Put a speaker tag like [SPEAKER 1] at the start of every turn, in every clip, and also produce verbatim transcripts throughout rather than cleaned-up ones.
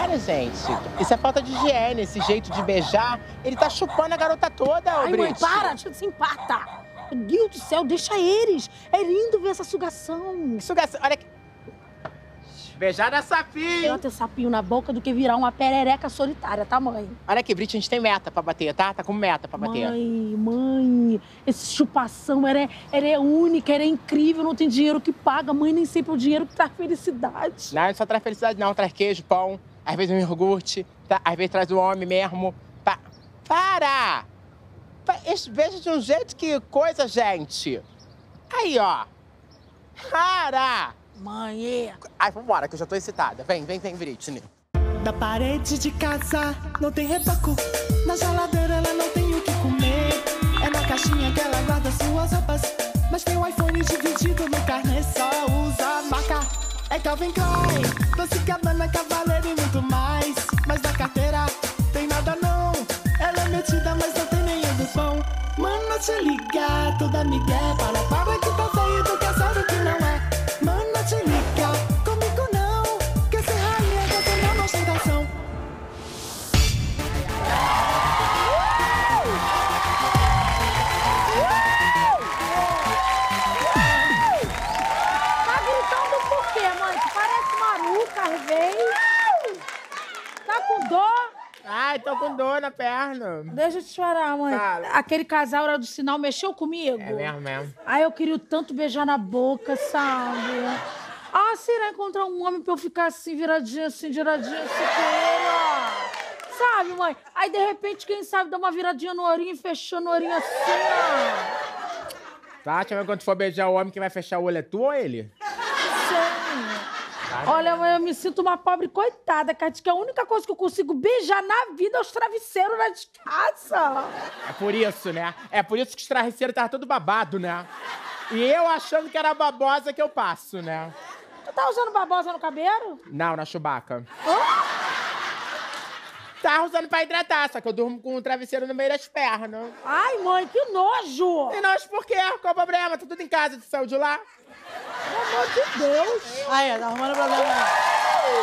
[SPEAKER 1] Para, gente. Isso é falta de higiene, esse jeito de beijar. Ele tá chupando a garota toda, ô
[SPEAKER 2] Ai, mãe,
[SPEAKER 1] Brit.
[SPEAKER 2] para, deixa se empata. Meu Deus do céu, deixa eles. É lindo ver essa sugação.
[SPEAKER 1] Que sugação, olha aqui. Beijar da sapinho.
[SPEAKER 2] Melhor ter sapinho na boca do que virar uma perereca solitária, tá, mãe?
[SPEAKER 1] Olha aqui, Brit, a gente tem meta pra bater, tá? Tá com meta pra bater.
[SPEAKER 2] Mãe, mãe, esse chupação, ela é, ela é única, ela é incrível, não tem dinheiro que paga. Mãe, nem sempre é o dinheiro que traz felicidade.
[SPEAKER 1] Não, não só traz felicidade, não. Traz queijo, pão, às vezes um iogurte, tá? Às vezes traz o homem mesmo. Pa... Para! Pa... Esse beijo de um jeito que coisa, gente. Aí, ó. Para!
[SPEAKER 2] Mãe, é.
[SPEAKER 1] Ai, vambora, que eu já tô excitada. Vem, vem, vem, Britney.
[SPEAKER 3] Da parede de casa não tem reboco. Na geladeira ela não tem o que comer. É na caixinha que ela guarda suas roupas. Mas tem um iPhone dividido no carnê, só usa marca. É Calvin Klein, Dolce Gabbana, Cavaleiro e muito mais. Mas da carteira tem nada não. Ela é metida, mas não tem nenhum do pão. Mano, te liga, toda migué. Para, para que tá feio, tu quer saber que não é. Mano, te liga, comigo não. Quer ser rainha, quer ser minha ostentação.
[SPEAKER 2] Tá gritando por quê, mãe? Tu parece maluca, às vezes. Tá com dor?
[SPEAKER 1] Ai, tô com dor na perna.
[SPEAKER 2] Deixa eu te chorar, mãe.
[SPEAKER 1] Fala.
[SPEAKER 2] Aquele casal era do sinal mexeu comigo?
[SPEAKER 1] É mesmo, mesmo.
[SPEAKER 2] Ai, eu queria tanto beijar na boca, sabe? Ah, será encontrar um homem pra eu ficar assim, viradinha, assim, viradinha, assim, com ele, ó. Sabe, mãe? Aí, de repente, quem sabe, dá uma viradinha no olhinho e fechando o olhinho assim, ó.
[SPEAKER 1] Tá, deixa eu ver quando for beijar o homem, quem vai fechar o olho é tu ou ele?
[SPEAKER 2] Olha, mãe, eu me sinto uma pobre coitada, cara, que a única coisa que eu consigo beijar na vida é os travesseiros lá de casa.
[SPEAKER 1] É por isso, né? É por isso que os travesseiros estavam todo babado, né? E eu achando que era babosa que eu passo, né?
[SPEAKER 2] Tu tá usando babosa no cabelo?
[SPEAKER 1] Não, na chubaca.
[SPEAKER 2] Hã?
[SPEAKER 1] Tá usando pra hidratar, só que eu durmo com o travesseiro no meio das pernas.
[SPEAKER 2] Ai, mãe, que nojo!
[SPEAKER 1] E nós por quê? Qual o problema? Tá tudo em casa, tu saiu de lá?
[SPEAKER 2] Pelo amor de Deus!
[SPEAKER 4] Aí, tá arrumando problema aí.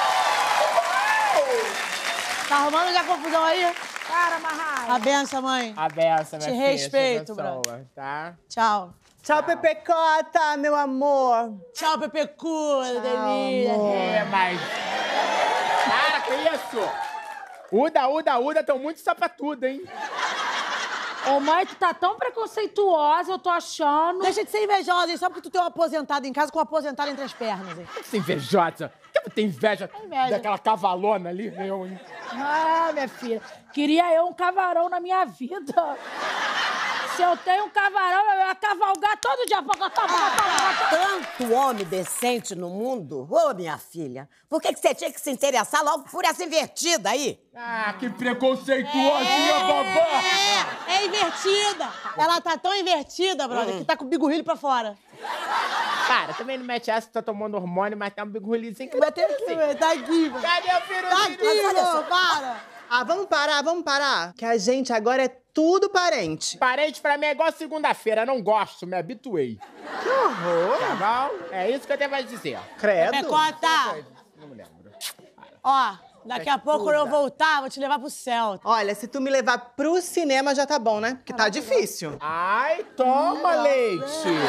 [SPEAKER 4] Tá arrumando já confusão aí?
[SPEAKER 2] Para, Marrai!
[SPEAKER 4] A benção, mãe.
[SPEAKER 1] A beça, minha
[SPEAKER 4] Te
[SPEAKER 1] filha,
[SPEAKER 4] respeito,
[SPEAKER 1] essa pessoa, tá?
[SPEAKER 4] Tchau.
[SPEAKER 5] Tchau, Pepecota, meu amor.
[SPEAKER 4] Tchau, Pepecuda, delícia.
[SPEAKER 1] É, mas... Para, que isso? Uda, Uda, Uda, tão muito sapatudo, hein?
[SPEAKER 2] Ô, mãe, tu tá tão preconceituosa, eu tô achando.
[SPEAKER 4] Deixa de ser invejosa, hein? Só porque tu tem um aposentado em casa com um aposentado entre as pernas, hein?
[SPEAKER 1] Você é invejosa. Que tem inveja,
[SPEAKER 2] inveja.
[SPEAKER 1] daquela cavalona ali, eu, hein?
[SPEAKER 2] Ah, minha filha, queria eu um cavarão na minha vida. Se eu tenho um cavarão, eu ia cavalgar todo dia.
[SPEAKER 6] Tanto homem decente no mundo, ô minha filha, por que que você tinha que se interessar logo por essa invertida aí?
[SPEAKER 1] Ah, que preconceituosinha, babá!
[SPEAKER 4] É invertida. Ela tá tão invertida, brother, que tá com o bigorrilho pra fora.
[SPEAKER 1] Para, também não mete essa, tá tomando hormônio, mas tem um bigorrilhozinho que
[SPEAKER 4] Vai ter que ver, tá aqui, velho.
[SPEAKER 1] Cadê o filho?
[SPEAKER 4] Tá aqui, amor, para.
[SPEAKER 5] Ah, vamos parar, vamos parar. Que a gente agora é tudo parente.
[SPEAKER 1] Parente pra mim é igual segunda-feira, não gosto, me habituei.
[SPEAKER 5] Que horror.
[SPEAKER 1] Tá bom? É isso que eu tenho pra dizer.
[SPEAKER 5] Credo.
[SPEAKER 4] Pecota.
[SPEAKER 1] Não me lembro.
[SPEAKER 4] Ó, daqui a pouco quando eu voltar, vou te levar pro céu.
[SPEAKER 5] Olha, se tu me levar pro cinema já tá bom, né? Porque tá difícil.
[SPEAKER 1] Ai, toma, leite!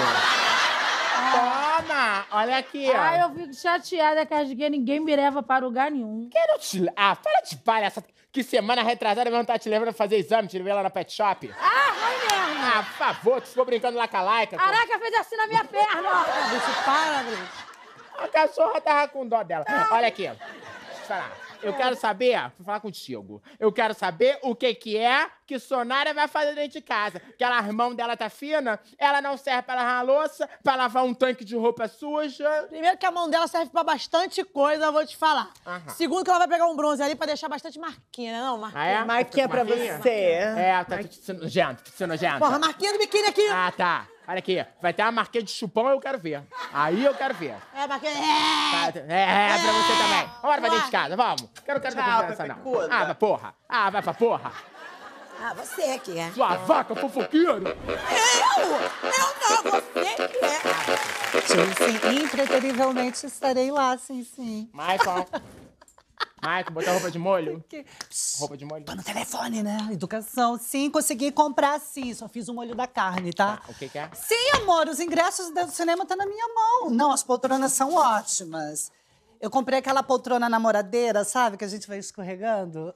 [SPEAKER 1] Toma! Olha aqui, ó.
[SPEAKER 2] Ai, eu fico chateada que acho que ninguém me leva para lugar nenhum.
[SPEAKER 1] Quero te... le- Ah, para de palhaça. Que semana retrasada mesmo tá te levando a fazer exame, te levei lá na pet shop.
[SPEAKER 2] Ah, vai mesmo!
[SPEAKER 1] Ah, por favor, tu ficou brincando lá com a Laika.
[SPEAKER 2] Caraca, fez assim na minha perna!
[SPEAKER 4] Bicho, para, Bruno.
[SPEAKER 1] A cachorra tava com dó dela. Olha aqui, deixa eu te falar. Eu quero saber, vou falar contigo, eu quero saber o que que é que Sonara vai fazer dentro de casa. Que ela, a mão dela tá fina, ela não serve pra lavar a louça, pra lavar um tanque de roupa suja.
[SPEAKER 4] Primeiro que a mão dela serve pra bastante coisa, eu vou te falar.
[SPEAKER 1] Aham.
[SPEAKER 4] Segundo que ela vai pegar um bronze ali pra deixar bastante marquinha, né não? Marquinha.
[SPEAKER 1] Ah, é?
[SPEAKER 5] Marquinha pra
[SPEAKER 1] Marquinha?
[SPEAKER 5] você.
[SPEAKER 1] É, tá tudo sendo nojento, tudo sendo nojento.
[SPEAKER 4] Porra, marquinha do biquíni aqui.
[SPEAKER 1] Ah, tá. Olha aqui, vai ter uma marquinha de chupão, eu quero ver. Aí eu quero ver.
[SPEAKER 4] É, marquinha.
[SPEAKER 1] Tá,
[SPEAKER 4] É.
[SPEAKER 1] É, é, pra você também. Bora pra dentro de casa, vamos. Quero, quero
[SPEAKER 5] Tchau,
[SPEAKER 1] conversa, não.
[SPEAKER 5] Pepecuda.
[SPEAKER 1] Ah, vai porra. Ah, vai pra porra.
[SPEAKER 6] Ah, você que é.
[SPEAKER 1] Sua vaca fofoqueira.
[SPEAKER 6] Eu? Eu não, você que é.
[SPEAKER 7] Sim, sim, impreterivelmente estarei lá, sim, sim.
[SPEAKER 1] Michael. Maico, botou roupa de molho?
[SPEAKER 7] Que...
[SPEAKER 1] Roupa de molho?
[SPEAKER 7] Tô no telefone, né? Educação. Sim, consegui comprar sim. Só fiz o molho da carne, tá?
[SPEAKER 1] Ah, o que que é?
[SPEAKER 7] Sim, amor, os ingressos do cinema tá na minha mão. Não, as poltronas são ótimas. Eu comprei aquela poltrona namoradeira, sabe? Que a gente vai escorregando.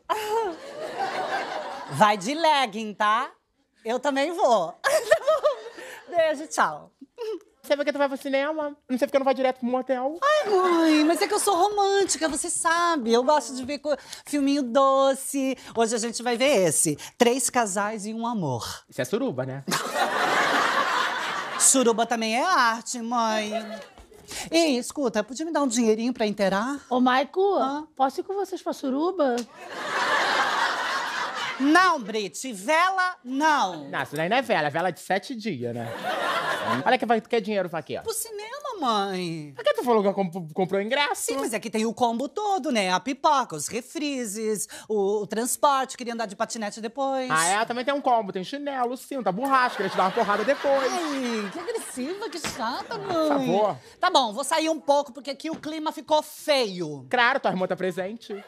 [SPEAKER 7] Vai de legging, tá? Eu também vou. Beijo, tchau.
[SPEAKER 1] Você vê que tu vai pro cinema? Não sei porque não vai direto pro motel.
[SPEAKER 7] Ai, mãe, mas é que eu sou romântica, você sabe. Eu gosto de ver co- filminho doce. Hoje a gente vai ver esse. Três casais e um amor.
[SPEAKER 1] Isso é suruba, né?
[SPEAKER 7] Suruba também é arte, mãe. Ei, escuta, podia me dar um dinheirinho pra inteirar?
[SPEAKER 2] Ô, Maico,
[SPEAKER 7] Hã?
[SPEAKER 2] posso ir com vocês pra suruba?
[SPEAKER 7] Não, Brit, vela, não.
[SPEAKER 1] Não, isso daí não é vela, é vela de sete dias, né? Olha que vai, tu quer dinheiro pra quê?
[SPEAKER 7] Pro cinema, mãe.
[SPEAKER 1] Por que tu falou que comp- comprou ingresso?
[SPEAKER 7] Sim, mas é que tem o combo todo, né? A pipoca, os refrises, o, o transporte, queria andar de patinete depois.
[SPEAKER 1] Ah, é? Também tem um combo, tem chinelo, cinto, a borracha, queria te dar uma porrada depois.
[SPEAKER 7] Ai, que agressiva, que chata, mãe.
[SPEAKER 1] Por favor.
[SPEAKER 7] Tá bom, vou sair um pouco, porque aqui o clima ficou feio.
[SPEAKER 1] Claro, tua irmã tá presente.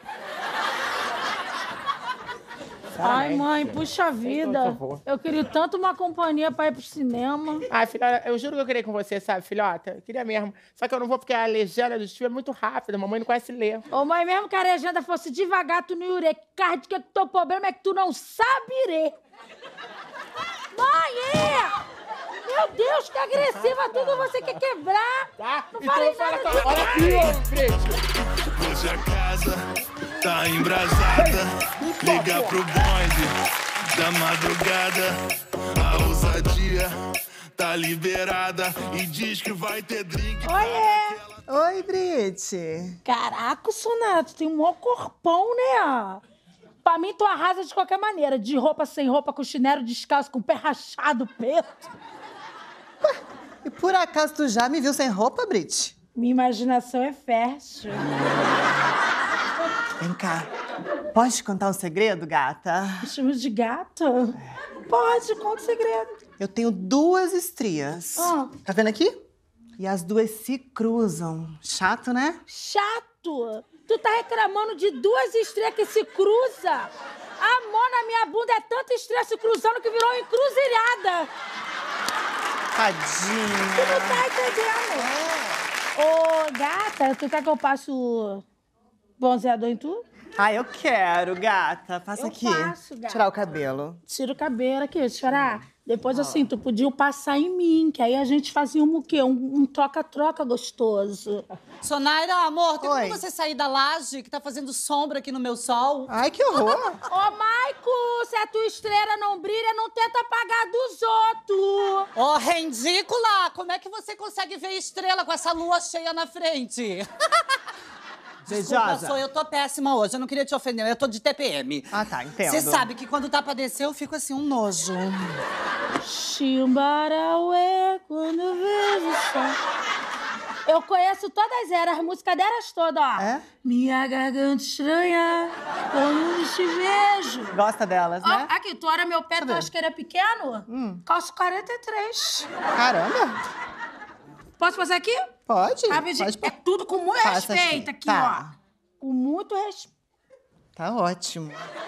[SPEAKER 2] Ai, mãe,
[SPEAKER 1] Excelente.
[SPEAKER 2] puxa vida.
[SPEAKER 1] Por favor.
[SPEAKER 2] Eu queria tanto uma companhia pra ir pro cinema.
[SPEAKER 1] Ai, filhota, eu juro que eu queria ir com você, sabe, filhota? Eu queria mesmo. Só que eu não vou porque a legenda do filme é muito rápida, a mamãe não conhece ler.
[SPEAKER 2] Ô, mãe, mesmo que a legenda fosse devagar, tu não ia ler. Cara, de que o teu problema é que tu não sabe ler. Mãe, é! Meu Deus, que agressiva, tudo você quer quebrar.
[SPEAKER 1] Tá?
[SPEAKER 2] Não
[SPEAKER 1] Então
[SPEAKER 2] falei
[SPEAKER 1] fala
[SPEAKER 2] nada
[SPEAKER 1] com...
[SPEAKER 2] de-
[SPEAKER 1] Olha aqui, ô, Frente.
[SPEAKER 8] Hoje a casa tá embrasada. Liga pro bonde da madrugada. A ousadia tá liberada e diz que vai ter drink.
[SPEAKER 2] Oiê!
[SPEAKER 5] Oi, Brit.
[SPEAKER 2] Caraca, Sonara, tu tem um maior corpão, né? Pra mim, tu arrasa de qualquer maneira. De roupa, sem roupa, com chinelo descalço, com o pé rachado, preto.
[SPEAKER 5] E por acaso tu já me viu sem roupa, Brit?
[SPEAKER 2] Minha imaginação é fértil.
[SPEAKER 5] Vem cá. Pode te contar um segredo, gata?
[SPEAKER 2] Me chama de gata? Pode, conta o segredo.
[SPEAKER 5] Eu tenho duas estrias.
[SPEAKER 2] Ah.
[SPEAKER 5] Tá vendo aqui? E as duas se cruzam. Chato, né?
[SPEAKER 2] Chato! Tu tá reclamando de duas estrelas que se cruzam? A mão na minha bunda é tanta estrela se cruzando que virou uma encruzilhada. Tu
[SPEAKER 5] Tadinha.
[SPEAKER 2] não tá entendendo? Ô, gata, tu quer que eu passe o bronzeador em tu?
[SPEAKER 5] Ah, eu quero, gata. Passa
[SPEAKER 2] Eu
[SPEAKER 5] aqui.
[SPEAKER 2] passo, gata.
[SPEAKER 5] Tirar o cabelo.
[SPEAKER 2] Tira o cabelo aqui, chorar. Depois, assim, tu podia passar em mim, que aí a gente fazia um o quê? Um um troca-troca gostoso.
[SPEAKER 7] Sonaira, amor, tem
[SPEAKER 5] Oi.
[SPEAKER 7] como você sair da laje que tá fazendo sombra aqui no meu sol?
[SPEAKER 5] Ai, que horror.
[SPEAKER 2] Ô, Maico, se a tua estrela não brilha, não tenta apagar dos outros.
[SPEAKER 7] Ô, ridícula! Como é que você consegue ver estrela com essa lua cheia na frente? Desculpa,
[SPEAKER 5] Beijosa.
[SPEAKER 7] sou eu tô péssima hoje. Eu não queria te ofender, eu tô de T P M.
[SPEAKER 5] Ah, tá, entendo.
[SPEAKER 7] Você sabe que quando tá pra descer, eu fico assim, um nojo.
[SPEAKER 2] Chimbarauê, quando eu vejo o sol. Eu conheço todas elas, as músicas delas todas, ó.
[SPEAKER 5] É?
[SPEAKER 2] Minha garganta estranha, quando te vejo.
[SPEAKER 5] Gosta delas,
[SPEAKER 2] Ó,
[SPEAKER 5] né?
[SPEAKER 2] aqui, tu olha meu pé, tu
[SPEAKER 5] ver.
[SPEAKER 2] acha que ele é pequeno?
[SPEAKER 5] Hum.
[SPEAKER 2] Calço quarenta e três.
[SPEAKER 5] Caramba.
[SPEAKER 2] Posso passar aqui?
[SPEAKER 5] Pode.
[SPEAKER 2] Rapidinho.
[SPEAKER 5] Pode.
[SPEAKER 2] É tudo com muito
[SPEAKER 5] Passa
[SPEAKER 2] respeito
[SPEAKER 5] aqui.
[SPEAKER 2] aqui,
[SPEAKER 5] Tá.
[SPEAKER 2] ó. Com muito respeito.
[SPEAKER 5] Tá ótimo.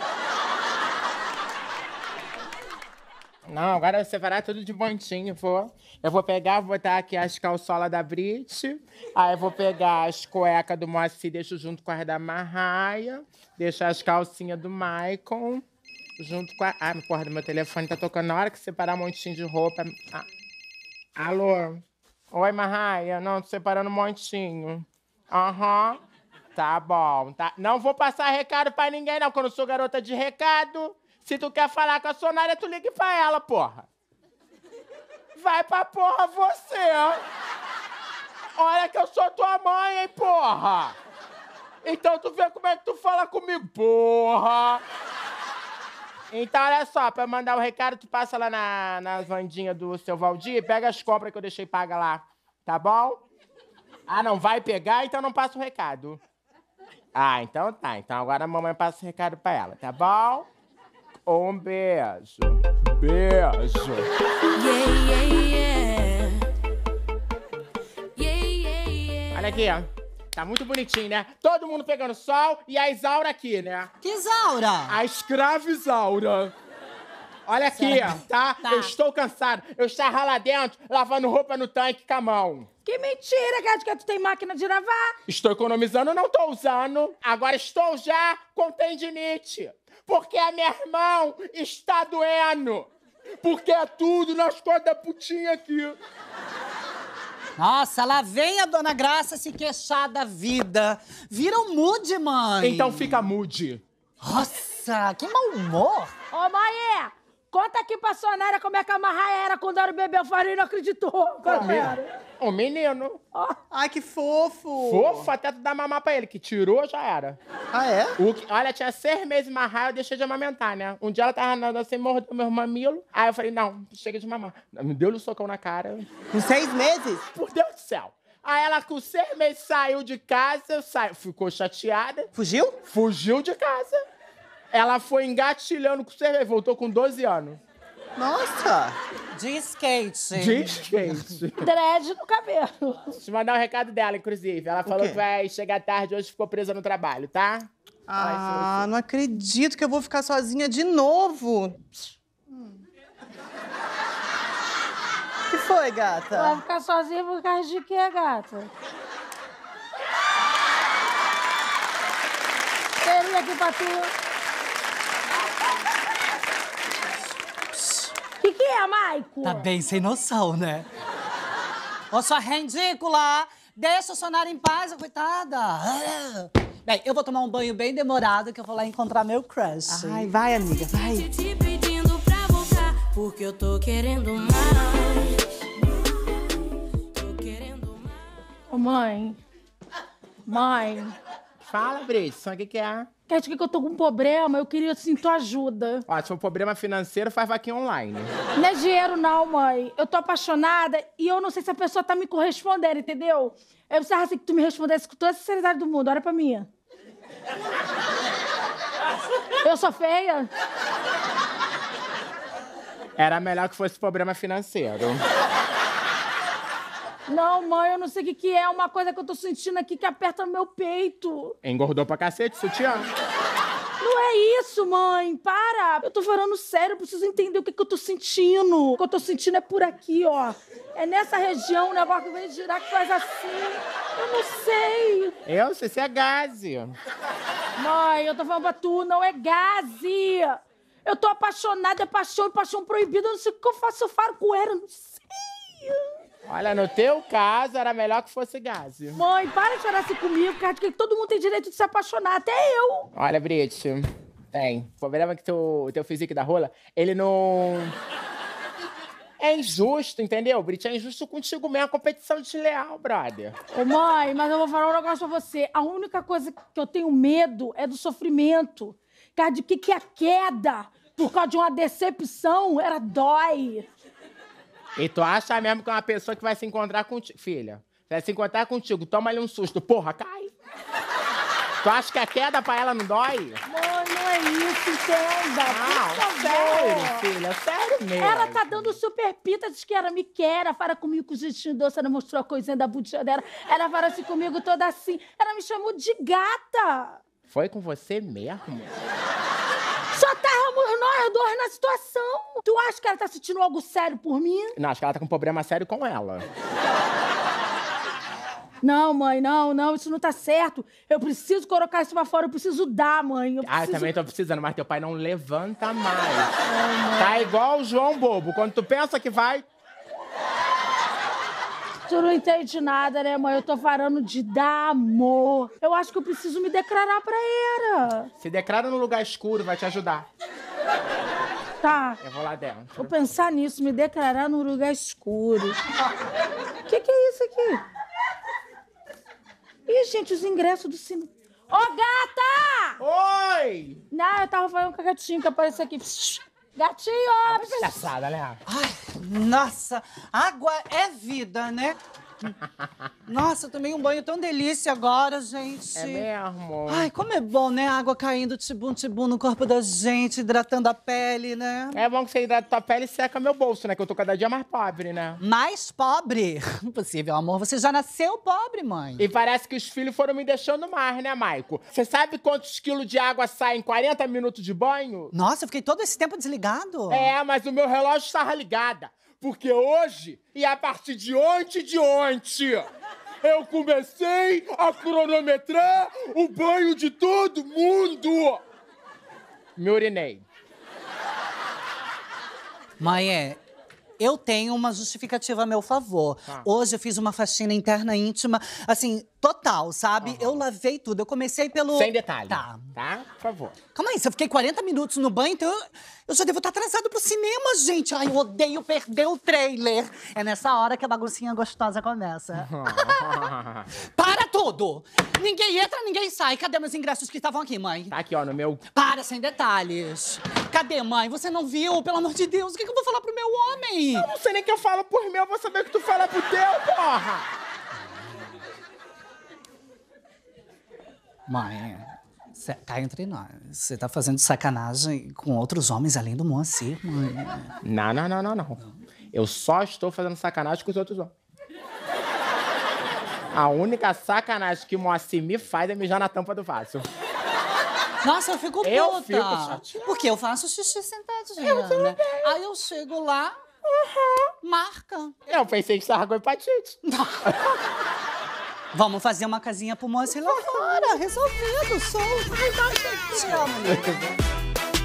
[SPEAKER 1] Não, agora você fará tudo de bonitinho, vou. Eu vou pegar, vou botar aqui as calçolas da Brit. Aí eu vou pegar as cuecas do Moacir, deixo junto com as da Marraia. Deixo as calcinhas do Maicon. Junto com a... Ah, porra, do meu telefone tá tocando na hora que separar um montinho de roupa. Ah. Alô? Oi, Marraia. Não, tô separando um montinho. Aham. Tá bom. Tá. Não vou passar recado pra ninguém, não, que eu não sou garota de recado. Se tu quer falar com a Sonária, tu liga pra ela, porra. Vai pra porra você. Olha que eu sou tua mãe, hein, porra. Então tu vê como é que tu fala comigo, porra. Então, olha só, pra mandar o recado, tu passa lá na, na Vandinha do seu Valdir e pega as compras que eu deixei paga lá, tá bom? Ah, não vai pegar? Então não passa o recado. Ah, então tá. Então agora a mamãe passa o recado pra ela, tá bom? Um beijo. Beijo. Olha aqui, ó. Tá muito bonitinho, né? Todo mundo pegando sol e a Isaura aqui, né?
[SPEAKER 7] Que Isaura?
[SPEAKER 1] A escrava Isaura. Olha aqui, tá?
[SPEAKER 4] Tá.
[SPEAKER 1] Eu estou cansado. Eu estava lá dentro, lavando roupa no tanque com a mão.
[SPEAKER 2] Que mentira, Gade, que tu tem máquina de lavar.
[SPEAKER 1] Estou economizando, não tô usando. Agora estou já com tendinite. Porque a minha mão está doendo. Porque é tudo nas costas da putinha aqui.
[SPEAKER 7] Nossa, lá vem a Dona Graça se queixar da vida. Vira um mude, mãe.
[SPEAKER 1] Então fica mude.
[SPEAKER 7] Nossa, que mau humor.
[SPEAKER 2] Ô, mãe, conta aqui pra Sonara como é que a Marra era quando era o bebê. O Farinha não acreditou. Como era?
[SPEAKER 1] O menino.
[SPEAKER 5] Ai, que fofo.
[SPEAKER 1] Fofo até tu dar mamar pra ele, que tirou, já era.
[SPEAKER 5] Ah, é?
[SPEAKER 1] O que, olha, tinha seis meses marrar, eu deixei de amamentar, né? Um dia ela tava nadando sem morder o meu mamilo. Aí eu falei, não, chega de mamar. Me deu-lhe um socão na cara.
[SPEAKER 5] Com seis meses?
[SPEAKER 1] Por Deus do céu. Aí ela com seis meses saiu de casa, saiu, ficou chateada.
[SPEAKER 5] Fugiu?
[SPEAKER 1] Fugiu de casa. Ela foi engatilhando com seis meses, voltou com doze anos.
[SPEAKER 5] Nossa.
[SPEAKER 7] De skate.
[SPEAKER 1] De skate.
[SPEAKER 2] Dread no cabelo.
[SPEAKER 1] Deixa eu mandar um recado dela, inclusive. Ela falou
[SPEAKER 5] quê?
[SPEAKER 1] que vai chegar tarde hoje, ficou presa no trabalho, tá?
[SPEAKER 5] Ah, não acredito que eu vou ficar sozinha de novo. Hum. O que foi, gata?
[SPEAKER 2] Vai ficar sozinha por causa de quê, gata? Queria aqui pra tu. O que, que é, Maico?
[SPEAKER 7] Tá bem sem noção, né? Ô, sua ridícula! Deixa a Sonara em paz, coitada. Ah. Bem, eu vou tomar um banho bem demorado, que eu vou lá encontrar meu crush.
[SPEAKER 5] Ai, vai, amiga, vai.
[SPEAKER 9] Te pedindo pra voltar, porque eu tô querendo mais. Tô querendo mais.
[SPEAKER 2] Ô, mãe. Mãe.
[SPEAKER 1] Fala, Britson, o que que é?
[SPEAKER 2] Quer dizer que eu tô com um problema? Eu queria, assim, tua ajuda.
[SPEAKER 1] Ó, se for problema financeiro, faz vaquinha online.
[SPEAKER 2] Não é dinheiro, não, mãe. Eu tô apaixonada e eu não sei se a pessoa tá me correspondendo, entendeu? Eu precisava assim, que tu me respondesse com toda a sinceridade do mundo. Olha pra mim. Eu sou feia?
[SPEAKER 1] Era melhor que fosse problema financeiro.
[SPEAKER 2] Não, mãe, eu não sei o que que é. Uma coisa que eu tô sentindo aqui que aperta no meu peito.
[SPEAKER 1] Engordou pra cacete, sutiã.
[SPEAKER 2] Não é isso, mãe. Para. Eu tô falando sério, eu preciso entender o que que eu tô sentindo. O que eu tô sentindo é por aqui, ó. É nessa região, o negócio que vem girar que faz assim. Eu não sei.
[SPEAKER 1] Eu sei se é gaze.
[SPEAKER 2] Mãe, eu tô falando pra tu, não é gaze. Eu tô apaixonada, é paixão e paixão proibida. Eu não sei o que eu faço, eu falo com ela, eu não sei.
[SPEAKER 1] Olha, no teu caso, era melhor que fosse gaze.
[SPEAKER 2] Mãe, para de chorar assim comigo, cara, porque todo mundo tem direito de se apaixonar, até eu.
[SPEAKER 1] Olha, Brit, tem. O problema é que teu, teu físico da rola, ele não... É injusto, entendeu, Brit? É injusto contigo mesmo, a competição desleal, brother.
[SPEAKER 2] Ô, mãe, mas eu vou falar um negócio pra você. A única coisa que eu tenho medo é do sofrimento. Cara, de que que é a queda por causa de uma decepção, ela dói.
[SPEAKER 1] E tu acha mesmo que é uma pessoa que vai se encontrar contigo... Filha, vai se encontrar contigo, toma ali um susto. Porra, cai. Tu acha que a queda pra ela não dói?
[SPEAKER 2] Mãe, não é isso, entenda.
[SPEAKER 1] Não,
[SPEAKER 2] por favor.
[SPEAKER 1] sério, filha, sério mesmo.
[SPEAKER 2] Ela tá dando super pita, diz que ela me quer. Ela fala comigo com o jeitinho doce, ela mostrou a coisinha da bundinha dela. Ela fala assim comigo toda assim. Ela me chamou de gata.
[SPEAKER 1] Foi com você mesmo?
[SPEAKER 2] Só estávamos nós dois na situação. Tu acha que ela tá sentindo algo sério por mim?
[SPEAKER 1] Não, acho que ela tá com um problema sério com ela.
[SPEAKER 2] Não, mãe, não, não, isso não tá certo. Eu preciso colocar isso pra fora, eu preciso dar, mãe. Eu
[SPEAKER 1] Ah,
[SPEAKER 2] preciso...
[SPEAKER 1] também tô precisando, mas teu pai não levanta mais. Tá igual o João Bobo. Quando tu pensa que vai...
[SPEAKER 2] Tu não entende nada, né, mãe? Eu tô falando de dar amor. Eu acho que eu preciso me declarar pra ela.
[SPEAKER 1] Se declara no lugar escuro, vai te ajudar.
[SPEAKER 2] Tá.
[SPEAKER 1] Eu vou lá dentro.
[SPEAKER 2] Vou pensar nisso, me declarar num lugar escuro. O que que é isso aqui? Ih, gente, os ingressos do cinema. Ô, gata!
[SPEAKER 1] Oi!
[SPEAKER 2] Não, eu tava falando com a gatinha que apareceu aqui. Gatinho!
[SPEAKER 1] Ah, palhaçada, né?
[SPEAKER 7] Ai, nossa, água é vida, né? Nossa, eu tomei um banho tão delícia agora, gente.
[SPEAKER 1] É mesmo?
[SPEAKER 7] Ai, como é bom, né? A água caindo tibum-tibum no corpo da gente, hidratando a pele, né?
[SPEAKER 1] É bom que você hidrata tua pele e seca meu bolso, né? Que eu tô cada dia mais pobre, né?
[SPEAKER 7] Mais pobre? Impossível, amor. Você já nasceu pobre, mãe.
[SPEAKER 1] E parece que os filhos foram me deixando mais, né, Maico? Você sabe quantos quilos de água saem em quarenta minutos de banho?
[SPEAKER 7] Nossa, eu fiquei todo esse tempo desligado.
[SPEAKER 1] É, mas o meu relógio estava ligado. Porque hoje, e a partir de ontem de ontem, eu comecei a cronometrar o banho de todo mundo. Me urinei.
[SPEAKER 7] Mãe, é... Eu tenho uma justificativa a meu favor.
[SPEAKER 1] Ah.
[SPEAKER 7] Hoje eu fiz uma faxina interna íntima, assim, total, sabe?
[SPEAKER 1] Uhum.
[SPEAKER 7] Eu lavei tudo. Eu comecei pelo...
[SPEAKER 1] Sem detalhe.
[SPEAKER 7] Tá.
[SPEAKER 1] Tá? Por favor.
[SPEAKER 7] Calma aí, se eu fiquei quarenta minutos no banho, então eu, eu já devo estar atrasado pro cinema, gente. Ai, eu odeio perder o trailer. É nessa hora que a baguncinha gostosa começa. Para tudo! Ninguém entra, ninguém sai. Cadê meus ingressos que estavam aqui, mãe?
[SPEAKER 1] Tá aqui, ó, no meu...
[SPEAKER 7] Para, sem detalhes. Cadê, mãe? Você não viu? Pelo amor de Deus, o que, que eu vou falar pro meu homem?
[SPEAKER 1] Eu não sei nem que eu falo por mim, eu vou saber o que tu fala pro teu, porra!
[SPEAKER 7] Mãe, cê, cá entre nós. Você tá fazendo sacanagem com outros homens além do Moacir, mãe?
[SPEAKER 1] Não, não, não, não, não. Eu só estou fazendo sacanagem com os outros homens. A única sacanagem que o Moacir me faz é mijar na tampa do vaso.
[SPEAKER 7] Nossa, eu fico puta.
[SPEAKER 1] Eu fico chateada.
[SPEAKER 7] Porque eu faço xixi sentadinha, né? Aí eu chego lá, marca.
[SPEAKER 1] Eu pensei que estava com hepatite.
[SPEAKER 7] Vamos fazer uma casinha pro Moacir lá fora. Resolvido, sou. Ai, nossa, te amo, amiga.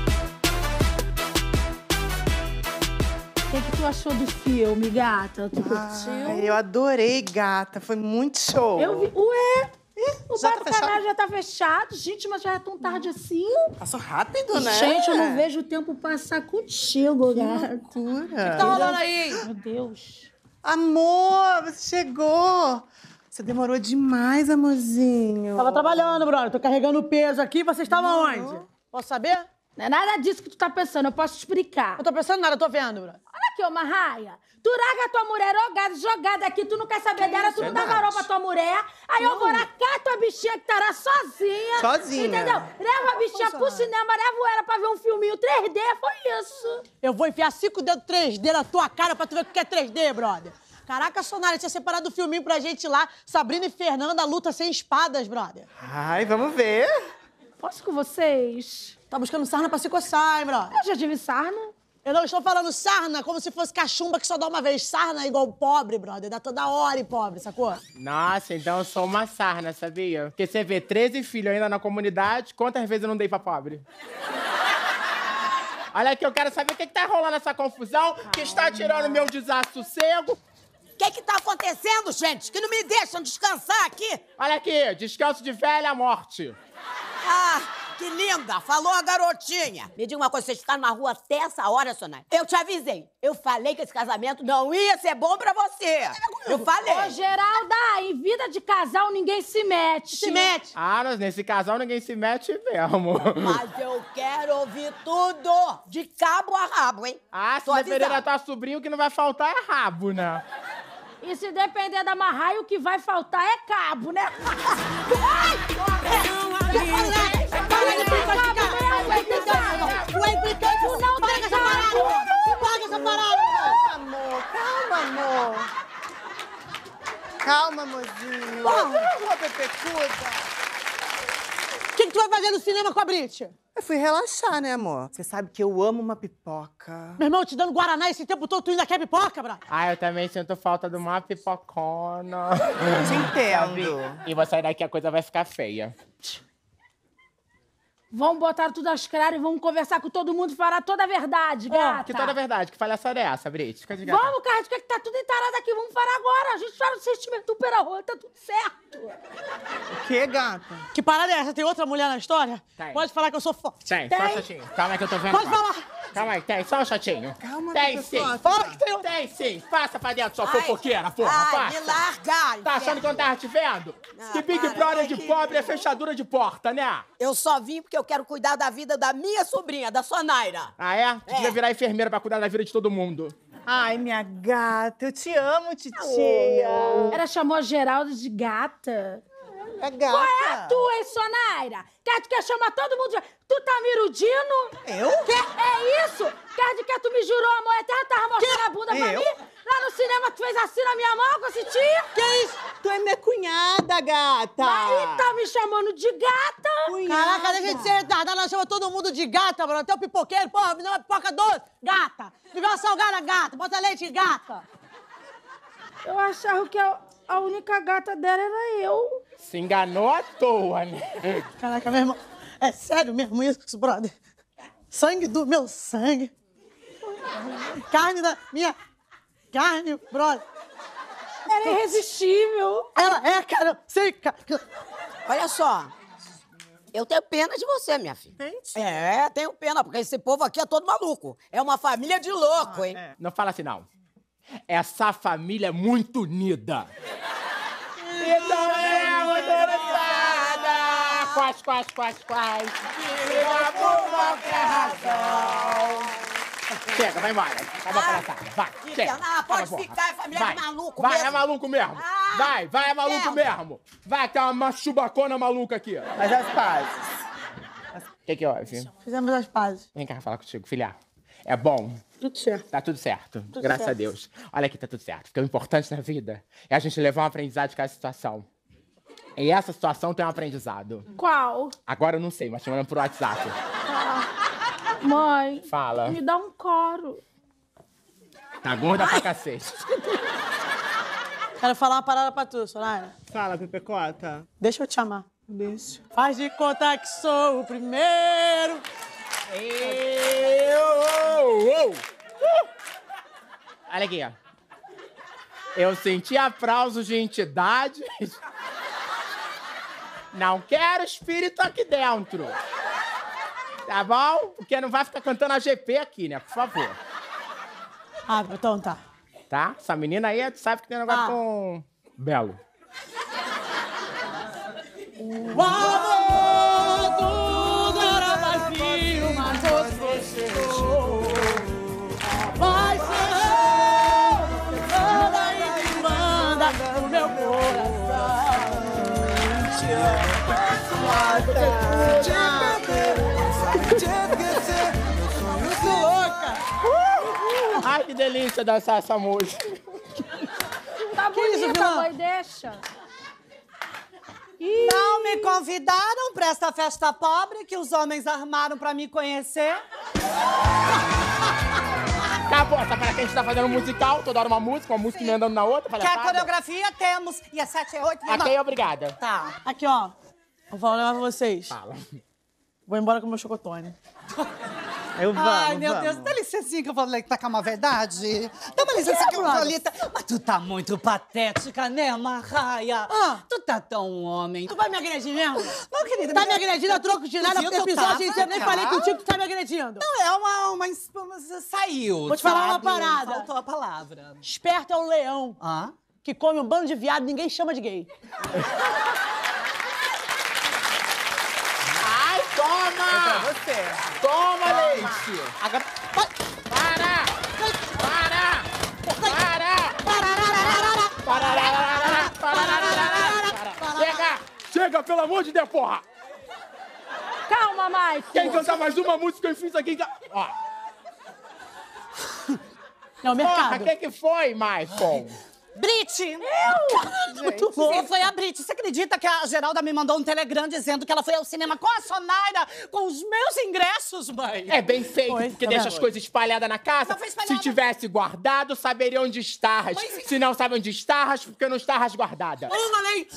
[SPEAKER 2] O que, que tu achou do filme, gata? Tu curtiu?
[SPEAKER 5] Ai, eu adorei, gata. Foi muito show.
[SPEAKER 2] Eu vi. Ué! O
[SPEAKER 5] já
[SPEAKER 2] bar
[SPEAKER 5] tá
[SPEAKER 2] do canal já tá fechado. Gente, mas já é tão tarde assim.
[SPEAKER 5] Passou rápido, né?
[SPEAKER 2] Gente, eu não vejo o tempo passar contigo, gata.
[SPEAKER 5] Loucura.
[SPEAKER 2] O que
[SPEAKER 7] tá rolando aí?
[SPEAKER 2] Meu Deus.
[SPEAKER 5] Amor, você chegou. Você demorou demais, amorzinho.
[SPEAKER 4] Tava trabalhando, brother. Tô carregando peso aqui. Vocês estavam onde? Posso saber?
[SPEAKER 2] Não é nada disso que tu tá pensando, eu posso te explicar.
[SPEAKER 4] Eu tô pensando nada, eu tô vendo, brother.
[SPEAKER 2] Olha aqui, ô Marraia. Tu larga a tua mulher jogada, jogada aqui, tu não quer saber dela, tu não dá varão pra tua mulher. Aí eu vou lá, cato a bichinha que tá lá sozinha.
[SPEAKER 5] Sozinha.
[SPEAKER 2] Entendeu? Leva a bichinha pro cinema, levo ela pra ver um filminho três D, foi isso.
[SPEAKER 4] Eu vou enfiar cinco dedos três D na tua cara pra tu ver o que é três D, brother. Caraca, Sonara, tinha separado o filminho pra gente lá. Sabrina e Fernanda, luta sem espadas, brother.
[SPEAKER 5] Ai, vamos ver.
[SPEAKER 2] Posso com vocês?
[SPEAKER 4] Tá buscando sarna pra se coçar, hein, brother?
[SPEAKER 2] Eu já tive sarna.
[SPEAKER 4] Eu não estou falando sarna como se fosse cachumba que só dá uma vez. Sarna é igual pobre, brother. Dá toda hora e pobre, sacou?
[SPEAKER 1] Nossa, então eu sou uma sarna, sabia? Porque você vê treze filhos ainda na comunidade, quantas vezes eu não dei pra pobre? Olha aqui, eu quero saber o que, que tá rolando essa confusão, que está tirando meu desassossego.
[SPEAKER 6] O que que tá acontecendo, gente? Que não me deixam descansar aqui.
[SPEAKER 1] Olha aqui, descanso de velha morte.
[SPEAKER 6] Ah, que linda! Falou a garotinha. Me diga uma coisa, vocês ficaram na rua até essa hora, Sonai? Eu te avisei. Eu falei que esse casamento não ia ser bom pra você. Eu falei.
[SPEAKER 2] Ô, Geralda, em vida de casal ninguém se mete.
[SPEAKER 4] Se mete.
[SPEAKER 1] Ah, mas nesse casal ninguém se mete mesmo.
[SPEAKER 6] Mas eu quero ouvir tudo, de cabo a rabo, hein?
[SPEAKER 1] Ah, se
[SPEAKER 6] Tô
[SPEAKER 1] depender da
[SPEAKER 6] avisando.
[SPEAKER 1] tua sobrinha, o que não vai faltar é rabo, né?
[SPEAKER 2] E se depender da Marraia, o que vai faltar é cabo, né?
[SPEAKER 4] Para de brincar de cabo. Tu é implicante. Tu é implicante.
[SPEAKER 2] Tu não
[SPEAKER 4] Paga
[SPEAKER 2] tem
[SPEAKER 4] essa
[SPEAKER 2] cabo.
[SPEAKER 4] parada. Tu paga essa parada.
[SPEAKER 5] Amor, calma, amor. Calma, amorzinho. Sua pepecuda.
[SPEAKER 4] O que, que tu vai fazer no cinema com a Brit?
[SPEAKER 5] Eu fui relaxar, né, amor? Você sabe que eu amo uma pipoca.
[SPEAKER 4] Meu irmão, te dando Guaraná esse tempo todo, tu ainda quer pipoca, brother?
[SPEAKER 1] Ah, eu também sinto falta de uma pipocona.
[SPEAKER 5] Te entendo.
[SPEAKER 1] E vou sair daqui, a coisa vai ficar feia.
[SPEAKER 2] Vamos botar tudo às claras e vamos conversar com todo mundo e falar toda a verdade, gata.
[SPEAKER 1] Que toda a verdade, que palhaçada é essa, Brit? Fica de gata.
[SPEAKER 2] Vamos, cara, que tá tudo entarado aqui, vamos falar agora. A gente fala do sentimento do pera-rua, tá tudo certo.
[SPEAKER 5] O que, gata?
[SPEAKER 4] Que parada é essa? Tem outra mulher na história?
[SPEAKER 1] Tem.
[SPEAKER 4] Pode falar que eu sou forte.
[SPEAKER 1] Tem, só um chatinho. Calma aí que eu tô vendo.
[SPEAKER 4] Pode falar.
[SPEAKER 1] Calma aí, tem, só um chatinho.
[SPEAKER 5] Calma,
[SPEAKER 1] Tem
[SPEAKER 5] pessoal.
[SPEAKER 1] sim.
[SPEAKER 4] Fala que tem outra.
[SPEAKER 1] Tem sim. Passa pra dentro, sua
[SPEAKER 6] Ai,
[SPEAKER 1] fofoqueira, porra,
[SPEAKER 6] ai, me
[SPEAKER 1] passa.
[SPEAKER 6] larga.
[SPEAKER 1] Tá achando que eu não tava te vendo?
[SPEAKER 6] Ah,
[SPEAKER 1] que Big
[SPEAKER 6] para,
[SPEAKER 1] Brother
[SPEAKER 6] ai,
[SPEAKER 1] de
[SPEAKER 6] que-
[SPEAKER 1] pobre é fechadura de porta, né?
[SPEAKER 6] Eu só vim porque eu quero cuidar da vida da minha sobrinha, da Sonaira.
[SPEAKER 1] Ah, é? Tu
[SPEAKER 6] É.
[SPEAKER 1] devia virar enfermeira pra cuidar da vida de todo mundo.
[SPEAKER 5] Ai, minha gata, eu te amo, titia.
[SPEAKER 2] Ela chamou a Geralda de gata.
[SPEAKER 5] É gata.
[SPEAKER 2] Qual é a tua, hein, Sonaira? Quer, quer chamar todo mundo de... Tu tá me iludindo?
[SPEAKER 5] Eu?
[SPEAKER 2] Que? É isso? Quer de que tu me jurou, amor eterno, tava mostrando a bunda pra
[SPEAKER 5] Eu?
[SPEAKER 2] mim? Lá no cinema tu fez assim na minha mão com esse tio?
[SPEAKER 5] Que isso? Tu é minha cunhada, gata.
[SPEAKER 2] Aí tá me chamando de gata?
[SPEAKER 4] Caraca, deixa de ser retardada, ela chama todo mundo de gata, mano. Até o pipoqueiro, porra, me dá uma pipoca doce. Gata. Me dá uma salgada, gata. Bota leite, gata.
[SPEAKER 2] Eu achava que a, a única gata dela era eu.
[SPEAKER 1] Se enganou à toa, né?
[SPEAKER 4] Caraca, meu irmão. É sério mesmo isso, brother? Sangue do meu sangue. Carne da minha carne, brother.
[SPEAKER 2] Era irresistível.
[SPEAKER 4] Ela é, cara. Sei, cara.
[SPEAKER 6] Olha só. Eu tenho pena de você, minha filha.
[SPEAKER 5] Gente.
[SPEAKER 6] É, tenho pena, porque esse povo aqui é todo maluco. É uma família de louco, hein?
[SPEAKER 5] É.
[SPEAKER 1] Não fala assim, não. Essa família é muito unida. Então é motorizada. Quase, quase, quase, quase. Briga por qualquer razão. Chega, vai embora. Acaba a palhaçada. Vai,
[SPEAKER 6] Fica
[SPEAKER 1] chega.
[SPEAKER 6] lá, pode
[SPEAKER 1] Acaba,
[SPEAKER 6] ficar,
[SPEAKER 1] porra.
[SPEAKER 6] é família
[SPEAKER 1] Vai.
[SPEAKER 6] de maluco
[SPEAKER 1] Vai,
[SPEAKER 6] mesmo.
[SPEAKER 1] é maluco mesmo.
[SPEAKER 6] Ah,
[SPEAKER 1] vai, vai, é maluco
[SPEAKER 6] mesmo.
[SPEAKER 1] mesmo. Vai, que é uma chubacona maluca aqui.
[SPEAKER 5] Mas as pazes.
[SPEAKER 1] O que que houve?
[SPEAKER 4] Fizemos as pazes.
[SPEAKER 1] Vem cá falar contigo, filha. É bom.
[SPEAKER 4] Tudo certo.
[SPEAKER 1] Tá tudo certo. Graças a Deus. Olha aqui, tá tudo certo. Porque o importante na vida é a gente levar um aprendizado de cada situação. E essa situação tem um aprendizado.
[SPEAKER 2] Qual?
[SPEAKER 1] Agora eu não sei, mas te mandando por WhatsApp.
[SPEAKER 2] Mãe,
[SPEAKER 1] Fala.
[SPEAKER 2] me dá um coro.
[SPEAKER 1] Tá gorda pra cacete.
[SPEAKER 4] Quero falar uma parada pra tu, Soraya.
[SPEAKER 5] Fala, Pepecota.
[SPEAKER 4] Deixa eu te chamar.
[SPEAKER 5] Deixa.
[SPEAKER 4] Faz de conta que sou o primeiro.
[SPEAKER 1] Ei, ô, ô, ô. Uh! Olha aqui, ó. Eu senti aplausos de entidades. Não quero espírito aqui dentro. Tá bom? Porque não vai ficar cantando a G P aqui, né? Por favor.
[SPEAKER 4] Ah, então tá.
[SPEAKER 1] Tá? Essa menina aí, tu sabe que tem um negócio
[SPEAKER 4] Ah.
[SPEAKER 1] com... Belo.
[SPEAKER 4] O amor, tudo era vazio, mas você chegou. A paixão, toda e me manda o meu coração. Te amo, te amo, louca.
[SPEAKER 1] Ai, que delícia dançar essa música.
[SPEAKER 2] Tá bonita,
[SPEAKER 4] Vilã?
[SPEAKER 2] mãe, deixa.
[SPEAKER 7] Não me convidaram pra esta festa pobre que os homens armaram pra me conhecer?
[SPEAKER 1] Acabou, essa para que a gente tá fazendo um musical, toda hora uma música, uma música emendando na outra,
[SPEAKER 7] Que a
[SPEAKER 1] palhaçada.
[SPEAKER 7] coreografia temos. E é sete, é oito,
[SPEAKER 1] Ok, obrigada.
[SPEAKER 7] Tá.
[SPEAKER 4] Aqui, ó. Vou falar um negócio pra vocês.
[SPEAKER 1] Fala.
[SPEAKER 4] Vou embora com o meu chocotone.
[SPEAKER 5] Eu vamos,
[SPEAKER 7] Ai, meu
[SPEAKER 5] vamos.
[SPEAKER 7] Deus, dá licencinha que eu vou ler tacar uma verdade. Dá uma licença que eu vou ali. tá- Mas tu tá muito patética, né, Marraia?
[SPEAKER 4] Ah.
[SPEAKER 7] Tu tá tão homem.
[SPEAKER 4] Tu vai me agredir mesmo?
[SPEAKER 7] Não, querida.
[SPEAKER 4] Tá
[SPEAKER 7] me-
[SPEAKER 4] me agredindo a troco de nada,
[SPEAKER 7] Tu viu
[SPEAKER 4] porque
[SPEAKER 7] que eu
[SPEAKER 4] episódio
[SPEAKER 7] tava,
[SPEAKER 4] inteiro nem
[SPEAKER 7] tá?
[SPEAKER 4] falei contigo que tu tá me agredindo.
[SPEAKER 7] Não, é uma... uma, ins- uma- saiu,
[SPEAKER 4] Vou te falar uma
[SPEAKER 7] sabe?
[SPEAKER 4] parada.
[SPEAKER 7] Faltou a palavra.
[SPEAKER 4] Esperto é o leão,
[SPEAKER 7] Hã?
[SPEAKER 4] que come um bando de viado e ninguém chama de gay.
[SPEAKER 1] Ai, toma!
[SPEAKER 5] Você.
[SPEAKER 1] Toma, leite!
[SPEAKER 7] Agora...
[SPEAKER 1] Para! Para! Para! Parararara, parararara, para. Chega! Chega, pelo amor de Deus, porra!
[SPEAKER 2] Calma, Mike.
[SPEAKER 1] Quem cantar mais uma música eu fiz aqui... Ó,
[SPEAKER 4] É o
[SPEAKER 1] porra,
[SPEAKER 4] mercado.
[SPEAKER 1] o que que foi, Maicon?
[SPEAKER 7] Brit! Eu?
[SPEAKER 4] Muito louco.
[SPEAKER 7] Sim, foi a Brit. Você acredita que a Geralda me mandou um telegram dizendo que ela foi ao cinema com a Sonaira, com os meus ingressos, mãe?
[SPEAKER 1] É bem feito,
[SPEAKER 4] Foi,
[SPEAKER 1] porque
[SPEAKER 4] tá
[SPEAKER 1] deixa
[SPEAKER 4] vendo?
[SPEAKER 1] as coisas espalhadas na casa.
[SPEAKER 7] Não foi espalhada.
[SPEAKER 1] Se tivesse guardado, saberia onde estarras.
[SPEAKER 7] Mas-
[SPEAKER 1] Se não sabe onde estarras, porque não estarras guardada.
[SPEAKER 7] Uma leite!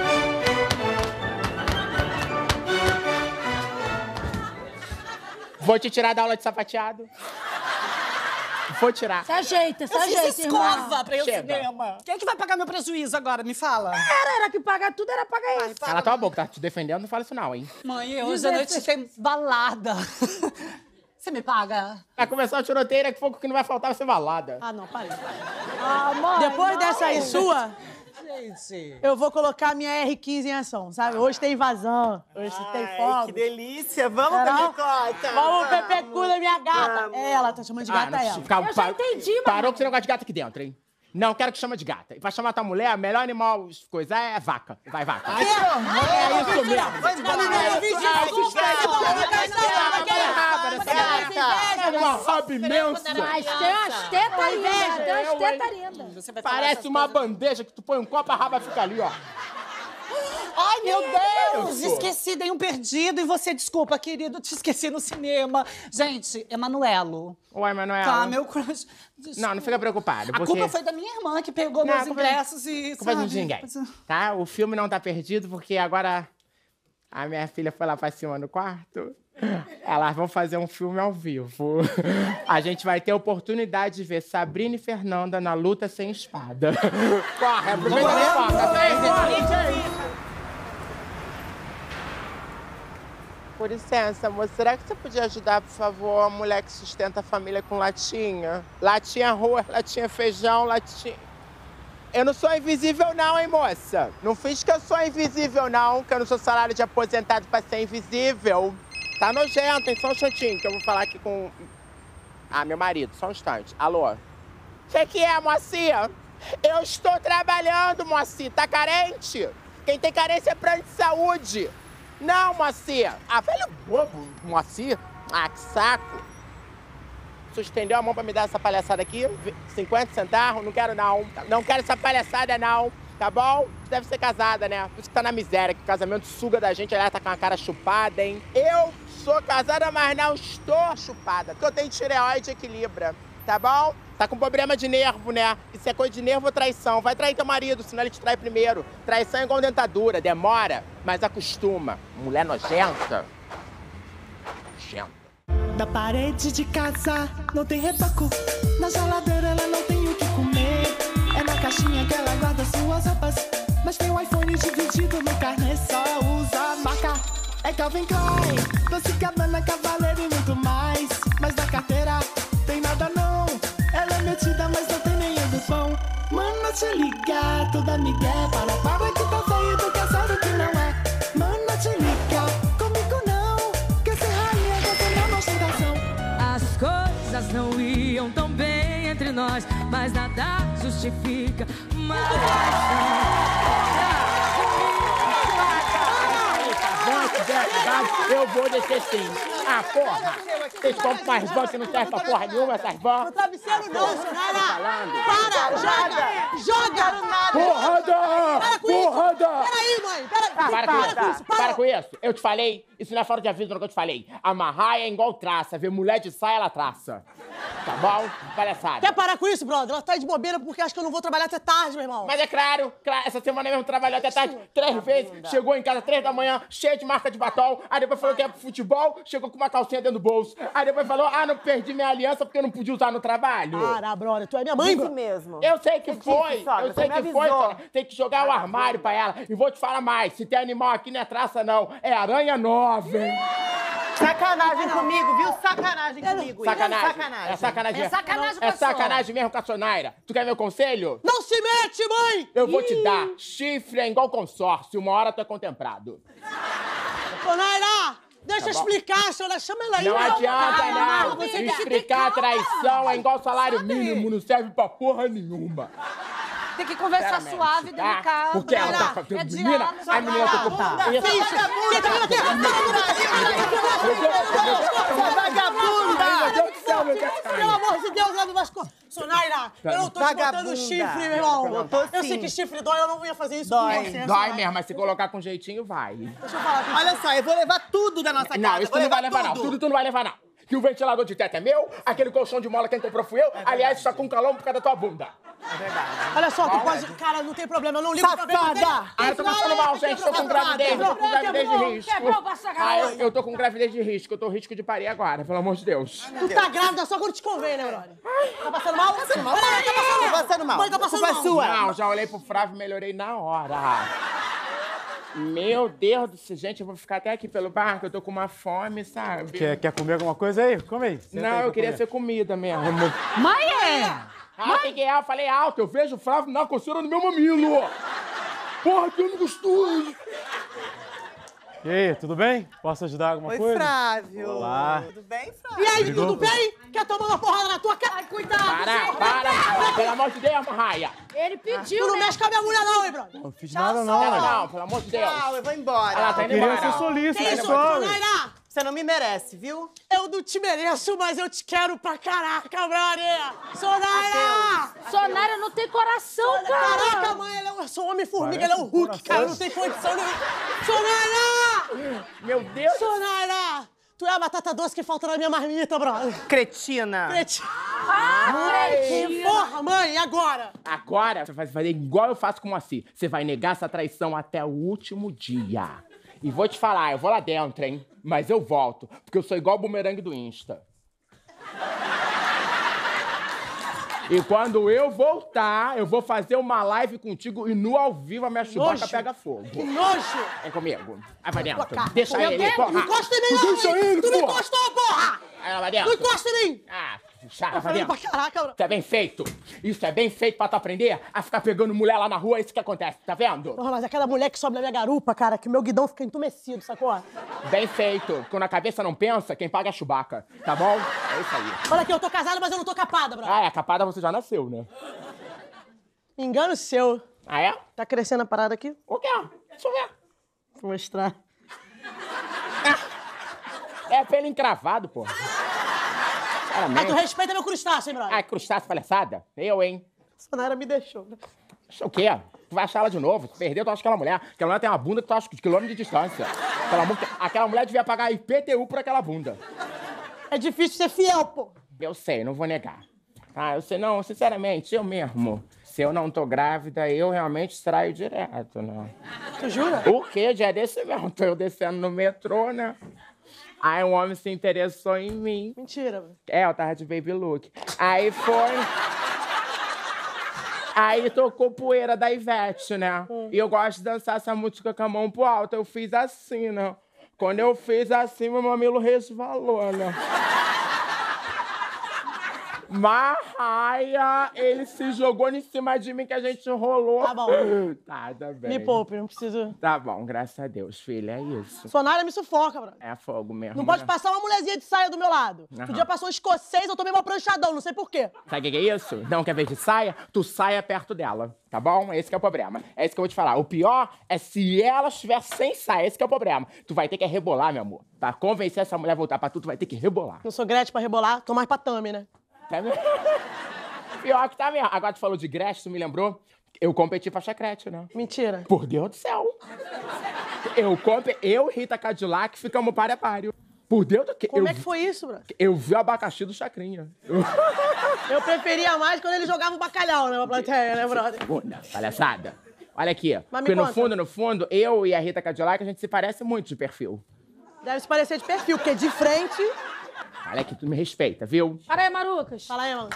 [SPEAKER 1] Vou te tirar da aula de sapateado. Vou tirar.
[SPEAKER 2] Se ajeita, se
[SPEAKER 7] Eu
[SPEAKER 2] ajeita,
[SPEAKER 7] fiz
[SPEAKER 2] irmão.
[SPEAKER 7] escova pra ir ao
[SPEAKER 1] Chega.
[SPEAKER 7] cinema. Quem é que vai pagar meu prejuízo agora? Me fala.
[SPEAKER 2] Era, era que pagar tudo, era pagar isso.
[SPEAKER 1] Cala tua boca, tá te defendendo, não fala isso não, hein?
[SPEAKER 7] Mãe, hoje à noite tem balada. Você me paga?
[SPEAKER 1] Vai começar o tiroteio, daqui a pouco que não vai faltar vai ser balada.
[SPEAKER 4] Ah, não, parei.
[SPEAKER 2] Ah, mãe,
[SPEAKER 4] Depois
[SPEAKER 2] não.
[SPEAKER 4] dessa aí sua,
[SPEAKER 7] gente.
[SPEAKER 4] Eu vou colocar minha R quinze em ação, sabe? Hoje tem invasão, hoje tem fogo.
[SPEAKER 7] Que delícia. Vamos,
[SPEAKER 4] Não?
[SPEAKER 7] Pepecota.
[SPEAKER 4] Vamos, Pepecuda, minha gata. É, ela tá chamando de
[SPEAKER 1] Ah,
[SPEAKER 4] gata
[SPEAKER 1] não,
[SPEAKER 4] ela.
[SPEAKER 1] fica-
[SPEAKER 2] Eu já
[SPEAKER 1] par-
[SPEAKER 2] entendi, mas...
[SPEAKER 1] Parou com esse negócio de gata aqui dentro, hein? Não quero que chama de gata. E pra chamar tua mulher, o melhor animal, coisa é vaca. Vai, vaca.
[SPEAKER 7] Ai, que horror.
[SPEAKER 1] É isso mesmo.
[SPEAKER 7] Vai embora.
[SPEAKER 1] É isso, é isso, é uma raba imensa.
[SPEAKER 2] Mas tem umas tetas lindas, tem umas tetas lindas.
[SPEAKER 7] Você vai falar
[SPEAKER 1] Parece
[SPEAKER 7] essas
[SPEAKER 1] uma
[SPEAKER 7] coisas.
[SPEAKER 1] bandeja que tu põe um copo, a raba fica ali, ó.
[SPEAKER 7] Ai, meu Deus!
[SPEAKER 1] Isso.
[SPEAKER 7] Esqueci, dei um perdido. E você, desculpa, querido, te esqueci no cinema. Gente, Emanuelo.
[SPEAKER 1] Oi, Manuela.
[SPEAKER 7] Tá, meu crush.
[SPEAKER 1] Não, não fica preocupado.
[SPEAKER 7] A
[SPEAKER 1] porque...
[SPEAKER 7] culpa foi da minha irmã que pegou
[SPEAKER 1] Não,
[SPEAKER 7] meus
[SPEAKER 1] a culpa-
[SPEAKER 7] ingressos e.
[SPEAKER 1] Culpa
[SPEAKER 7] sabe?
[SPEAKER 1] de ninguém, tá? O filme não tá perdido porque agora a minha filha foi lá pra cima no quarto. Elas vão fazer um filme ao vivo. A gente vai ter a oportunidade de ver Sabrina e Fernanda na luta sem espada. Corre, aproveita a porta. Vem, corre.
[SPEAKER 10] Por licença, moça, será que você podia ajudar, por favor, a mulher que sustenta a família com latinha? Latinha arroz, latinha feijão, latinha... Eu não sou invisível não, hein, moça? Não fiz que eu sou invisível não, que eu não sou salário de aposentado pra ser invisível. Tá nojento, hein? Só um instantinho, que eu vou falar aqui com... Ah, meu marido, só um instante. Alô? O que que é, mocinha? Eu estou trabalhando, mocinha. Tá carente? Quem tem carência é plano de saúde. Não, mocinha. Ah, velho bobo, mocinha. Ah, que saco. Você estendeu a mão pra me dar essa palhaçada aqui? cinquenta centavos? Não quero, não. Não quero essa palhaçada, não. Tá bom? Você deve ser casada, né? Por isso que tá na miséria, que o casamento suga da gente. Aliás, tá com a cara chupada, hein? Eu sou casada, mas não estou chupada. Porque eu tenho tireoide e equilibra. Tá bom? Tá com problema de nervo, né? Isso é coisa de nervo ou traição. Vai trair teu marido, senão ele te trai primeiro. Traição é igual dentadura, demora, mas acostuma. Mulher nojenta. Nojenta.
[SPEAKER 3] Da parede de casa não tem retoco. Na geladeira ela não tem o que comer. É na caixinha que ela guarda suas roupas. Mas tem o iPhone dividido no carnê, só usa marca. É Calvin Klein, Dolce Gabbana, Cavaleiro e muito mais. Mas na carteira tem nada não. Ela é metida, mas não tem nem do pão. Mano, te liga, toda migué. Para, para que tá feio, tu quer saber que não é. Mano, te liga, comigo não. Quer ser rainha, quer ter uma ostentação.
[SPEAKER 9] As coisas não iam tão bem entre nós, mas nada justifica uma
[SPEAKER 1] Eu vou descer sim. Ah, porra! Vocês compram mais van que não serve pra porra nenhuma, essas van.
[SPEAKER 4] Não travesseiro não, senhora.
[SPEAKER 1] Falando.
[SPEAKER 4] Para, joga, joga.
[SPEAKER 1] Porrada!
[SPEAKER 4] com isso.
[SPEAKER 1] Porrada!
[SPEAKER 4] Peraí, mãe, peraí.
[SPEAKER 1] Ah, para com isso,
[SPEAKER 4] com isso, para.
[SPEAKER 1] para com isso. Eu te falei, isso não é fora de aviso no que eu te falei. Amarrar é igual traça, ver mulher de saia, ela traça. Tá bom? Palhaçada.
[SPEAKER 4] Quer parar com isso, brother? Ela tá de bobeira porque acha que eu não vou trabalhar até tarde, meu irmão.
[SPEAKER 1] Mas é claro, claro, essa semana mesmo trabalhou até tarde, três vezes, chegou em casa três da manhã, cheia de marca de batom, aí depois falou que ia pro futebol, chegou com uma calcinha dentro do bolso, aí depois falou, ah, não perdi minha aliança porque eu não podia usar no trabalho.
[SPEAKER 4] Para, brother, tu é minha mãe,
[SPEAKER 11] Isso
[SPEAKER 4] bro.
[SPEAKER 11] mesmo.
[SPEAKER 1] Eu sei que
[SPEAKER 11] Você
[SPEAKER 1] foi,
[SPEAKER 11] disse, sogra,
[SPEAKER 1] eu sei
[SPEAKER 11] você me
[SPEAKER 1] que foi,
[SPEAKER 11] avisou.
[SPEAKER 1] sogra. Tem que jogar o armário pra ela. E vou te falar mais, se tem animal aqui não é traça não, é aranha nova, hein?
[SPEAKER 11] Sacanagem comigo, viu? Sacanagem comigo.
[SPEAKER 1] Sacanagem.
[SPEAKER 11] Sacanagem.
[SPEAKER 1] É sacanagem.
[SPEAKER 11] É sacanagem com
[SPEAKER 1] É
[SPEAKER 11] a senhora.
[SPEAKER 1] sacanagem mesmo com a Sonaira. Tu quer meu conselho?
[SPEAKER 4] Não se mete, mãe!
[SPEAKER 1] Eu vou te dar. Chifre é igual consórcio, uma hora tu é contemplado.
[SPEAKER 4] Ô, Naira, deixa
[SPEAKER 1] Tá
[SPEAKER 4] eu
[SPEAKER 1] bom.
[SPEAKER 4] explicar, senhora. Chama ela aí.
[SPEAKER 1] Não adianta,
[SPEAKER 4] Calma,
[SPEAKER 1] não.
[SPEAKER 4] você tem que ter
[SPEAKER 1] Explicar
[SPEAKER 4] calma.
[SPEAKER 1] traição é igual salário mínimo, não serve pra porra nenhuma.
[SPEAKER 12] Tem que conversar
[SPEAKER 1] Sinceramente,
[SPEAKER 12] suave,
[SPEAKER 1] tá?
[SPEAKER 12] delicado.
[SPEAKER 1] Porque ela tá com a
[SPEAKER 12] É
[SPEAKER 1] menina,
[SPEAKER 12] diálogo,
[SPEAKER 1] a menina tá com...
[SPEAKER 12] vagabunda.
[SPEAKER 1] Isso. Meu Deus do céu, meu Deus.
[SPEAKER 4] Pelo amor de Deus, leve mais coisas. Sonaira, eu não tô te botando
[SPEAKER 11] Vagabunda.
[SPEAKER 4] chifre, meu irmão.
[SPEAKER 11] Botou
[SPEAKER 4] Eu
[SPEAKER 11] sim.
[SPEAKER 4] sei que chifre dói, eu não ia fazer isso
[SPEAKER 11] Dói.
[SPEAKER 4] com você.
[SPEAKER 1] Dói
[SPEAKER 4] Sonaira.
[SPEAKER 1] mesmo, mas se colocar com jeitinho, vai.
[SPEAKER 4] Deixa eu falar com
[SPEAKER 11] Olha só, eu vou levar tudo da nossa casa.
[SPEAKER 1] Não, isso
[SPEAKER 11] vou
[SPEAKER 1] tu não vai levar,
[SPEAKER 11] tudo.
[SPEAKER 1] não. Tudo tu não vai levar, não. Que o ventilador de teto é meu, aquele colchão de mola quem comprou fui eu. Aliás, só com calão por causa da tua bunda.
[SPEAKER 4] Olha só, tu pode... Cara, não tem problema, eu não ligo pra ver.
[SPEAKER 11] Safada!
[SPEAKER 1] Ah, eu tô passando mal, gente. Tô com gravidez, tô com gravidez de risco.
[SPEAKER 2] Quebrou, passa a
[SPEAKER 1] Ah, eu,
[SPEAKER 2] garota.
[SPEAKER 1] eu tô com gravidez de risco. Eu tô risco de parir agora, pelo amor de Deus.
[SPEAKER 4] Tu tá grávida só quando te convém, né, brother? Tá passando mal? Tá passando mal? Tá passando mal.
[SPEAKER 11] Tô passando mal.
[SPEAKER 4] Mãe, tá passando
[SPEAKER 11] Culpa
[SPEAKER 4] mal.
[SPEAKER 11] sua.
[SPEAKER 1] Não, já olhei pro Flávio e melhorei na hora. Meu Deus do céu, gente, eu vou ficar até aqui pelo barco, eu tô com uma fome, sabe?
[SPEAKER 13] Quer, quer comer alguma coisa aí? Come aí. Senta aí
[SPEAKER 1] Não,
[SPEAKER 13] pra
[SPEAKER 1] eu queria
[SPEAKER 13] comer.
[SPEAKER 1] ser comida mesmo.
[SPEAKER 2] Mãe, é!
[SPEAKER 1] Ah, o que que é? Eu falei alto, eu vejo o Flávio na coceira no meu mamilo.
[SPEAKER 13] Porra, que homem gostoso! E aí, tudo bem? Posso ajudar alguma
[SPEAKER 4] Oi,
[SPEAKER 13] coisa?
[SPEAKER 4] Flávio.
[SPEAKER 13] Olá.
[SPEAKER 4] Tudo bem, Flávio?
[SPEAKER 6] E aí,
[SPEAKER 13] Brigou?
[SPEAKER 6] tudo bem? Quer tomar uma porrada na tua cara? Ai, cuidado!
[SPEAKER 1] Para, para! Pelo amor de Deus, Raia!
[SPEAKER 2] Ele pediu,
[SPEAKER 6] Tu não
[SPEAKER 2] né?
[SPEAKER 6] mexe com a minha mulher não, hein, brother?
[SPEAKER 13] Não fiz nada não,
[SPEAKER 1] Não,
[SPEAKER 13] ué.
[SPEAKER 1] não, pelo amor de Deus!
[SPEAKER 4] Tchau, eu vou embora.
[SPEAKER 1] Olha lá, tá
[SPEAKER 13] Eu
[SPEAKER 1] indo
[SPEAKER 13] queria
[SPEAKER 1] embora.
[SPEAKER 13] ser solícito,
[SPEAKER 6] Que isso,
[SPEAKER 13] pessoal. ué.
[SPEAKER 6] Sonaira?
[SPEAKER 4] Você não me merece, viu?
[SPEAKER 6] Eu não te mereço, mas eu te quero pra caraca, brother! Sonaira!
[SPEAKER 2] Sonara não tem coração,
[SPEAKER 6] Caraca,
[SPEAKER 2] cara.
[SPEAKER 6] mãe, ele é, eu sou um homem-formiga,
[SPEAKER 13] Parece
[SPEAKER 6] ele é o Hulk,
[SPEAKER 13] coração.
[SPEAKER 6] cara, não tem condição nenhuma. Sonaira!
[SPEAKER 1] Meu Deus!
[SPEAKER 6] Sonaira! Tu é a batata doce que falta na minha marmita, brother.
[SPEAKER 4] Cretina.
[SPEAKER 6] Cretina.
[SPEAKER 2] Ah,
[SPEAKER 6] Que porra, mãe, e agora?
[SPEAKER 1] Agora, você vai fazer igual eu faço com o Moacir. Você vai negar essa traição até o último dia. E vou te falar, eu vou lá dentro, hein? Mas eu volto, porque eu sou igual o bumerangue do Insta. E quando eu voltar, eu vou fazer uma live contigo e no ao vivo a minha chubaca
[SPEAKER 6] Nojo.
[SPEAKER 1] pega fogo.
[SPEAKER 6] Que nojo!
[SPEAKER 1] Vem comigo. Aí vai dentro.
[SPEAKER 6] Cara,
[SPEAKER 1] Deixa
[SPEAKER 6] meu
[SPEAKER 1] ele,
[SPEAKER 6] Deus,
[SPEAKER 1] porra.
[SPEAKER 6] Não encosta em mim,
[SPEAKER 1] Tu
[SPEAKER 6] não!
[SPEAKER 1] deixa
[SPEAKER 6] hein?
[SPEAKER 1] ele,
[SPEAKER 6] Tu não
[SPEAKER 1] porra.
[SPEAKER 6] encostou, porra!
[SPEAKER 1] Aí ela vai
[SPEAKER 6] Não
[SPEAKER 1] dentro.
[SPEAKER 6] encosta em mim!
[SPEAKER 1] Ah, chato, vai
[SPEAKER 6] Falando
[SPEAKER 1] dentro.
[SPEAKER 6] pra caraca, bro.
[SPEAKER 1] Isso é bem feito. Isso é bem feito pra tu aprender a ficar pegando mulher lá na rua. É isso que acontece, tá vendo?
[SPEAKER 6] Porra, mas aquela mulher que sobe na minha garupa, cara, que meu guidão fica entumecido, sacou?
[SPEAKER 1] Bem feito. Quando a cabeça não pensa, quem paga é a Chewbacca. Tá bom? É isso aí.
[SPEAKER 6] Olha aqui, eu tô casada, mas eu não tô capada, bro.
[SPEAKER 1] Ah, é, capada você já nasceu, né?
[SPEAKER 6] Engano seu.
[SPEAKER 1] Ah, é?
[SPEAKER 6] Tá crescendo a parada aqui?
[SPEAKER 1] O quê? Deixa eu ver.
[SPEAKER 6] Vou mostrar.
[SPEAKER 1] É pelo encravado, pô.
[SPEAKER 6] Mas tu respeita meu crustáceo, hein, brother?
[SPEAKER 1] Ah, crustáceo palhaçada? Eu, hein?
[SPEAKER 6] Sonaira me deixou.
[SPEAKER 1] Isso é o quê? Tu vai achar ela de novo. Tu perdeu, tu acha aquela mulher. Aquela mulher tem uma bunda que tu acha de quilômetro de distância. Aquela, mu- aquela mulher devia pagar I P T U por aquela bunda.
[SPEAKER 6] É difícil ser fiel, pô.
[SPEAKER 1] Eu sei, não vou negar. Ah, eu sei, não, sinceramente, eu mesmo. Se eu não tô grávida, eu realmente traio direto, né?
[SPEAKER 6] Tu jura?
[SPEAKER 1] O quê? Dia desse mesmo. Tô eu descendo no metrô, né? Aí um homem se interessou em mim.
[SPEAKER 6] Mentira, bro.
[SPEAKER 1] É, eu tava de baby look. Aí foi... Aí tocou poeira da Ivete, né? E eu gosto de dançar essa música com a mão pro alto. Eu fiz assim, né? Quando eu fiz assim, meu mamilo resvalou, né? Marraia, ele se jogou em cima de mim que a gente rolou.
[SPEAKER 6] Tá bom.
[SPEAKER 1] Tá, tá bem.
[SPEAKER 6] Me poupe, não preciso...
[SPEAKER 1] Tá bom, graças a Deus, filha, é isso.
[SPEAKER 6] Sonaira me sufoca, bro.
[SPEAKER 1] É fogo mesmo.
[SPEAKER 6] Não pode
[SPEAKER 1] né?
[SPEAKER 6] passar uma mulherzinha de saia do meu lado.
[SPEAKER 1] Aham.
[SPEAKER 6] Outro dia passou um escocês, eu tomei uma pranchadão, não sei por quê.
[SPEAKER 1] Sabe o que que é isso? Não quer ver de saia? Tu saia perto dela, tá bom? Esse que é o problema. É isso que eu vou te falar. O pior é se ela estiver sem saia. Esse que é o problema. Tu vai ter que rebolar, meu amor. Pra convencer essa mulher a voltar pra tu, tu vai ter que rebolar.
[SPEAKER 6] Não sou Gretchen pra rebolar, tô mais pra Tami, né?
[SPEAKER 1] Tá mesmo? Pior que tá mesmo. Agora tu falou de Gretchen, tu me lembrou? Eu competi pra chacrete, né?
[SPEAKER 6] Mentira.
[SPEAKER 1] Por Deus do céu. Eu, compe... eu e Rita Cadillac ficamos páreo a páreo. Por Deus do que...
[SPEAKER 6] Como
[SPEAKER 1] eu...
[SPEAKER 6] é que foi isso, bro?
[SPEAKER 1] Eu vi o abacaxi do Chacrinha.
[SPEAKER 6] Eu preferia mais quando ele jogava o bacalhau, né, pra plateia, né, brother?
[SPEAKER 1] Bunda, palhaçada. Olha aqui.
[SPEAKER 6] Mas me
[SPEAKER 1] Porque no
[SPEAKER 6] conta.
[SPEAKER 1] fundo, no fundo, eu e a Rita Cadillac, a gente se parece muito de perfil.
[SPEAKER 6] Deve se parecer de perfil, porque de frente...
[SPEAKER 1] Olha aqui, tu me respeita, viu?
[SPEAKER 2] Para aí, Marucas.
[SPEAKER 6] Fala aí, mano.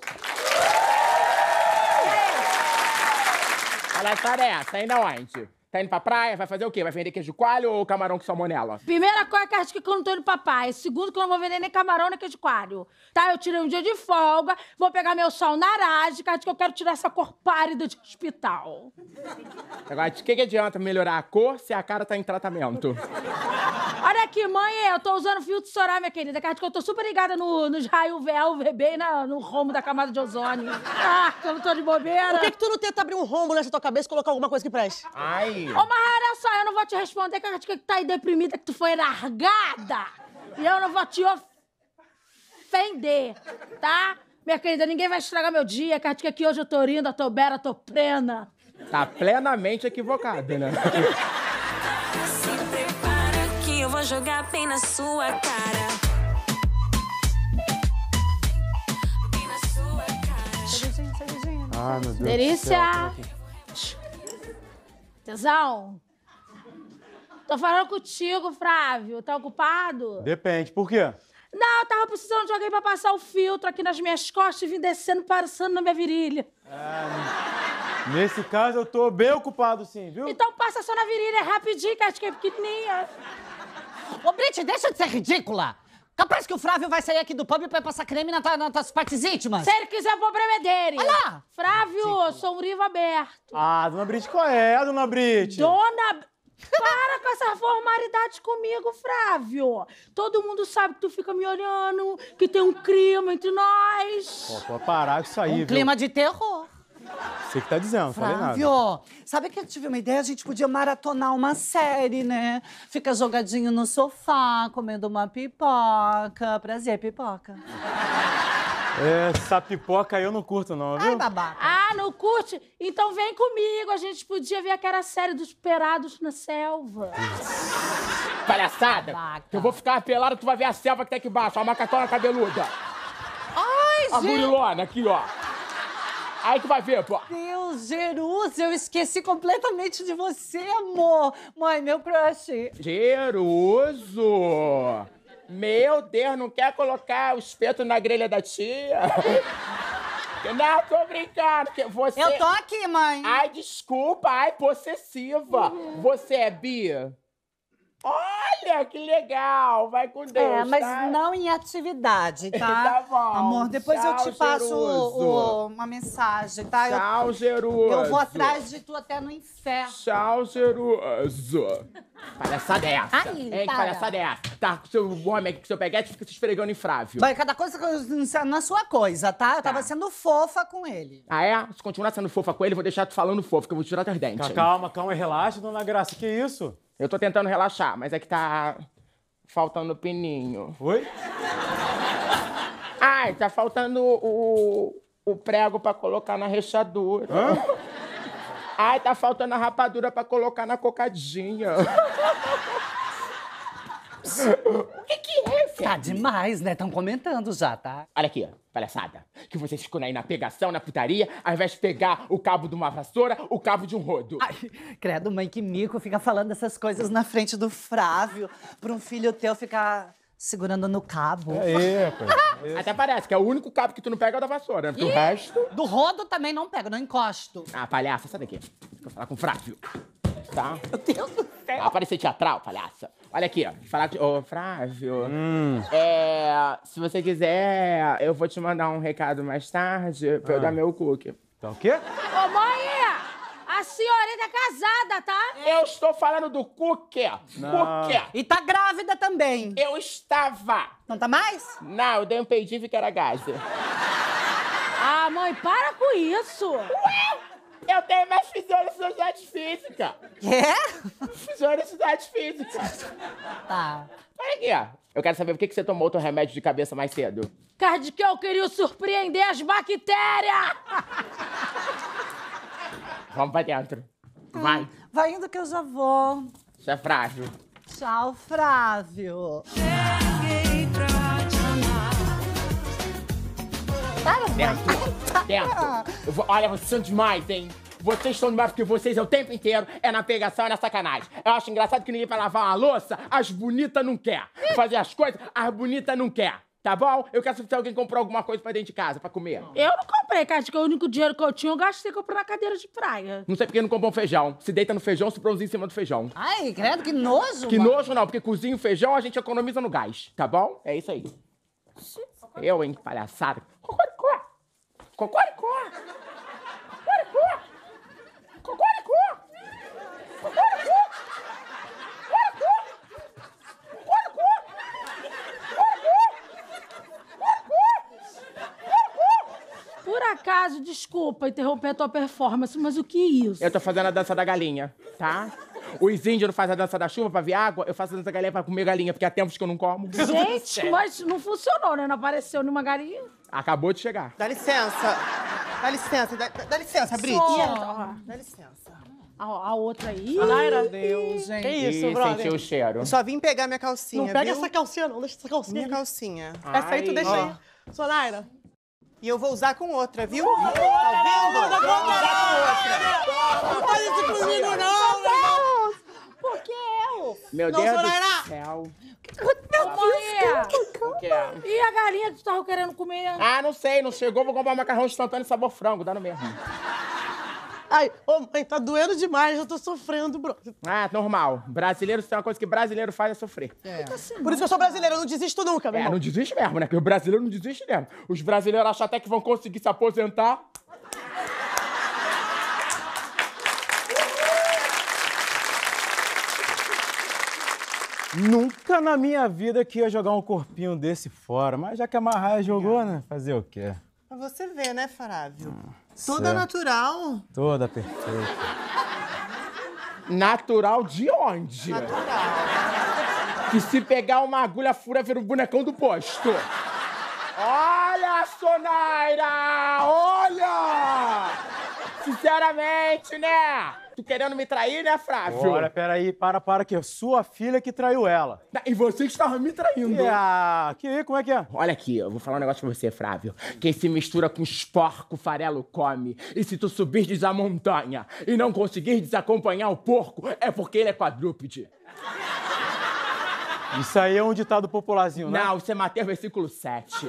[SPEAKER 1] Olha essa dessa, ainda onde? Tá indo pra praia? Vai fazer o quê? Vai vender queijo coalho ou camarão com salmonela?
[SPEAKER 2] Primeira coisa que eu acho que eu não tô indo pra praia. Segundo, que eu não vou vender nem camarão nem queijo coalho. Tá? Eu tirei um dia de folga, vou pegar meu sol na aragem, que acho que eu quero tirar essa cor pálida de hospital.
[SPEAKER 1] Agora, de que, que adianta melhorar a cor se a cara tá em tratamento?
[SPEAKER 2] Olha aqui, mãe, eu tô usando filtro solar, minha querida, que acho que eu tô super ligada no, nos raios V A U V B e na, no rombo da camada de ozônio. Ah, que eu não tô de bobeira.
[SPEAKER 6] Por que que tu não tenta abrir um rombo nessa tua cabeça e colocar alguma coisa que preste?
[SPEAKER 1] Ai.
[SPEAKER 2] Ô, mas olha só, eu não vou te responder que eu acho que tá aí deprimida, que tu foi largada. E eu não vou te ofender, tá? Minha querida, ninguém vai estragar meu dia, que acho que aqui hoje eu tô rindo, eu tô bela, tô plena.
[SPEAKER 1] Tá plenamente equivocada, né?
[SPEAKER 9] Se prepara que eu vou jogar bem na sua cara. Bem na sua cara.
[SPEAKER 13] Ai, meu Deus
[SPEAKER 2] Delícia.
[SPEAKER 13] do céu.
[SPEAKER 2] Tesão. Tô falando contigo, Flávio. Tá ocupado?
[SPEAKER 13] Depende, por quê?
[SPEAKER 2] Não, eu tava precisando de alguém pra passar o filtro aqui nas minhas costas e vim descendo, passando na minha virilha.
[SPEAKER 13] Nesse caso, eu tô bem ocupado sim, viu?
[SPEAKER 2] Então passa só na virilha, é rapidinho, que acho que é pequenininha.
[SPEAKER 7] Ô, Brit, deixa de ser ridícula. Capaz que o Flávio vai sair aqui do pub pra passar creme na tua- nas tuas partes íntimas.
[SPEAKER 2] Se ele quiser, o problema é dele.
[SPEAKER 7] Olha lá.
[SPEAKER 2] Flávio, eu sou um livro aberto.
[SPEAKER 13] Ah, dona Brite, qual é, dona Brite?
[SPEAKER 2] Dona... Para com essa formalidade comigo, Flávio. Todo mundo sabe que tu fica me olhando, que tem um clima entre nós.
[SPEAKER 13] Pô, pode parar com isso aí,
[SPEAKER 7] Um
[SPEAKER 13] viu?
[SPEAKER 7] clima de terror.
[SPEAKER 13] Você que tá dizendo, não falei nada.
[SPEAKER 7] Flávio, sabe que eu tive uma ideia? A gente podia maratonar uma série, né? Fica jogadinho no sofá, comendo uma pipoca. Prazer, pipoca.
[SPEAKER 13] Essa pipoca aí eu não curto, não, viu?
[SPEAKER 7] Ai, babaca.
[SPEAKER 2] Ah, não curte? Então vem comigo, a gente podia ver aquela série dos pelados na selva.
[SPEAKER 1] Palhaçada! Que eu vou ficar pelado, tu vai ver a selva que tá aqui embaixo, a macatona cabeluda.
[SPEAKER 7] Ai,
[SPEAKER 1] A
[SPEAKER 7] gente.
[SPEAKER 1] gurilona aqui, ó. Aí tu vai ver, pô.
[SPEAKER 7] Deus, Jerusa, eu esqueci completamente de você, amor. Mãe, meu crush.
[SPEAKER 1] Cheiroso! Meu Deus, não quer colocar o espeto na grelha da tia? Não, tô brincando. Que você...
[SPEAKER 7] Eu tô aqui, mãe.
[SPEAKER 1] Ai, desculpa. Ai, possessiva. Você é bi? Olha, que legal. Vai com Deus,
[SPEAKER 7] É, mas
[SPEAKER 1] tá?
[SPEAKER 7] não em atividade, tá?
[SPEAKER 1] Tá bom.
[SPEAKER 7] Amor, depois
[SPEAKER 1] Tchau,
[SPEAKER 7] eu te passo
[SPEAKER 1] cheiroso.
[SPEAKER 7] o- o- uma mensagem, tá? Eu-
[SPEAKER 1] Tchau, Geruso.
[SPEAKER 7] Eu vou atrás de tu até no inferno.
[SPEAKER 1] Tchau, Geruso. Palhaçada é essa?
[SPEAKER 7] Ai,
[SPEAKER 1] hein? Que
[SPEAKER 7] para.
[SPEAKER 1] palhaçada é essa? Tá com seu homem aqui, com seu peguete, fica se esfregando em Flávio.
[SPEAKER 7] Vai, cada coisa na sua coisa, tá? Eu tava sendo fofa com ele.
[SPEAKER 1] Ah, é? Se continuar sendo fofa com ele, eu vou deixar tu falando fofo, que eu vou tirar teus dentes.
[SPEAKER 13] Tá, calma, calma, relaxa, dona Graça. Que isso?
[SPEAKER 1] Eu tô tentando relaxar, mas é que tá faltando pininho.
[SPEAKER 13] Oi?
[SPEAKER 1] Ai, tá faltando o, o prego pra colocar na rechadura.
[SPEAKER 13] Hã?
[SPEAKER 1] Ai, tá faltando a rapadura pra colocar na cocadinha. O que que é, filho?
[SPEAKER 7] Tá demais, né? Estão comentando já, tá?
[SPEAKER 1] Olha aqui, ó, palhaçada. Que vocês ficam aí na pegação, na putaria, ao invés de pegar o cabo de uma vassoura, o cabo de um rodo.
[SPEAKER 7] Ai, credo, mãe, que mico fica falando essas coisas na frente do Flávio, pra um filho teu ficar segurando no cabo.
[SPEAKER 13] É, pai.
[SPEAKER 1] Até parece que é o único cabo que tu não pega é o da vassoura, porque o resto...
[SPEAKER 7] Do rodo também não pego, não encosto.
[SPEAKER 1] Ah, palhaça, sai daqui. Vou falar com o Flávio. Tá?
[SPEAKER 7] Meu Deus do céu.
[SPEAKER 1] Vai parecer teatral, palhaça. Olha aqui, ó. Falar com... Ô, Flávio.
[SPEAKER 13] Hum.
[SPEAKER 1] É... Se você quiser, eu vou te mandar um recado mais tarde pra eu
[SPEAKER 13] Ah.
[SPEAKER 1] dar meu cookie.
[SPEAKER 13] Tá o quê?
[SPEAKER 2] Ô, mãe, a senhorita é casada, tá?
[SPEAKER 1] Eu estou falando do cookie.
[SPEAKER 13] Não.
[SPEAKER 1] Cookie.
[SPEAKER 7] E tá grávida também.
[SPEAKER 1] Eu estava.
[SPEAKER 7] Não tá mais?
[SPEAKER 1] Não, eu dei um peidinho e vi que era gás.
[SPEAKER 2] Ah, mãe, para com isso.
[SPEAKER 1] Eu tenho mais fisiologicidade física.
[SPEAKER 7] Quê?
[SPEAKER 1] Fisiologicidade física.
[SPEAKER 7] Tá.
[SPEAKER 1] Olha aqui, ó. Eu quero saber por que que você tomou o teu remédio de cabeça mais cedo.
[SPEAKER 2] Card que eu queria surpreender as bactérias.
[SPEAKER 1] Vamos pra dentro. Vai.
[SPEAKER 7] Vai indo que eu já vou.
[SPEAKER 1] Isso é frágil.
[SPEAKER 7] Tchau, Flávio. Para, mãe.
[SPEAKER 1] Dentro. Dentro. Eu vou... Olha, vocês são demais, hein? Vocês estão demais porque vocês é o tempo inteiro é na pegação, é na sacanagem. Eu acho engraçado que ninguém vai lavar uma louça, as bonitas não quer. Fazer as coisas, as bonitas não quer. Tá bom? Eu quero saber se alguém comprou alguma coisa pra dentro de casa, pra comer.
[SPEAKER 2] Eu não comprei, Card, que o único dinheiro que eu tinha eu gastei comprando a cadeira de praia.
[SPEAKER 1] Não sei por que não comprou um feijão. Se deita no feijão, se bronzeia em cima do feijão.
[SPEAKER 7] Ai, credo, que nojo,
[SPEAKER 1] Que
[SPEAKER 7] mano.
[SPEAKER 1] nojo não, porque cozinha o feijão, a gente economiza no gás. Tá bom? É isso aí. Eu, hein? Palhaçada. Cocoricó! Cocoricó! Cocoricó! Cocoricó! Cocoricó!
[SPEAKER 2] Por acaso, desculpa interromper a tua performance, mas o que é isso?
[SPEAKER 1] Eu tô fazendo a dança da galinha, tá? Os índios não fazem a dança da chuva pra ver água, eu faço a dança da galinha pra comer galinha, porque há tempos que eu não como.
[SPEAKER 2] Gente, mas não funcionou, né? Não apareceu nenhuma galinha.
[SPEAKER 1] Acabou de chegar.
[SPEAKER 11] Dá licença. Dá licença, dá, dá licença, Brit.
[SPEAKER 2] Só.
[SPEAKER 11] Dá licença.
[SPEAKER 2] A, a outra aí.
[SPEAKER 11] Naira.
[SPEAKER 7] Deus, gente.
[SPEAKER 11] Que isso,
[SPEAKER 1] Ih,
[SPEAKER 11] brother?
[SPEAKER 1] sentiu o cheiro.
[SPEAKER 11] Eu só vim pegar minha calcinha,
[SPEAKER 4] Não pega
[SPEAKER 11] viu?
[SPEAKER 4] essa calcinha, não. Deixa essa calcinha.
[SPEAKER 11] Minha
[SPEAKER 4] aí.
[SPEAKER 11] calcinha.
[SPEAKER 4] Essa aí tu
[SPEAKER 1] Ai.
[SPEAKER 4] deixa
[SPEAKER 11] Ó.
[SPEAKER 4] aí. Sonaira.
[SPEAKER 11] E eu vou usar com outra, viu? Tá vendo? Vou usar com outra.
[SPEAKER 4] Não faz isso comigo, não, meu
[SPEAKER 2] Por que eu?
[SPEAKER 1] Meu
[SPEAKER 4] Não,
[SPEAKER 1] Deus
[SPEAKER 4] Sonaira!
[SPEAKER 1] do céu.
[SPEAKER 2] Mãe,
[SPEAKER 1] O que é?
[SPEAKER 2] e a galinha que tu tava querendo comer?
[SPEAKER 1] Ah, não sei, não chegou, vou comprar um macarrão instantâneo sabor frango, dá no mesmo.
[SPEAKER 4] Ai, ô mãe, tá doendo demais, eu tô sofrendo, bro.
[SPEAKER 1] Ah, normal. Brasileiro, se tem uma coisa que brasileiro faz é sofrer.
[SPEAKER 4] É. Por isso que eu sou brasileiro, eu não desisto nunca, meu
[SPEAKER 1] É,
[SPEAKER 4] irmão.
[SPEAKER 1] não desiste mesmo, né? Porque o brasileiro não desiste mesmo. Os brasileiros acham até que vão conseguir se aposentar.
[SPEAKER 13] Nunca na minha vida que ia jogar um corpinho desse fora, mas já que a Marraia jogou, né? Fazer o quê?
[SPEAKER 11] Pra você ver, né, Flávio?
[SPEAKER 13] Ah,
[SPEAKER 11] Toda
[SPEAKER 13] certo.
[SPEAKER 11] natural.
[SPEAKER 13] Toda perfeita.
[SPEAKER 1] Natural de onde?
[SPEAKER 11] Natural.
[SPEAKER 1] Que se pegar uma agulha fura, vira um bonecão do posto. Olha, Sonaira! Olha! Sinceramente, né? Tu querendo me trair, né, Flávio?
[SPEAKER 13] Olha, peraí, para, para aqui. Sua filha que traiu ela.
[SPEAKER 1] E você que estava me traindo.
[SPEAKER 13] Ah, que, como é que é?
[SPEAKER 1] Olha aqui, eu vou falar um negócio pra você, Flávio. Quem se mistura com os porcos, farelo come. E se tu subirdes a montanha e não conseguirdes acompanhar o porco, é porque ele é quadrúpede.
[SPEAKER 13] Isso aí é um ditado popularzinho, né?
[SPEAKER 1] Não, isso é Mateus versículo sete.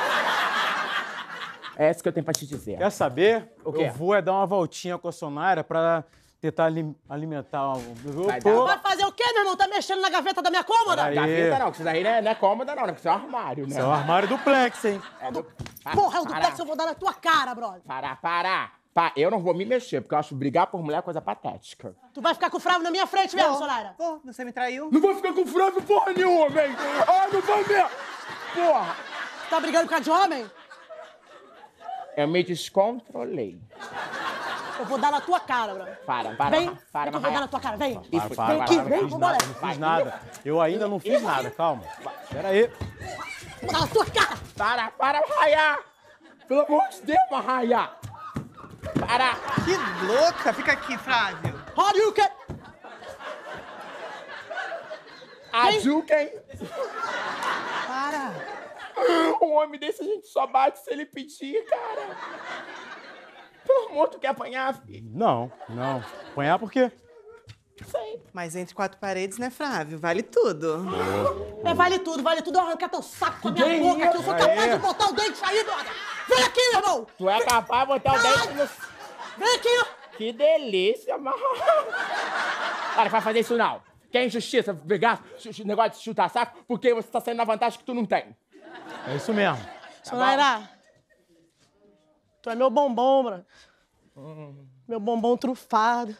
[SPEAKER 1] É isso que eu tenho pra te dizer.
[SPEAKER 13] Quer saber?
[SPEAKER 1] O quê?
[SPEAKER 13] Eu vou é dar uma voltinha com a Sonaira pra tentar alim- alimentar o...
[SPEAKER 1] Vai
[SPEAKER 13] Eu tô-
[SPEAKER 1] dar.
[SPEAKER 4] Vai fazer o quê, meu irmão? Tá mexendo na gaveta da minha cômoda?
[SPEAKER 13] Peraí.
[SPEAKER 1] Gaveta não, que isso daí não é, não é cômoda não, né? Porque isso é um armário, né?
[SPEAKER 13] Isso é o armário duplex, hein?
[SPEAKER 1] É do... Pa-
[SPEAKER 4] Porra, é o
[SPEAKER 1] para,
[SPEAKER 4] duplex, eu vou dar na tua cara, brother.
[SPEAKER 1] Para, para. Pa, eu não vou me mexer, porque eu acho brigar por mulher coisa patética.
[SPEAKER 4] Tu vai ficar com o Flávio na minha frente mesmo,
[SPEAKER 11] Pô,
[SPEAKER 4] Sonaira?
[SPEAKER 11] pô, você me traiu?
[SPEAKER 1] Não vou ficar com o Flávio porra nenhuma, homem! Ah, não vou mesmo! Porra!
[SPEAKER 4] Tá brigando com a de homem?
[SPEAKER 1] Eu me descontrolei.
[SPEAKER 4] Eu vou dar na tua cara, brother.
[SPEAKER 1] Para, para,
[SPEAKER 4] Vem,
[SPEAKER 1] para,
[SPEAKER 4] vem que eu vou dar na tua cara, vem.
[SPEAKER 1] Isso,
[SPEAKER 13] Para, para,
[SPEAKER 4] Vem aqui,
[SPEAKER 13] para,
[SPEAKER 4] vem,
[SPEAKER 13] não fiz
[SPEAKER 4] vambora.
[SPEAKER 13] nada, não fiz nada. Eu ainda não fiz nada, calma. Pera aí.
[SPEAKER 4] Vou dar na tua cara.
[SPEAKER 1] Para, para, Marraia! Pelo amor de Deus, Marraia! Para!
[SPEAKER 11] Que louca! Fica aqui, Flávio.
[SPEAKER 4] Hadouken!
[SPEAKER 1] Hadouken!
[SPEAKER 11] Para.
[SPEAKER 1] Um homem desse a gente só bate se ele pedir, cara. Pelo amor, tu quer apanhar, filho?
[SPEAKER 13] Não, não. Apanhar por quê?
[SPEAKER 1] Sei.
[SPEAKER 11] Mas entre quatro paredes, né, Flávio? Vale tudo.
[SPEAKER 4] É, vale tudo, vale tudo. Eu arrancar teu saco com a minha
[SPEAKER 1] Que
[SPEAKER 4] boca aqui. Eu sou
[SPEAKER 13] isso?
[SPEAKER 4] capaz
[SPEAKER 13] Aê.
[SPEAKER 4] de botar o dente aí, brother. Vem aqui, meu irmão.
[SPEAKER 1] Tu é capaz de botar o dente no...
[SPEAKER 4] Vem aqui.
[SPEAKER 1] Que delícia, Marraia! Cara, vai fazer isso não. Quer injustiça, brigar, ch- ch- negócio de chutar saco, porque você tá saindo na vantagem que tu não tem.
[SPEAKER 13] É isso mesmo.
[SPEAKER 4] Sonaira, tu é meu bombom, brother. Meu bombom trufado.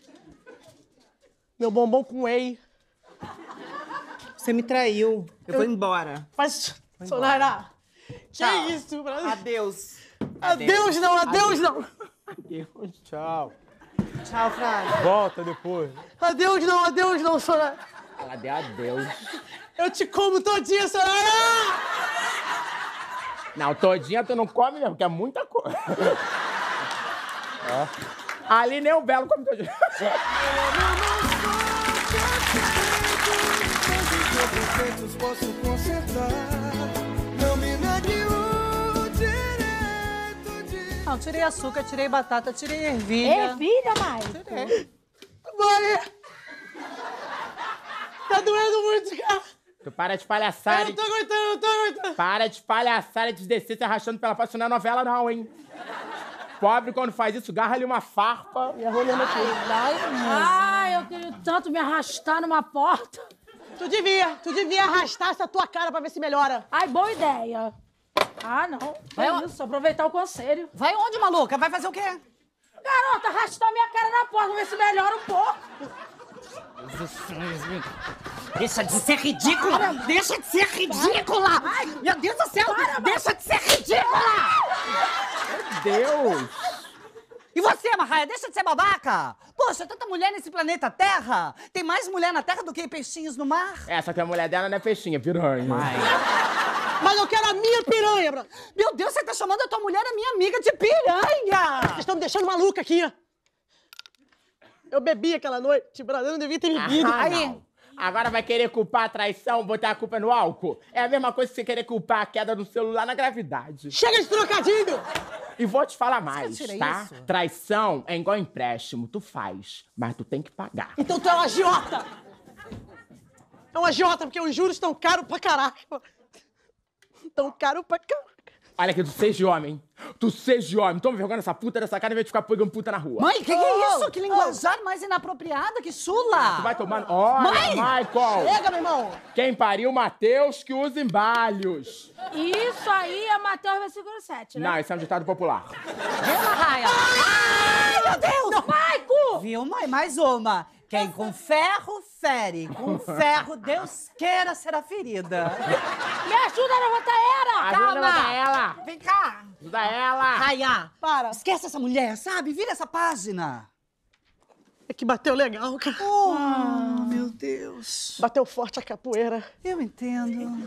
[SPEAKER 4] Meu bombom com whey.
[SPEAKER 11] Você me traiu. Eu, vou embora.
[SPEAKER 4] Mas, Sonaira, que
[SPEAKER 11] Tchau.
[SPEAKER 4] isso, brother?
[SPEAKER 11] Adeus.
[SPEAKER 4] Adeus não, adeus não.
[SPEAKER 13] Tchau.
[SPEAKER 11] Tchau, Flávio.
[SPEAKER 13] Volta depois.
[SPEAKER 4] Adeus não, adeus não, Sonaira.
[SPEAKER 1] Ela deu adeus.
[SPEAKER 4] Eu te como todinha, Sonaira.
[SPEAKER 1] Não, todinha tu não come mesmo, porque é muita coisa. Ali nem o Belo come todinha.
[SPEAKER 3] Posso consertar. Não me negue o direito de...
[SPEAKER 5] Não, tirei açúcar, tirei batata, tirei ervilha.
[SPEAKER 2] Ervilha, mãe?
[SPEAKER 5] Tirei.
[SPEAKER 4] Mãe, tá doendo muito, cara.
[SPEAKER 1] Tu para de
[SPEAKER 4] Eu
[SPEAKER 1] palhaçada.
[SPEAKER 4] não tô aguentando, eu não tô aguentando.
[SPEAKER 1] Para de palhaçada e de descer se arrastando pela face. Isso não é novela não, hein? Pobre, quando faz isso, garra ali uma farpa.
[SPEAKER 4] E a rolando aqui.
[SPEAKER 2] Ai, eu queria tanto me arrastar numa porta.
[SPEAKER 4] Tu devia, tu devia arrastar essa tua cara pra ver se melhora.
[SPEAKER 2] Ai, boa ideia. Ah, não.
[SPEAKER 5] Vai,
[SPEAKER 2] É
[SPEAKER 5] ó.
[SPEAKER 2] isso, aproveitar o conselho.
[SPEAKER 5] Vai onde, maluca? Vai fazer o quê?
[SPEAKER 2] Garota, arrastar minha cara na porta, ver se melhora um pouco.
[SPEAKER 5] Deixa de ser ridícula! Deixa de ser ridícula! Ai, meu Deus do céu! Deixa de ser ridícula!
[SPEAKER 1] Deus!
[SPEAKER 5] E você, Marraia, deixa de ser babaca! Poxa, tanta mulher nesse planeta Terra! Tem mais mulher na Terra do que peixinhos no mar?
[SPEAKER 1] É, só que a mulher dela não é peixinha, piranha.
[SPEAKER 4] Mas eu quero a minha piranha, bro.
[SPEAKER 5] Meu Deus, você tá chamando a tua mulher, a minha amiga, de piranha!
[SPEAKER 4] Vocês estão me deixando maluca aqui. Eu bebi aquela noite, brother. Eu não devia ter bebido.
[SPEAKER 1] Ah,
[SPEAKER 4] Aí,
[SPEAKER 1] não. Agora vai querer culpar a traição, botar a culpa no álcool? É a mesma coisa que você querer culpar a queda do celular na gravidade.
[SPEAKER 4] chega de trocadilho.
[SPEAKER 1] E vou te falar mais,
[SPEAKER 5] tira
[SPEAKER 1] tá?
[SPEAKER 5] isso?
[SPEAKER 1] Traição é igual empréstimo. Tu faz, mas tu tem que pagar.
[SPEAKER 4] Então tu é um agiota. É um agiota, porque os juros estão caros pra caraca. Tão caro pra caraca.
[SPEAKER 1] Olha aqui, tu seja homem. Tu seja homem. Toma vergonha nessa puta dessa cara e vai ficar pegando puta na rua.
[SPEAKER 5] Mãe, que que é isso? Que linguajar mais inapropriada, que chula!
[SPEAKER 1] Tu vai tomar... Olha,
[SPEAKER 5] Mãe!
[SPEAKER 1] Michael!
[SPEAKER 4] Chega, meu irmão!
[SPEAKER 1] Quem pariu, Mateus, que usa embalhos.
[SPEAKER 2] Isso aí é Mateus versículo sete, né?
[SPEAKER 1] Não, esse é um ditado popular.
[SPEAKER 5] Vem, Raia! Ai, meu Deus!
[SPEAKER 2] Maico!
[SPEAKER 5] Viu, mãe? Mais uma. Quem com ferro fere, com ferro Deus queira será ferida.
[SPEAKER 2] Me ajuda a levantar ela!
[SPEAKER 1] Ajuda a levantar ela!
[SPEAKER 5] Vem cá!
[SPEAKER 1] Ajuda ela!
[SPEAKER 5] Raia,
[SPEAKER 4] Para.
[SPEAKER 5] esquece essa mulher, sabe? Vira essa página.
[SPEAKER 4] É que bateu legal, cara.
[SPEAKER 5] Oh, meu Deus.
[SPEAKER 4] Bateu forte a capoeira.
[SPEAKER 5] Eu entendo.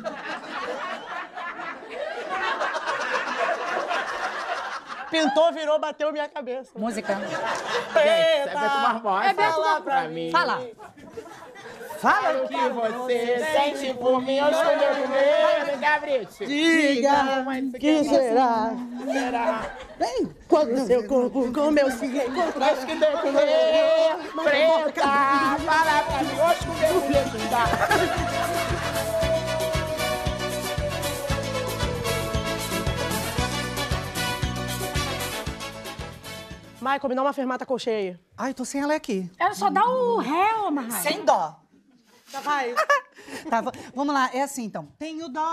[SPEAKER 4] Pintou, virou, bateu minha cabeça.
[SPEAKER 5] Música.
[SPEAKER 1] É Beto Barbosa.
[SPEAKER 2] É Beto
[SPEAKER 1] Fala
[SPEAKER 2] Barbosa.
[SPEAKER 1] pra mim.
[SPEAKER 5] Fala.
[SPEAKER 1] Fala o que você sente por mim. Eu escolhi o meu, Gabriete.
[SPEAKER 4] Diga que será.
[SPEAKER 1] Será?
[SPEAKER 4] Vem, quando seu corpo com meu se encontrar.
[SPEAKER 1] Acho que deu comer, preta. Fala pra mim, hoje com meu beijo dá.
[SPEAKER 4] Michael, me dá uma fermata colcheia aí.
[SPEAKER 5] Ai, tô sem ela aqui.
[SPEAKER 2] Ela só dá o réu, Marraia.
[SPEAKER 5] Sem dó.
[SPEAKER 4] Tá, vai.
[SPEAKER 5] Tá, v- vamos lá, é assim então. Tenho dó.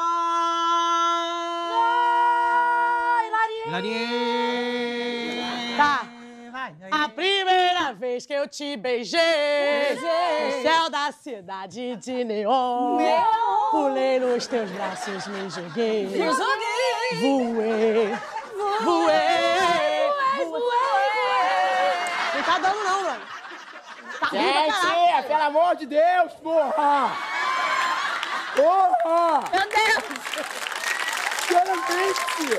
[SPEAKER 2] Ai, Larinha.
[SPEAKER 4] Tá.
[SPEAKER 5] Vai, vai.
[SPEAKER 4] A primeira vez que eu te beijei, no céu da cidade de Neon, pulei nos teus braços, me joguei,
[SPEAKER 5] Me joguei.
[SPEAKER 4] voei, voei, não tá dando não, mano. Tá ruim pra caralho.
[SPEAKER 1] Gente, pelo amor de Deus, porra! Porra!
[SPEAKER 2] Meu Deus.
[SPEAKER 1] Cara triste!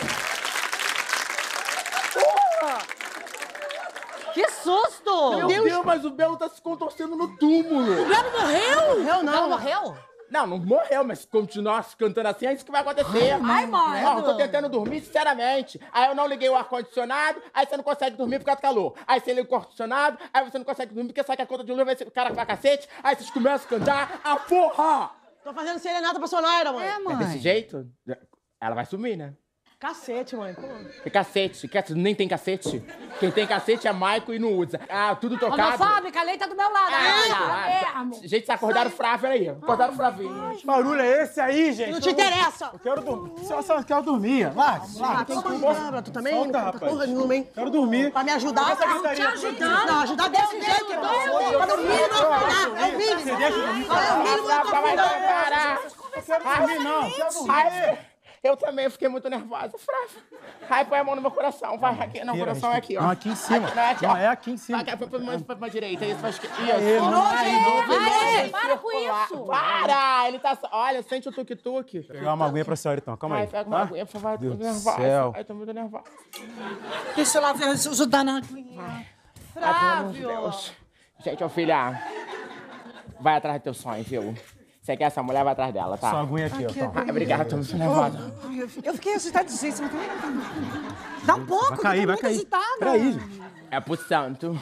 [SPEAKER 1] Porra!
[SPEAKER 5] Que susto!
[SPEAKER 1] Meu Deus. mas o Belo tá se contorcendo no túmulo!
[SPEAKER 4] O Belo morreu? Morreu não.
[SPEAKER 5] Ela morreu?
[SPEAKER 1] Não, não morreu, mas se continuar cantando assim, é isso que vai acontecer.
[SPEAKER 2] Ai, mãe.
[SPEAKER 1] Ó, eu tô tentando dormir, sinceramente. Aí eu não liguei o ar-condicionado, aí você não consegue dormir por causa do calor. Aí você liga o ar-condicionado, aí você não consegue dormir porque sabe que a conta de luz vai ser cara pra cacete. Aí vocês começam a cantar, a porra!
[SPEAKER 4] Tô fazendo serenata pra Sonaira, mãe.
[SPEAKER 5] É, mãe.
[SPEAKER 1] É desse jeito, ela vai sumir, né?
[SPEAKER 4] Cacete, mãe. Pô.
[SPEAKER 1] Que cacete, que nem tem cacete. Quem tem cacete é Maico e não usa. Ah, tudo tocado.
[SPEAKER 2] Homofóbica, a lei tá do meu lado.
[SPEAKER 1] Ah,
[SPEAKER 2] é,
[SPEAKER 1] ah,
[SPEAKER 2] amor.
[SPEAKER 1] gente, se acordaram o Flávio aí. Acordaram o Flavinho.
[SPEAKER 13] Que barulho é esse aí, gente?
[SPEAKER 4] Não te interessa.
[SPEAKER 13] Eu quero dormir. Só, só quero dormir. Larga,
[SPEAKER 4] Ah,
[SPEAKER 13] larga.
[SPEAKER 4] tem que ir, tu também?
[SPEAKER 13] Solta,
[SPEAKER 4] Não canta
[SPEAKER 13] rapaz.
[SPEAKER 4] porra nenhuma, hein?
[SPEAKER 13] Quero dormir.
[SPEAKER 4] Pra me ajudar?
[SPEAKER 13] Essa gritaria.
[SPEAKER 4] Te ajudando? Não, ajudar desse jeito, que é pra no mínimo não acordar. É o mínimo.
[SPEAKER 13] Você deixa eu dormir?
[SPEAKER 4] É o mínimo não acordar.
[SPEAKER 1] Parar.
[SPEAKER 13] Eu quero dormir, não. Quero dormir.
[SPEAKER 1] Ai, eu também fiquei muito nervosa, Flávio. Ai, põe a mão no meu coração. Vai, aqui. Não, o coração é aqui, ó.
[SPEAKER 13] Não, aqui em cima.
[SPEAKER 1] Aqui, não, é aqui, ó.
[SPEAKER 13] Não, é aqui em cima.
[SPEAKER 1] Vai, pra, pra, pra, pra, pra direita, isso, faz... Isso.
[SPEAKER 13] Aê,
[SPEAKER 1] Isso.
[SPEAKER 13] mano.
[SPEAKER 2] Ai, para com isso.
[SPEAKER 1] Para! Ele tá... Olha, sente o tuk-tuk.
[SPEAKER 13] Vou pegar uma aguinha pra senhora, então. Calma aí.
[SPEAKER 1] Ai, pega uma
[SPEAKER 13] tá?
[SPEAKER 1] aguinha, por favor. Tô
[SPEAKER 13] Deus
[SPEAKER 1] muito
[SPEAKER 13] do
[SPEAKER 1] nervosa.
[SPEAKER 13] céu.
[SPEAKER 1] Ai, tô muito nervosa.
[SPEAKER 5] Deixa eu lá ver, ajudar na aguinha.
[SPEAKER 1] Ai, pelo amor de Deus. Gente, ô filha, vai atrás do teu sonho, viu? Você quer essa mulher, vai atrás dela, tá?
[SPEAKER 13] Só uma aguinha aqui, ó. Toma.
[SPEAKER 1] Ai, obrigado, tô muito nervosa.
[SPEAKER 5] Ai, eu, eu fiquei agitadíssima. Dá um pouco,
[SPEAKER 13] Vai cair,
[SPEAKER 5] eu tô
[SPEAKER 13] vai
[SPEAKER 5] muito
[SPEAKER 13] cair.
[SPEAKER 5] agitada.
[SPEAKER 13] Peraí, gente.
[SPEAKER 1] É pro santo.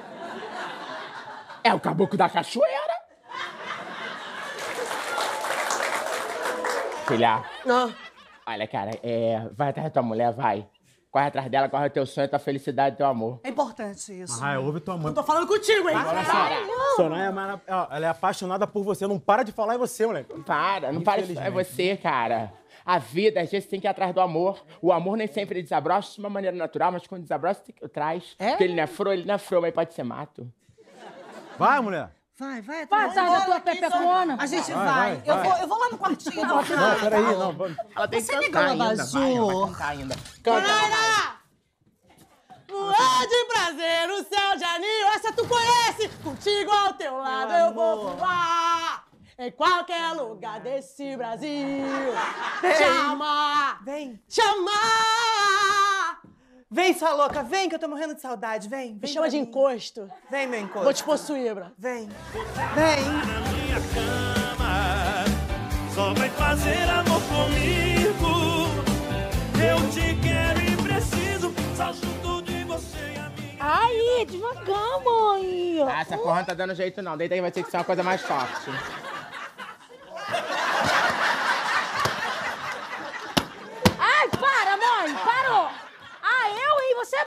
[SPEAKER 1] É o caboclo da cachoeira. Filha,
[SPEAKER 4] Não.
[SPEAKER 1] olha, cara, é... vai atrás da tua mulher, vai. Corre atrás dela, corre o teu sonho, tua felicidade, teu amor.
[SPEAKER 5] É importante isso.
[SPEAKER 13] Ah, ouve tua mãe.
[SPEAKER 4] Tô falando contigo, hein?
[SPEAKER 13] Olha só. Sonaia é mara... ó, ela é apaixonada por você. Não para de falar em você, moleque.
[SPEAKER 1] Para, não para de é você, cara. A vida, às vezes, tem que ir atrás do amor. O amor nem sempre desabrocha de uma maneira natural, mas quando desabrocha, tem que ir atrás.
[SPEAKER 5] É?
[SPEAKER 1] Porque ele não é fro, ele não é fro, mas pode ser mato.
[SPEAKER 13] Vai, mulher.
[SPEAKER 5] Vai, vai.
[SPEAKER 2] Vai atrás da tua pepecona.
[SPEAKER 5] A gente
[SPEAKER 13] Vai,
[SPEAKER 5] vai.
[SPEAKER 13] vai,
[SPEAKER 5] eu,
[SPEAKER 13] vai.
[SPEAKER 5] Vou, eu vou lá no quartinho.
[SPEAKER 13] Não, peraí, não. vamos.
[SPEAKER 1] Ela tem
[SPEAKER 5] Você
[SPEAKER 1] que
[SPEAKER 5] ligou
[SPEAKER 1] cantar
[SPEAKER 5] a
[SPEAKER 1] ainda, vai, ela vai
[SPEAKER 5] Bazu?
[SPEAKER 1] cantar ainda. Canta,
[SPEAKER 4] Sonaira! Voar de prazer no céu de anil, essa tu conhece. Contigo ao teu lado eu vou voar. Em qualquer lugar desse Brasil. Chama!
[SPEAKER 11] Vem.
[SPEAKER 4] Chama!
[SPEAKER 11] Vem, sua louca, vem que eu tô morrendo de saudade. Vem,
[SPEAKER 4] Me
[SPEAKER 11] vem.
[SPEAKER 4] chama
[SPEAKER 11] pra
[SPEAKER 4] de
[SPEAKER 11] mim.
[SPEAKER 4] encosto.
[SPEAKER 11] Vem, meu encosto.
[SPEAKER 4] Vou te possuir, bra.
[SPEAKER 11] Vem.
[SPEAKER 5] Vem.
[SPEAKER 8] Na minha cama, só vai fazer amor comigo. Eu te quero e preciso, só junto de você e a minha.
[SPEAKER 2] Ai, devagar, mãe.
[SPEAKER 1] Ah, essa porra não tá dando jeito, não. Deita aí, vai ter que ser uma coisa mais forte.
[SPEAKER 2] Ai, para,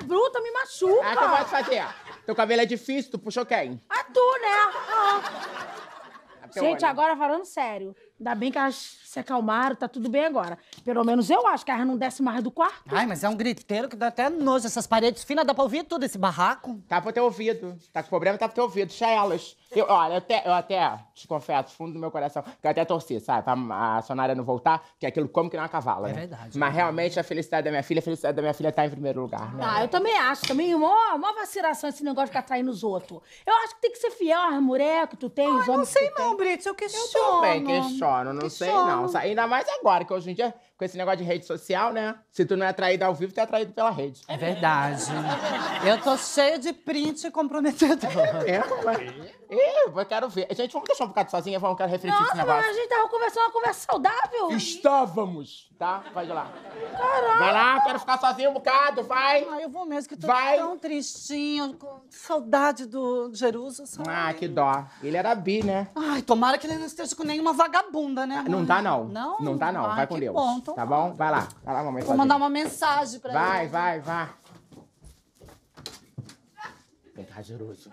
[SPEAKER 2] bruta, me machuca.
[SPEAKER 1] Ah, o que eu posso fazer? Teu cabelo é difícil, tu puxou quem?
[SPEAKER 2] Ah, tu, né? Ah. Gente,
[SPEAKER 1] olho.
[SPEAKER 2] agora falando sério, ainda bem que elas se acalmaram, tá tudo bem agora. Pelo menos eu acho que elas não descem mais do quarto.
[SPEAKER 5] Ai, mas é um griteiro que dá até nojo. Essas paredes finas, dá pra ouvir tudo esse barraco.
[SPEAKER 1] Tá pro teu ouvido. Tá com problema, tá pro teu ouvido. Deixa elas. Eu, olha, eu até, eu até te confesso, fundo do meu coração, que eu até torci, sabe? Pra a Sonária não voltar, que aquilo come que não é uma cavala,
[SPEAKER 5] É
[SPEAKER 1] né?
[SPEAKER 5] verdade.
[SPEAKER 1] Mas realmente a felicidade da minha filha, a felicidade da minha filha tá em primeiro lugar, né?
[SPEAKER 2] Ah, eu também acho. Também uma, uma vacinação esse negócio de ficar traindo os outros. Eu acho que tem que ser fiel às mulheres que tu tem, os homens
[SPEAKER 5] Não sei
[SPEAKER 2] que tu
[SPEAKER 5] não,
[SPEAKER 2] tem.
[SPEAKER 5] Brits, eu questiono.
[SPEAKER 1] Também questiono, não sei não. Sa- Ainda mais agora, que hoje em dia, com esse negócio de rede social, né? Se tu não é traído ao vivo, tu é traído pela rede.
[SPEAKER 5] É verdade. Eu tô cheia de print comprometedor.
[SPEAKER 1] É, mas... Ih, eu quero ver. Gente, vamos deixar um bocado sozinha, vamos, quero refletir esse
[SPEAKER 2] Nossa,
[SPEAKER 1] negócio.
[SPEAKER 2] mas a gente tava conversando uma conversa saudável.
[SPEAKER 1] Estávamos, tá? Vai lá.
[SPEAKER 2] Caraca.
[SPEAKER 1] Vai lá, quero ficar sozinho um bocado, vai.
[SPEAKER 5] Ai, eu vou mesmo, que tô
[SPEAKER 1] Vai.
[SPEAKER 5] tão tristinha, com saudade do Jerusa, sabe?
[SPEAKER 1] Ah, que dó. Ele era bi, né?
[SPEAKER 5] Ai, tomara que ele não esteja com nenhuma vagabunda, né,
[SPEAKER 1] Não
[SPEAKER 5] mãe?
[SPEAKER 1] tá, não.
[SPEAKER 5] Não?
[SPEAKER 1] Não tá, não.
[SPEAKER 5] Ai,
[SPEAKER 1] Vai com
[SPEAKER 5] que
[SPEAKER 1] Deus.
[SPEAKER 5] bom, então
[SPEAKER 1] Tá bom? Vai lá. Vai lá, mamãe.
[SPEAKER 5] Vou
[SPEAKER 1] sozinha.
[SPEAKER 5] mandar uma mensagem pra
[SPEAKER 1] Vai,
[SPEAKER 5] ele.
[SPEAKER 1] vai, vai. Vem cá, Jeruso.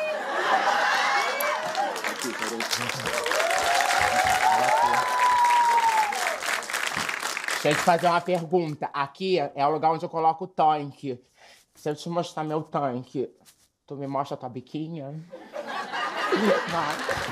[SPEAKER 1] Aqui, Jeruso. Deixa eu te fazer uma pergunta. Aqui é o lugar onde eu coloco o tanque. Se eu te mostrar meu tanque, tu me mostra a tua biquinha? Vai.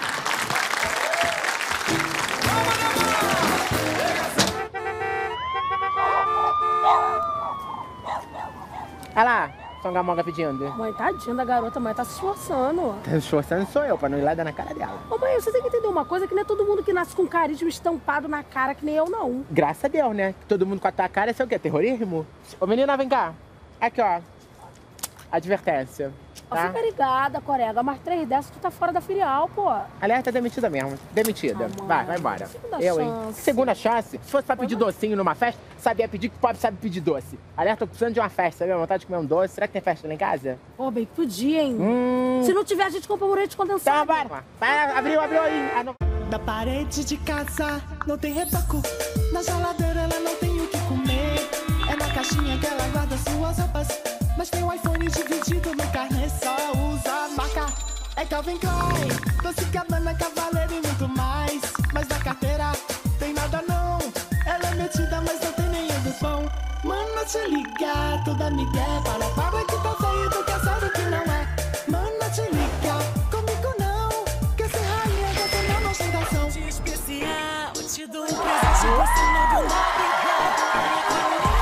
[SPEAKER 1] Olha lá, Songamonga pedindo.
[SPEAKER 2] Mãe, tadinha da garota, mãe tá se esforçando.
[SPEAKER 1] Tá se esforçando sou eu, pra não ir lá dar na cara dela.
[SPEAKER 2] Ô, mãe, você tem que entender uma coisa, que não é todo mundo que nasce com carisma estampado na cara, que nem eu, não.
[SPEAKER 1] Graças a Deus, né? Todo mundo com a tua cara, isso é o quê? Terrorismo? Ô, menina, vem cá. Aqui, ó. Advertência.
[SPEAKER 2] Ó,
[SPEAKER 1] Tá?
[SPEAKER 2] fica ligada, corega. Mais três dessas, tu tá fora da filial, pô.
[SPEAKER 1] Aliás, tá demitida mesmo. Demitida.
[SPEAKER 2] Ah, mãe.
[SPEAKER 1] vai, vai embora.
[SPEAKER 2] Segunda
[SPEAKER 1] eu, hein?
[SPEAKER 2] chance.
[SPEAKER 1] Segunda chance. Se fosse pra pedir docinho numa festa, sabia pedir que pobre sabe pedir doce. Aliás, tô precisando de uma festa, sabe? Vontade de comer um doce. Será que tem festa lá em casa?
[SPEAKER 2] Pô, bem, podia, hein?
[SPEAKER 1] Hum.
[SPEAKER 2] Se não tiver, a gente compra um leite
[SPEAKER 1] Então,
[SPEAKER 2] condensado.
[SPEAKER 1] bora. Vai, abriu, abriu aí. Ah, não.
[SPEAKER 3] Da parede de casa não tem retoco. Na geladeira ela não tem o que comer. É na caixinha que ela guarda suas roupas. Mas tem o iPhone dividido no carnê, só usa marca. É Calvin Klein, Doce Gabbana, Cavaleiro e muito mais. Mas na carteira tem nada não. Ela é metida, mas não tem nem do pão. Mano, te liga, toda migué. Para, para que tá feio, tu quer saber que não é. Mano, te liga, comigo não. Quer ser rainha, quer ter não, não ostentação.
[SPEAKER 9] De especial, te dou um presente, você não deu nada.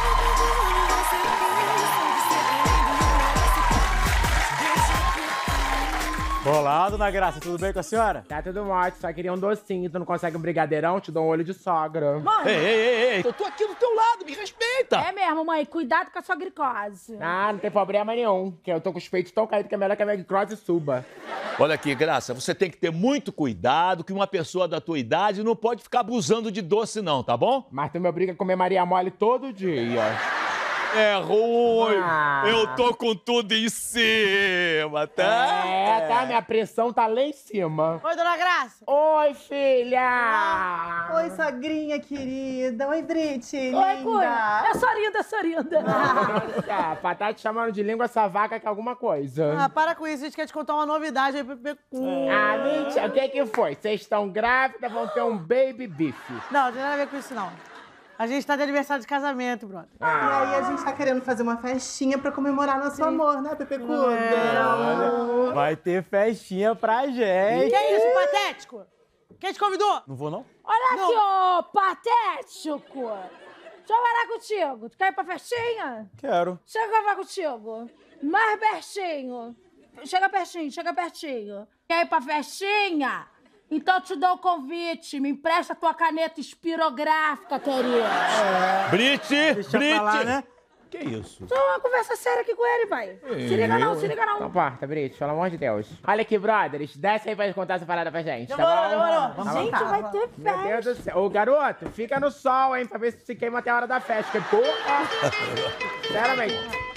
[SPEAKER 13] Olá, dona Graça, tudo bem com a senhora?
[SPEAKER 1] Tá tudo ótimo, só queria um docinho. Tu não consegue um brigadeirão? Te dou um olho de sogra.
[SPEAKER 2] Mãe,
[SPEAKER 14] Ei, ei, ei, ei, eu tô aqui do teu lado, me respeita.
[SPEAKER 2] é mesmo, mãe. Cuidado com a sua glicose.
[SPEAKER 1] Ah, não tem problema nenhum. Que eu tô com os peitos tão caídos que é melhor que a minha glicose suba.
[SPEAKER 14] Olha aqui, Graça, você tem que ter muito cuidado que uma pessoa da tua idade não pode ficar abusando de doce não, tá bom?
[SPEAKER 1] Mas tu me obriga a comer Maria Mole todo dia.
[SPEAKER 14] É ruim.
[SPEAKER 1] Ah.
[SPEAKER 14] Eu tô com tudo em cima, tá?
[SPEAKER 1] É, tá? Minha pressão tá lá em cima.
[SPEAKER 4] Oi, dona Graça.
[SPEAKER 1] Oi, filha!
[SPEAKER 11] Oi, sogrinha querida. Oi, Brit, linda.
[SPEAKER 2] Oi, Cunha. É Sorinda, é Sorinda.
[SPEAKER 1] Ah, pra tá te chamando de língua essa vaca que é alguma coisa.
[SPEAKER 4] Ah, para com isso, a gente quer te contar uma novidade aí, Pepe.
[SPEAKER 1] Ah, mentira. O que que foi? Vocês estão grávidas, vão ter um baby beef.
[SPEAKER 4] Não, não tem nada a ver com isso, não. A gente tá de aniversário de casamento, brother.
[SPEAKER 11] E aí a gente tá querendo fazer uma festinha pra comemorar nosso amor, né, Pepe Cuda?
[SPEAKER 13] Vai ter festinha pra gente.
[SPEAKER 4] Que isso, patético? Quem te convidou?
[SPEAKER 13] Não vou, não?
[SPEAKER 2] Olha aqui, ô patético. Deixa eu falar contigo. Tu quer ir pra festinha?
[SPEAKER 13] Quero.
[SPEAKER 2] Chega pra falar contigo. Mais pertinho. Chega pertinho, chega pertinho. Quer ir pra festinha? Então eu te dou o convite. Me empresta a tua caneta espirográfica, querida.
[SPEAKER 14] Brit,
[SPEAKER 13] Deixa
[SPEAKER 14] Brit.
[SPEAKER 13] eu falar, né?
[SPEAKER 14] Que isso?
[SPEAKER 2] Só uma conversa séria aqui com ele, pai. Se liga não, se liga não.
[SPEAKER 1] Então, porta, Brit, pelo amor de Deus. Olha aqui, brothers, desce aí pra contar essa parada pra gente, tá
[SPEAKER 4] Demorou,
[SPEAKER 1] bom?
[SPEAKER 4] demorou.
[SPEAKER 1] Tá bom.
[SPEAKER 2] Gente, vai ter
[SPEAKER 1] Meu
[SPEAKER 2] festa.
[SPEAKER 1] Deus do céu. Ô, garoto, fica no sol, hein, pra ver se se queima até a hora da festa, porque, porra... Sinceramente.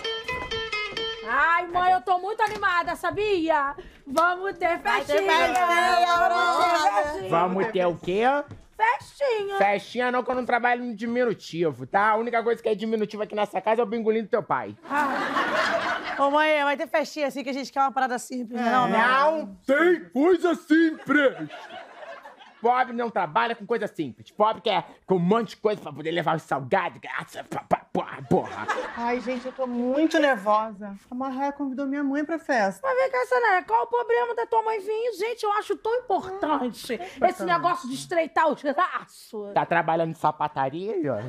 [SPEAKER 2] Ai, mãe, eu tô muito animada, sabia? Vamos ter festinha.
[SPEAKER 4] festinha,
[SPEAKER 2] Vamos ter festinha.
[SPEAKER 1] Vamos ter o quê?
[SPEAKER 2] Festinha. festinha.
[SPEAKER 1] Festinha não, que eu não trabalho no diminutivo, tá? A única coisa que é diminutivo aqui nessa casa é o bingolinho do teu pai.
[SPEAKER 4] Ah. Ô, mãe, vai ter festinha assim que a gente quer uma parada simples, é. não,
[SPEAKER 1] Não tem coisa simples. Pobre não trabalha com coisa simples. Pobre quer com um monte de coisa pra poder levar os salgados. Porra.
[SPEAKER 11] Ai, gente, eu tô muito nervosa. A Marraia convidou minha mãe pra festa.
[SPEAKER 2] Mas vem cá, Sanara, qual o problema da tua mãe vir? Gente, eu acho tão importante hum, esse negócio de estreitar os braços.
[SPEAKER 1] Tá trabalhando em sapataria?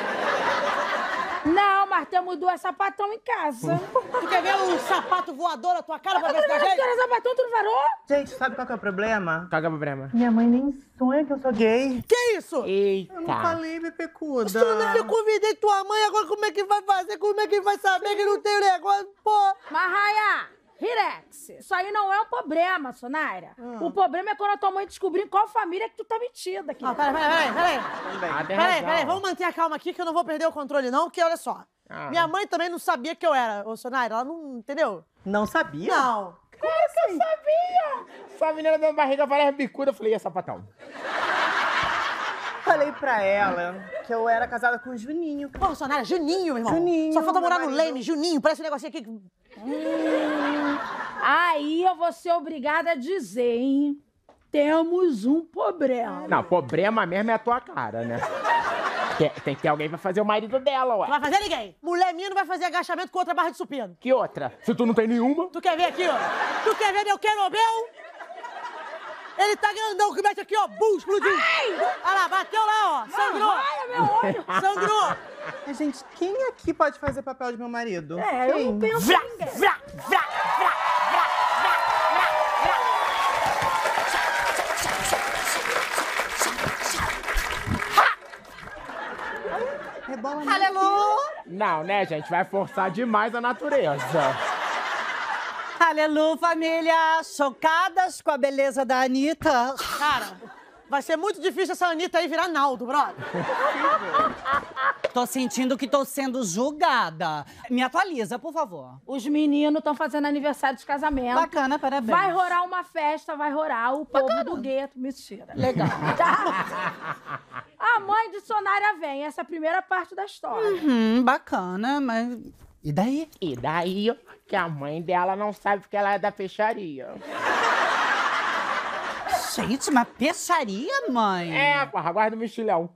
[SPEAKER 2] Não, mas temos duas sapatão em casa.
[SPEAKER 4] Tu quer ver um sapato voador na tua cara pra ver se tá gente?
[SPEAKER 2] Tu quer sapatão, tu não varou?
[SPEAKER 11] Gente, sabe qual que é o problema?
[SPEAKER 1] Qual que é o problema?
[SPEAKER 11] Minha mãe nem sonha que eu sou gay.
[SPEAKER 4] Que isso?
[SPEAKER 1] Eita.
[SPEAKER 11] Eu não falei, Pepecuda.
[SPEAKER 4] Eu convidei tua mãe, agora como é que vai fazer? Como é que vai saber que não tem o negócio? Pô.
[SPEAKER 2] Marraia, Rirex, isso aí não é um problema, Sonaira. Hum. O problema é quando a tua mãe descobrir em qual família que tu tá metida aqui.
[SPEAKER 4] Ah, peraí, peraí, peraí. Peraí, peraí, peraí, vamos manter a calma aqui que eu não vou perder o controle não, porque olha só. Ah. Minha mãe também não sabia que eu era, ô Sonaira, ela não, entendeu?
[SPEAKER 11] Não sabia?
[SPEAKER 4] Não.
[SPEAKER 1] Claro que eu sabia! Essa menina da barriga parece bicuda, eu falei, é sapatão.
[SPEAKER 11] Falei pra ela que eu era casada com o Juninho.
[SPEAKER 4] Pô, Sonaira, Juninho, meu irmão.
[SPEAKER 11] Juninho.
[SPEAKER 4] Só falta morar no Leme, Juninho, parece um negocinho aqui.
[SPEAKER 2] Hum, aí eu vou ser obrigada a dizer, hein? Temos um problema.
[SPEAKER 1] Não, problema mesmo é a tua cara, né? Tem, tem que ter alguém pra fazer o marido dela, ué.
[SPEAKER 4] Não vai fazer ninguém. Mulher minha não vai fazer agachamento com outra barra de supino.
[SPEAKER 1] Que outra? Se tu não tem nenhuma?
[SPEAKER 4] Tu quer ver aqui, ó? Tu quer ver meu querobel? Ele tá grandão, que mete aqui, ó. Bum, explodiu. Olha lá, bateu lá, ó. Sangrou.
[SPEAKER 2] Ai, meu olho.
[SPEAKER 4] Sangrou.
[SPEAKER 11] Mas, gente, quem aqui pode fazer papel de meu marido?
[SPEAKER 2] É,
[SPEAKER 11] quem?
[SPEAKER 2] eu não penso
[SPEAKER 4] vrá,
[SPEAKER 2] em ninguém.
[SPEAKER 4] Vrá, vrá, vrá, vrá, vrá, vrá,
[SPEAKER 11] vrá. Rebola
[SPEAKER 5] Aleluia!
[SPEAKER 1] Não, né, gente? Vai forçar demais a natureza.
[SPEAKER 5] Aleluia, família! Chocadas com a beleza da Anitta.
[SPEAKER 4] Cara, vai ser muito difícil essa Anitta aí virar Naldo, brother.
[SPEAKER 5] Tô sentindo que tô sendo julgada. Me atualiza, por favor.
[SPEAKER 2] Os meninos estão fazendo aniversário de casamento.
[SPEAKER 5] Bacana, parabéns.
[SPEAKER 2] Vai rolar uma festa, vai rolar o povo
[SPEAKER 5] Bacana.
[SPEAKER 2] do gueto. Mentira.
[SPEAKER 5] Legal.
[SPEAKER 2] Tá? A mãe de Sonária vem. Essa é a primeira parte da história.
[SPEAKER 5] Uhum, bacana, mas... E daí?
[SPEAKER 1] E daí que a mãe dela não sabe porque ela é da peixaria.
[SPEAKER 5] Gente, uma peixaria, mãe?
[SPEAKER 1] É, porra, guarda o mexilhão.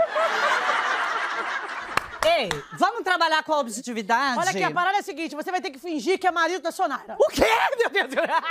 [SPEAKER 5] Ei, vamos trabalhar com a objetividade?
[SPEAKER 4] Olha aqui, a parada é a seguinte, você vai ter que fingir que é marido da Sonaira.
[SPEAKER 5] O quê, meu Deus?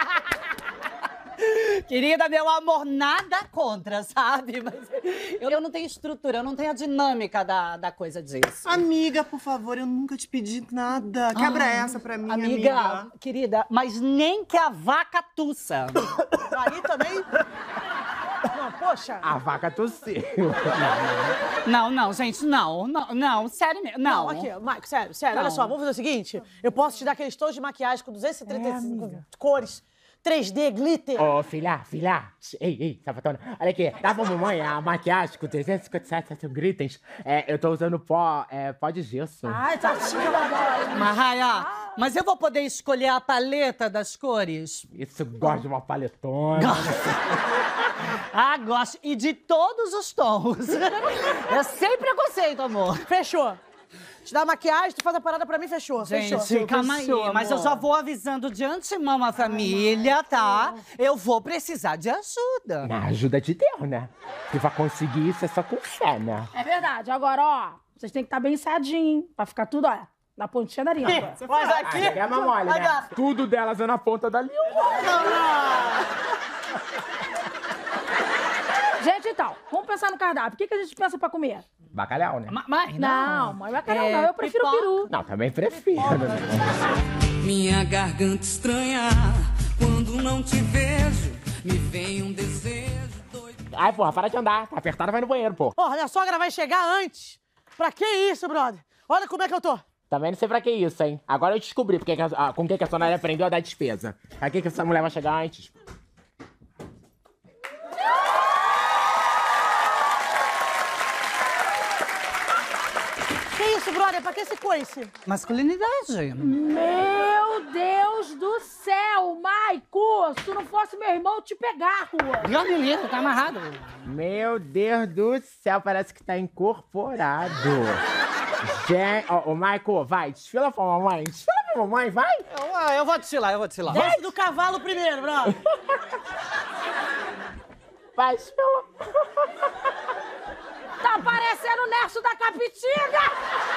[SPEAKER 5] Querida, meu amor, nada contra, sabe? Mas eu, eu não tenho estrutura, eu não tenho a dinâmica da, da coisa disso.
[SPEAKER 11] Amiga, por favor, eu nunca te pedi nada. Quebra
[SPEAKER 5] Ai,
[SPEAKER 11] essa pra mim,
[SPEAKER 5] amiga.
[SPEAKER 11] amiga.
[SPEAKER 5] Querida, mas nem que a vaca tussa.
[SPEAKER 4] Aí também... Não, poxa.
[SPEAKER 1] A vaca tossiu.
[SPEAKER 5] Não, não, gente, não, não, não, sério mesmo, não.
[SPEAKER 4] Não, aqui, Maico, sério, sério,
[SPEAKER 5] Não.
[SPEAKER 4] olha só, vamos fazer o seguinte, eu posso te dar aqueles tons de maquiagem com duzentas e trinta e cinco é, cores, três D, glitter.
[SPEAKER 1] Ô, oh, filha, filha. Ei, ei, sapatona. Olha aqui, dá pra mamãe a maquiagem com trezentos e cinquenta e sete gliters. É, eu tô usando pó, é, pó de gesso.
[SPEAKER 2] Ai, tá chique agora.
[SPEAKER 5] Marraia, mas eu vou poder escolher a paleta das cores?
[SPEAKER 1] Isso, gosto de uma paletona.
[SPEAKER 5] Ah, gosto. E de todos os tons. É sem preconceito, amor.
[SPEAKER 4] Fechou. Te dá maquiagem, tu faz a parada pra mim, fechou.
[SPEAKER 5] Gente,
[SPEAKER 4] fechou.
[SPEAKER 5] calma aí.
[SPEAKER 11] Fechou,
[SPEAKER 5] Mas eu
[SPEAKER 11] amor.
[SPEAKER 5] já vou avisando de antemão a família, tá? Eu vou precisar de ajuda.
[SPEAKER 1] Na ajuda de Deus, né? Que vai conseguir isso é só com fé, né?
[SPEAKER 2] É verdade. Agora, ó, vocês têm que estar bem ensaiadinho, pra ficar tudo, ó, na pontinha da língua.
[SPEAKER 4] Mas aqui...
[SPEAKER 1] É uma mole, né?
[SPEAKER 4] Olha.
[SPEAKER 1] Tudo delas é na ponta da língua.
[SPEAKER 2] Gente, então, vamos pensar no cardápio. O que, que a gente pensa pra comer?
[SPEAKER 1] Bacalhau, né?
[SPEAKER 5] Ma- Mãe,
[SPEAKER 2] Não,
[SPEAKER 5] não.
[SPEAKER 2] mãe, bacalhau
[SPEAKER 5] É,
[SPEAKER 2] não. Eu prefiro
[SPEAKER 5] pipoca.
[SPEAKER 2] peru.
[SPEAKER 1] Não, também prefiro. Né?
[SPEAKER 9] Minha garganta estranha, quando não te vejo, me vem um desejo doido.
[SPEAKER 1] Ai, porra, para de andar. Tá apertada, vai no banheiro, pô.
[SPEAKER 4] Porra, minha sogra vai chegar antes. Pra que isso, brother? Olha como é que eu tô.
[SPEAKER 1] Também não sei pra que isso, hein? Agora eu descobri porque que a, a, com que, que a Sonária aprendeu a dar despesa. Pra que, que essa mulher vai chegar antes?
[SPEAKER 4] Que isso, brother? Pra que esse coice?
[SPEAKER 5] Masculinidade.
[SPEAKER 2] Meu Meu Deus do céu, Maico! Se tu não fosse meu irmão, eu te pegar, rua.
[SPEAKER 5] Deus me livre, tá amarrado.
[SPEAKER 1] Meu Deus do céu, parece que tá incorporado. Gente, ó, ô, Maico, vai, desfila pra mamãe. Desfila pra mamãe, vai.
[SPEAKER 5] Eu, eu vou desfilar, eu vou desfilar.
[SPEAKER 4] Desce do cavalo primeiro, brother.
[SPEAKER 1] Vai, desfila.
[SPEAKER 2] Tá parecendo o Nerso da Capitinga!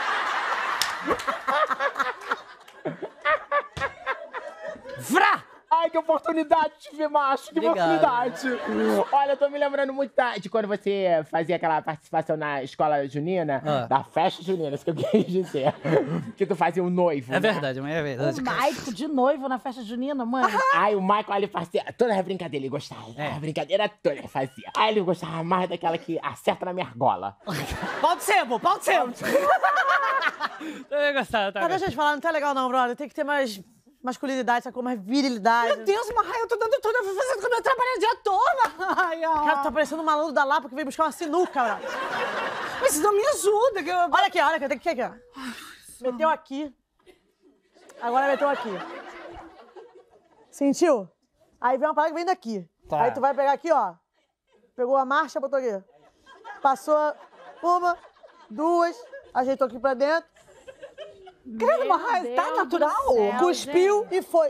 [SPEAKER 5] Vrá!
[SPEAKER 1] Ai, que oportunidade de ver macho, que
[SPEAKER 5] Obrigado.
[SPEAKER 1] oportunidade. Olha, eu tô me lembrando muito da- de quando você fazia aquela participação na escola junina,
[SPEAKER 5] Ah.
[SPEAKER 1] da festa junina, isso que eu queria dizer. Que tu fazia o noivo,
[SPEAKER 5] É
[SPEAKER 1] né?
[SPEAKER 5] verdade, mãe, é verdade.
[SPEAKER 2] O Maico de noivo na festa junina, mãe.
[SPEAKER 1] Ai, o Michael, ele fazia toda a brincadeira, ele gostava.
[SPEAKER 5] É.
[SPEAKER 1] A brincadeira toda ele fazia. Aí ele gostava mais daquela que acerta na minha argola.
[SPEAKER 5] Pau de sebo, pau de sebo. Também gostava, tá?
[SPEAKER 4] Mas deixa eu te falar, não tá legal não, brother. Tem que ter mais masculinidade, sacou? Mais virilidade.
[SPEAKER 5] Meu Deus, Marraia, eu tô dando tudo, eu fui fazendo com o meu trabalho o dia todo, Marraia.
[SPEAKER 4] Cara, tu tá parecendo um malandro da Lapa que veio buscar uma sinuca, brother.
[SPEAKER 5] Mas isso não me ajuda. Que eu...
[SPEAKER 4] Olha aqui, olha aqui, tem que aqui, ó. Meteu aqui. Agora meteu aqui. Sentiu? Aí vem uma parada que vem daqui.
[SPEAKER 5] Tá.
[SPEAKER 4] Aí tu vai pegar aqui, ó. Pegou a marcha, botou aqui. Passou uma, duas, ajeitou aqui pra dentro.
[SPEAKER 5] Credo, Marraia, tá natural?
[SPEAKER 4] Cuspiu e foi.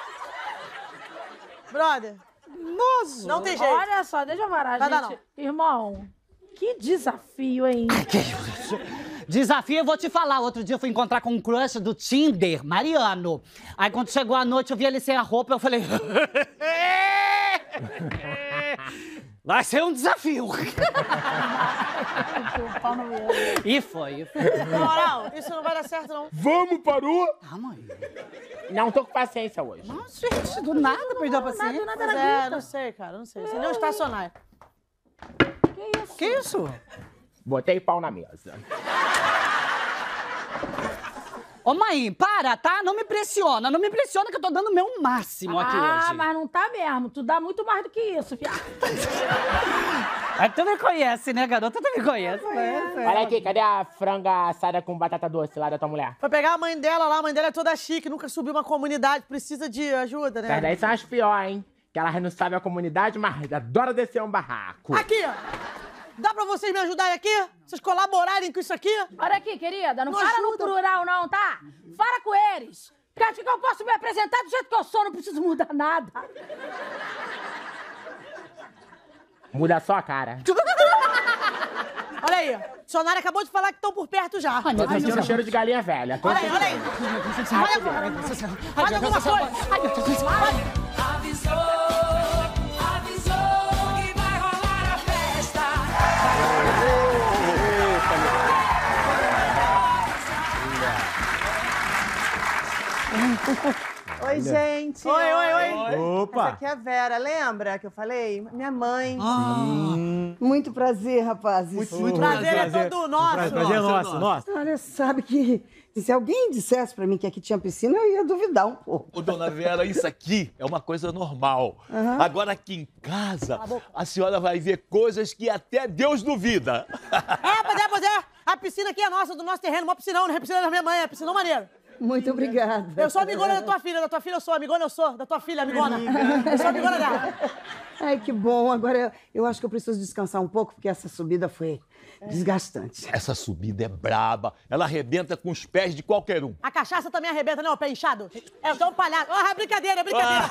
[SPEAKER 4] Brother.
[SPEAKER 5] Nossa.
[SPEAKER 4] Não tem jeito.
[SPEAKER 2] Olha só, deixa eu parar,
[SPEAKER 4] Vai dar,
[SPEAKER 2] gente. Irmão, que desafio, hein?
[SPEAKER 5] Desafio, eu vou te falar. Outro dia eu fui encontrar com um crush do Tinder, Mariano. Aí quando chegou a noite, eu vi ele sem a roupa, eu falei... Vai ser um desafio. E foi, e foi.
[SPEAKER 4] Na moral, isso não vai dar certo, não.
[SPEAKER 1] Vamos, parou?
[SPEAKER 5] Ah, mãe.
[SPEAKER 1] Não tô com paciência hoje.
[SPEAKER 5] Nossa, gente, do nada perdeu a paciência.
[SPEAKER 2] Nada,
[SPEAKER 4] Mas
[SPEAKER 2] nada
[SPEAKER 4] é,
[SPEAKER 2] grita.
[SPEAKER 4] não sei, cara, não sei. Você nem estacionar.
[SPEAKER 2] Que isso?
[SPEAKER 5] Que isso?
[SPEAKER 1] Botei pau na mesa.
[SPEAKER 5] Ô, mãe, para, tá? Não me pressiona, não me pressiona que eu tô dando o meu máximo aqui
[SPEAKER 2] Ah,
[SPEAKER 5] hoje.
[SPEAKER 2] mas não tá mesmo. Tu dá muito mais do que isso, fiado.
[SPEAKER 5] Aí tu me conhece, né, garota? Tu me conhece, né?
[SPEAKER 1] Olha aqui, cadê a franga assada com batata doce lá da tua mulher?
[SPEAKER 4] Foi pegar a mãe dela lá, a mãe dela é toda chique, nunca subiu uma comunidade, precisa de ajuda,
[SPEAKER 1] Essas
[SPEAKER 4] né?
[SPEAKER 1] daí são as piores, hein? Que elas não sabem a comunidade, mas adoram descer um barraco.
[SPEAKER 4] Aqui, ó. Dá pra vocês me ajudarem aqui? Vocês colaborarem com isso aqui?
[SPEAKER 2] Olha aqui, querida, não
[SPEAKER 4] Não
[SPEAKER 2] fala no
[SPEAKER 4] ajuda.
[SPEAKER 2] plural, não, tá? Fala com eles. Porque acho que eu posso me apresentar do jeito que eu sou, não preciso mudar nada.
[SPEAKER 1] Muda só a cara.
[SPEAKER 4] Olha aí, o dicionário acabou de falar que estão por perto já.
[SPEAKER 1] Tô sentindo cheiro de galinha velha. Tô
[SPEAKER 4] Olha aí, olha aí. Olha alguma coisa.
[SPEAKER 9] Avisou, avisou que vai rolar a festa.
[SPEAKER 11] Oi, gente.
[SPEAKER 4] Oi, oi, oi.
[SPEAKER 13] Opa!
[SPEAKER 11] Essa aqui é a Vera, lembra que eu falei? Minha mãe.
[SPEAKER 13] Hum.
[SPEAKER 11] Muito prazer, rapazes.
[SPEAKER 13] Muito, muito
[SPEAKER 4] Prazer é todo nosso.
[SPEAKER 13] Prazer, prazer é nosso, nosso.
[SPEAKER 11] Olha, sabe que se alguém dissesse pra mim que aqui tinha piscina, eu ia duvidar um pouco.
[SPEAKER 14] Ô, dona Vera, isso aqui é uma coisa normal.
[SPEAKER 11] Uhum.
[SPEAKER 14] Agora aqui em casa, a senhora vai ver coisas que até Deus duvida.
[SPEAKER 4] É, pois é, pois é. A piscina aqui é nossa, do nosso terreno. Uma piscinão, não é piscina da minha mãe, é piscinão maneiro.
[SPEAKER 11] Muito obrigada.
[SPEAKER 4] Eu sou amigona da tua filha, da tua filha eu sou, amigona eu sou, da tua filha, amigona. Eu sou amigona dela.
[SPEAKER 11] Ai, que bom. Agora eu, eu acho que eu preciso descansar um pouco, porque essa subida foi desgastante.
[SPEAKER 14] Essa subida é braba. Ela arrebenta com os pés de qualquer um.
[SPEAKER 4] A cachaça também arrebenta, né, o pé inchado? É, eu sou um palhaço. Ah, é brincadeira, é brincadeira.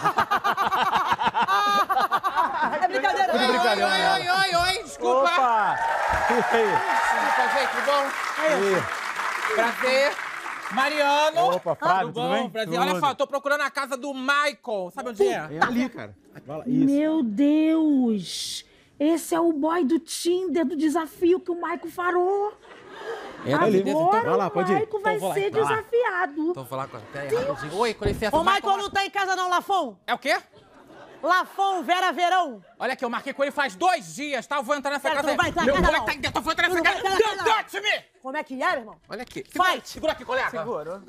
[SPEAKER 4] É brincadeira.
[SPEAKER 1] Oi, oi, oi, oi, oi, desculpa.
[SPEAKER 13] Opa! E aí?
[SPEAKER 1] Desculpa, gente, tudo bom?
[SPEAKER 13] E aí?
[SPEAKER 15] Prazer. Mariano.
[SPEAKER 13] Opa, Flávio,
[SPEAKER 15] Tudo
[SPEAKER 13] tudo
[SPEAKER 15] bom?
[SPEAKER 13] bem?
[SPEAKER 15] Prazer.
[SPEAKER 13] Tudo.
[SPEAKER 15] Olha só, tô procurando a casa do Michael. Sabe onde é?
[SPEAKER 13] É ali, cara. Vai lá, isso.
[SPEAKER 2] Meu Deus! Esse é o boy do Tinder, do desafio que o Maico farou.
[SPEAKER 13] É ali.
[SPEAKER 2] Agora
[SPEAKER 13] Vai lá, pode
[SPEAKER 2] o
[SPEAKER 13] ir.
[SPEAKER 2] Maico vai
[SPEAKER 15] Então vou lá,
[SPEAKER 2] ser
[SPEAKER 15] vai lá.
[SPEAKER 2] desafiado.
[SPEAKER 15] Então vou falar com ela. Pera aí, rapidinho. Oi, com licença.
[SPEAKER 4] O Michael não tá em casa não, Lafon.
[SPEAKER 15] É o quê?
[SPEAKER 4] Lafon, Vera Verão.
[SPEAKER 15] Olha aqui, eu marquei com ele faz dois dias, tá? Eu vou entrar nessa
[SPEAKER 4] Pera,
[SPEAKER 15] casa
[SPEAKER 4] tu não vai entrar
[SPEAKER 15] Meu
[SPEAKER 4] na casa,
[SPEAKER 15] boy
[SPEAKER 4] não.
[SPEAKER 15] tá em dentro, eu vou entrar
[SPEAKER 4] Tu
[SPEAKER 15] nessa
[SPEAKER 4] não
[SPEAKER 15] casa.
[SPEAKER 4] vai entrar na
[SPEAKER 15] Don't
[SPEAKER 4] casa,
[SPEAKER 15] touch me!
[SPEAKER 4] Como é que é, meu irmão?
[SPEAKER 15] Olha aqui. Segura,
[SPEAKER 4] Fight.
[SPEAKER 15] segura aqui, colega.
[SPEAKER 4] Segura.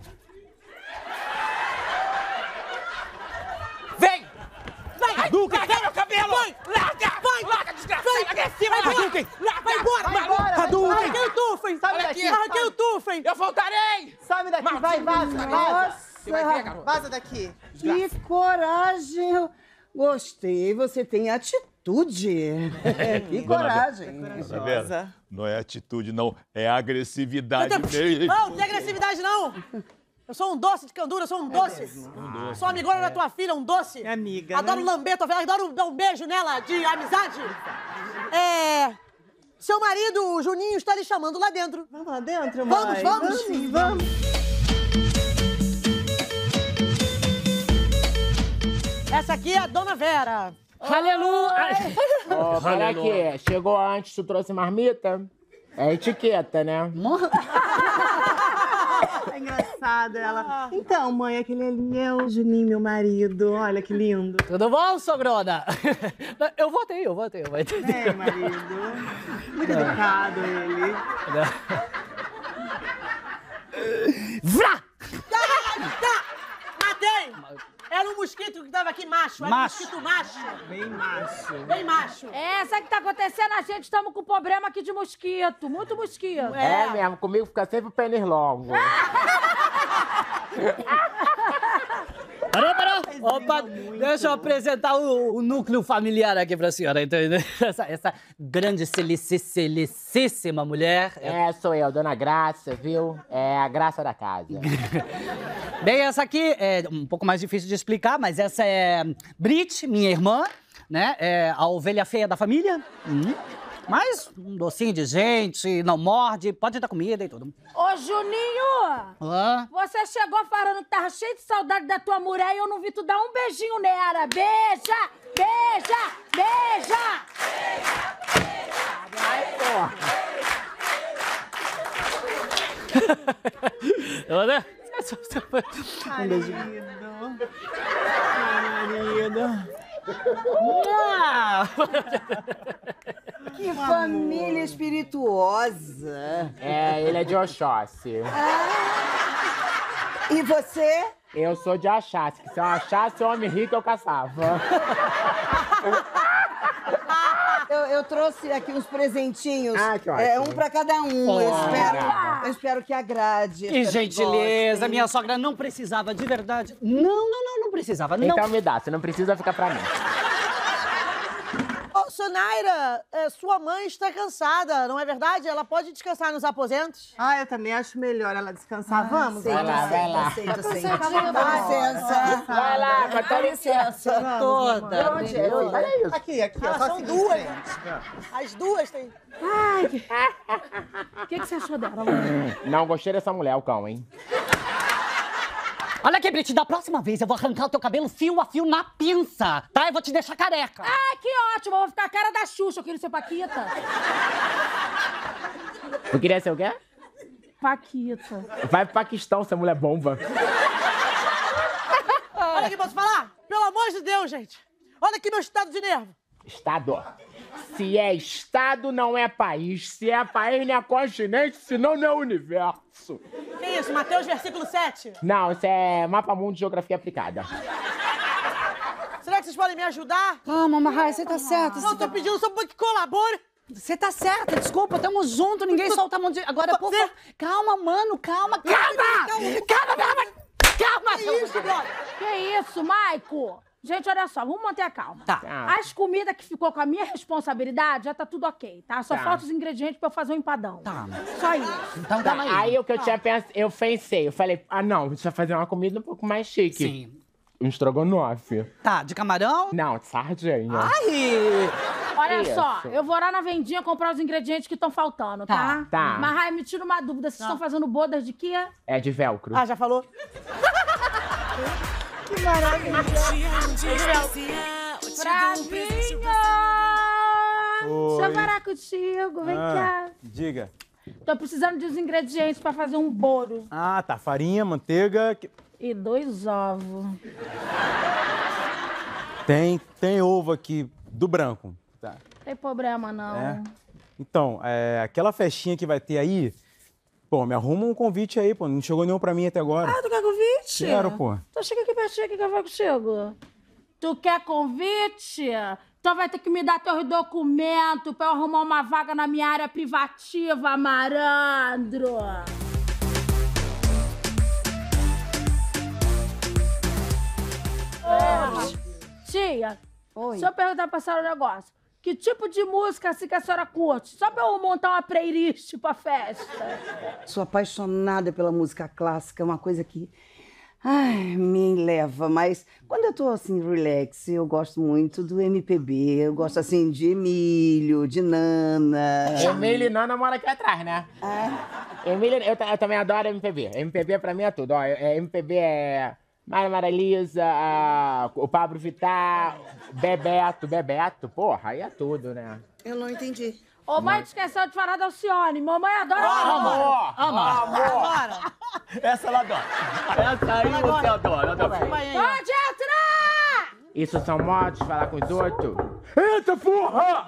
[SPEAKER 15] Vem!
[SPEAKER 4] Vai,
[SPEAKER 15] Hadouken!
[SPEAKER 4] vai,
[SPEAKER 15] Larga meu cabelo!
[SPEAKER 4] Vai,
[SPEAKER 15] Larga!
[SPEAKER 4] vai,
[SPEAKER 15] Larga, desgraçada!
[SPEAKER 4] vai,
[SPEAKER 15] Agressiva!
[SPEAKER 4] vai embora.
[SPEAKER 15] Hadouken! Larga!
[SPEAKER 4] Vai embora, vai
[SPEAKER 15] Maluco!
[SPEAKER 4] embora.
[SPEAKER 15] Hadouken!
[SPEAKER 4] Arranquei o tufo, hein?
[SPEAKER 15] Olha aqui.
[SPEAKER 4] Arranquei o tufo, hein?
[SPEAKER 15] Eu voltarei!
[SPEAKER 11] Sabe daqui,
[SPEAKER 15] Maldito,
[SPEAKER 11] vai, vaza,
[SPEAKER 15] maldito.
[SPEAKER 11] vaza.
[SPEAKER 15] Você vai ver, garoto.
[SPEAKER 11] Vaza daqui.
[SPEAKER 16] Que coragem. Gostei, você tem atitude. Que coragem.
[SPEAKER 14] Tá vendo? Não é atitude, não. É agressividade mesmo.
[SPEAKER 4] Não, não tem agressividade, não. Eu sou um doce de candura, eu sou um doce.
[SPEAKER 14] Um doce.
[SPEAKER 4] Sou amigona da tua filha, um doce.
[SPEAKER 11] É amiga,
[SPEAKER 4] Adoro
[SPEAKER 11] né?
[SPEAKER 4] lamber tua filha, adoro dar um beijo nela de amizade. É... Seu marido, o Juninho, está lhe chamando lá dentro.
[SPEAKER 16] Vamos lá dentro,
[SPEAKER 4] Vamos,
[SPEAKER 16] mãe.
[SPEAKER 4] vamos.
[SPEAKER 16] Vamos, vamos.
[SPEAKER 4] Essa aqui é a Dona Vera.
[SPEAKER 5] Aleluia!
[SPEAKER 1] Ô, olha aqui, chegou antes, tu trouxe marmita? É etiqueta, né?
[SPEAKER 16] É engraçada ela. Então, mãe, aquele ali é o Juninho, meu marido. Olha que lindo.
[SPEAKER 5] Tudo bom, sogrona? Eu votei, eu votei. Eu votei.
[SPEAKER 16] É, marido. Muito educado ele.
[SPEAKER 5] Vrá!
[SPEAKER 4] Matei! Era um mosquito que tava aqui macho. Era
[SPEAKER 5] Macho.
[SPEAKER 4] um mosquito macho.
[SPEAKER 16] Bem macho.
[SPEAKER 4] Bem macho.
[SPEAKER 2] É, sabe o que tá acontecendo? A gente estamos com problema aqui de mosquito. Muito mosquito.
[SPEAKER 1] É, mesmo, comigo fica sempre o pernilongo.
[SPEAKER 5] Parou, parou! Opa, deixa eu apresentar o, o núcleo familiar aqui pra senhora, entendeu? Essa, essa grande, felicíssima mulher.
[SPEAKER 1] É, sou eu, Dona Graça, viu? É a graça da casa.
[SPEAKER 5] Bem, essa aqui é um pouco mais difícil de explicar, mas essa é Brit, minha irmã, né? É a ovelha feia da família. Hum. Mas um docinho de gente, não morde, pode dar comida e tudo.
[SPEAKER 2] Ô, Juninho!
[SPEAKER 5] Hã?
[SPEAKER 2] Você chegou falando que tava cheio de saudade da tua mulher e eu não vi tu dar um beijinho nela. Beija! Beija! Beija!
[SPEAKER 1] Ai, porra!
[SPEAKER 5] Um beijinho.
[SPEAKER 16] Marido. Que família espirituosa.
[SPEAKER 1] É, ele é de Oxóssi.
[SPEAKER 16] E você?
[SPEAKER 1] Eu sou de Axácio, que se eu achasse homem rico, eu caçava.
[SPEAKER 16] Eu, eu trouxe aqui uns presentinhos.
[SPEAKER 1] Ah, que
[SPEAKER 16] é,
[SPEAKER 1] ótimo.
[SPEAKER 16] um pra cada um.
[SPEAKER 5] Oh,
[SPEAKER 16] eu, espero,
[SPEAKER 5] obrigado.
[SPEAKER 16] eu espero que agrade.
[SPEAKER 5] Que
[SPEAKER 16] espero
[SPEAKER 5] gentileza,
[SPEAKER 16] gostem.
[SPEAKER 5] minha sogra não precisava, de verdade. Não, não, não, não precisava. Não.
[SPEAKER 1] Então me dá, você não precisa ficar pra mim.
[SPEAKER 4] Ô, Sonaira, é, sua mãe está cansada, não é verdade? Ela pode descansar nos aposentos?
[SPEAKER 16] Ah, eu também acho melhor ela descansar. Vamos,
[SPEAKER 1] Vai lá, vai lá.
[SPEAKER 16] Aceita, aceita.
[SPEAKER 4] Aceita.
[SPEAKER 16] Dá licença.
[SPEAKER 1] Vai lá, mas dá licença.
[SPEAKER 16] Vamos,
[SPEAKER 5] Toda.
[SPEAKER 16] vamos. Onde é?
[SPEAKER 1] Olha isso.
[SPEAKER 16] Aqui, aqui. ó,
[SPEAKER 4] Elas
[SPEAKER 16] só
[SPEAKER 4] são
[SPEAKER 16] assim,
[SPEAKER 4] duas.
[SPEAKER 16] frente.
[SPEAKER 4] As duas têm.
[SPEAKER 2] Ai, que... O que, que você achou dela, mãe?
[SPEAKER 1] Não gostei dessa mulher, o cão, hein?
[SPEAKER 5] Olha aqui, Brit, da próxima vez eu vou arrancar o teu cabelo fio a fio na pinça, tá? Eu vou te deixar careca.
[SPEAKER 2] Ai, que ótimo! Eu vou ficar a cara da Xuxa, eu queria ser Paquita.
[SPEAKER 1] Tu queria ser o quê?
[SPEAKER 2] Paquita.
[SPEAKER 1] Vai pro Paquistão, essa mulher bomba.
[SPEAKER 4] Olha aqui, posso falar? Pelo amor de Deus, gente. Olha aqui meu estado de nervo.
[SPEAKER 1] Estado. Se é estado, não é país. Se é país, não é continente, senão não é universo.
[SPEAKER 4] Que isso, Mateus, versículo sete?
[SPEAKER 1] Não, isso é mapa mundo de geografia aplicada.
[SPEAKER 4] Será que vocês podem me ajudar?
[SPEAKER 5] Calma, Marraia, você tá certa.
[SPEAKER 4] Não, tô pedindo só pra que colabore.
[SPEAKER 5] Você tá certa, desculpa, tamo junto, ninguém solta a mão de... Agora, por favor, calma, mano, calma, calma! Calma, calma, calma!
[SPEAKER 4] Que isso, brother?
[SPEAKER 2] Que isso, Maico? Gente, olha só, vamos manter a calma.
[SPEAKER 5] Tá.
[SPEAKER 2] As comidas que ficou com a minha responsabilidade, já tá tudo ok, tá? Só
[SPEAKER 1] Tá.
[SPEAKER 2] falta os ingredientes pra eu fazer um empadão.
[SPEAKER 5] Tá.
[SPEAKER 2] Só isso.
[SPEAKER 5] Então,
[SPEAKER 1] Tá,
[SPEAKER 5] calma aí.
[SPEAKER 1] aí o que eu tinha pensado, eu pensei, eu falei, ah não, a gente vai fazer uma comida um pouco mais chique.
[SPEAKER 5] Sim.
[SPEAKER 1] Um estrogonofe.
[SPEAKER 5] Tá, de camarão?
[SPEAKER 1] Não, de sardinha.
[SPEAKER 5] Ai!
[SPEAKER 2] Olha
[SPEAKER 1] Isso.
[SPEAKER 2] só, eu vou lá na vendinha comprar os ingredientes que estão faltando, tá?
[SPEAKER 1] Tá, tá.
[SPEAKER 2] Mas, Rai, me tira uma dúvida, vocês estão fazendo bodas de quê?
[SPEAKER 1] É de velcro.
[SPEAKER 4] Ah, já falou?
[SPEAKER 16] Que maravilha.
[SPEAKER 2] Bravinho!
[SPEAKER 13] Oi.
[SPEAKER 2] Deixa eu parar contigo, vem
[SPEAKER 13] Ah,
[SPEAKER 2] cá.
[SPEAKER 13] diga.
[SPEAKER 2] Tô precisando de uns ingredientes pra fazer um bolo.
[SPEAKER 13] Ah, tá. Farinha, manteiga. que-
[SPEAKER 2] E dois ovos.
[SPEAKER 13] Tem, tem ovo aqui do branco. Tá.
[SPEAKER 2] Não tem problema, não.
[SPEAKER 13] É. Então, é, aquela festinha que vai ter aí, pô, me arruma um convite aí, pô. Não chegou nenhum pra mim até agora.
[SPEAKER 2] Ah, tu quer convite?
[SPEAKER 13] Quero, pô.
[SPEAKER 2] Então chega aqui pertinho aqui que eu vou contigo. Tu quer convite? Então vai ter que me dar teus documentos pra eu arrumar uma vaga na minha área privativa, malandro. Tia,
[SPEAKER 6] Oi.
[SPEAKER 2] se eu perguntar pra senhora um negócio, que tipo de música assim que a senhora curte? Só pra eu montar uma playlist pra festa.
[SPEAKER 17] Sou apaixonada pela música clássica, é uma coisa que ai, me leva, mas quando eu tô assim, relax, eu gosto muito do M P B, eu gosto assim de Emílio, de Nana.
[SPEAKER 1] Emílio e Nana mora aqui atrás, né?
[SPEAKER 17] É.
[SPEAKER 1] Emílio, eu, ta- eu também adoro M P B. M P B pra mim é tudo. Ó, é, M P B é Mara Maralisa, a- o Pablo Vittar, Bebeto. Bebeto, porra, aí é tudo, né?
[SPEAKER 17] Eu não entendi.
[SPEAKER 2] Ô, mãe, tu esqueceu de falar da Alcione. Mamãe adora
[SPEAKER 1] Amor!
[SPEAKER 2] Amor!
[SPEAKER 1] Amor! Essa ela adora. Essa aí você adora. adora.
[SPEAKER 2] Pode entrar!
[SPEAKER 1] Isso são modos de falar com os outros? Eita, porra!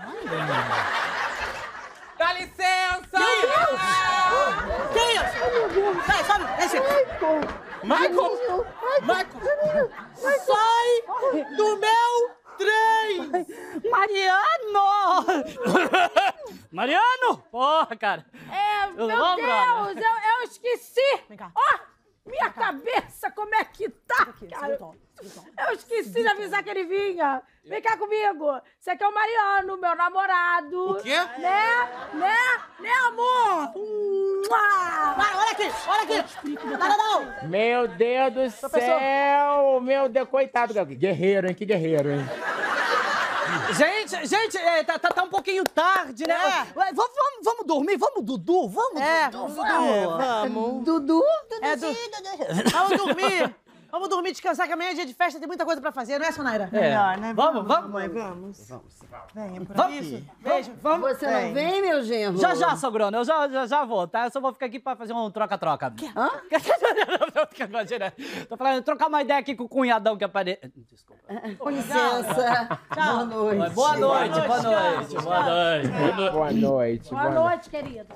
[SPEAKER 15] Dá licença!
[SPEAKER 4] Que isso? Sai, sobe, desce.
[SPEAKER 15] Michael! Michael!
[SPEAKER 4] Sai do meu trem!
[SPEAKER 5] Mariano! Mariano! Porra, cara.
[SPEAKER 2] É,
[SPEAKER 5] Tudo
[SPEAKER 2] meu
[SPEAKER 5] bom,
[SPEAKER 2] Deus,
[SPEAKER 5] brother?
[SPEAKER 2] eu, eu esqueci.
[SPEAKER 4] Vem cá.
[SPEAKER 2] Ó, minha cabeça, como é que tá, cara? Eu esqueci de avisar que ele vinha. Vem cá comigo. Esse aqui é o Mariano, meu namorado.
[SPEAKER 15] O quê?
[SPEAKER 2] Né? Né? Né, amor?
[SPEAKER 4] Vai, olha aqui, olha aqui. Nada não.
[SPEAKER 1] Meu Deus do céu! Meu Deus, coitado. Guerreiro, hein? Que guerreiro, hein?
[SPEAKER 5] Gente, gente, é, tá, tá, tá um pouquinho tarde, né?
[SPEAKER 4] É.
[SPEAKER 5] Ué, Vamos, vamos, vamos dormir? Vamos, Dudu? Vamos,
[SPEAKER 4] É,
[SPEAKER 5] Dudu?
[SPEAKER 4] Dudu. É, vamos.
[SPEAKER 17] Dudu?
[SPEAKER 4] É, du... Vamos dormir. Vamos dormir, descansar, que amanhã é dia de festa, tem muita coisa pra fazer, não é, Sonaira?
[SPEAKER 5] É.
[SPEAKER 16] Melhor, né?
[SPEAKER 5] Vamos, vamos?
[SPEAKER 16] Mãe, vamos. Venha pra
[SPEAKER 5] Vamos?
[SPEAKER 16] isso.
[SPEAKER 4] Beijo.
[SPEAKER 5] Vamos?
[SPEAKER 17] Você não vem, meu genro?
[SPEAKER 5] Já, já, sogrona, eu já, já, já vou, tá? Eu só vou ficar aqui pra fazer um troca-troca.
[SPEAKER 17] Hã?
[SPEAKER 5] Imagina, tô falando, trocar uma ideia aqui com o cunhadão que apareceu. Desculpa.
[SPEAKER 17] Com licença. Boa noite.
[SPEAKER 5] Boa noite, boa noite, boa noite. Boa noite.
[SPEAKER 1] Boa noite.
[SPEAKER 2] Boa noite, querida.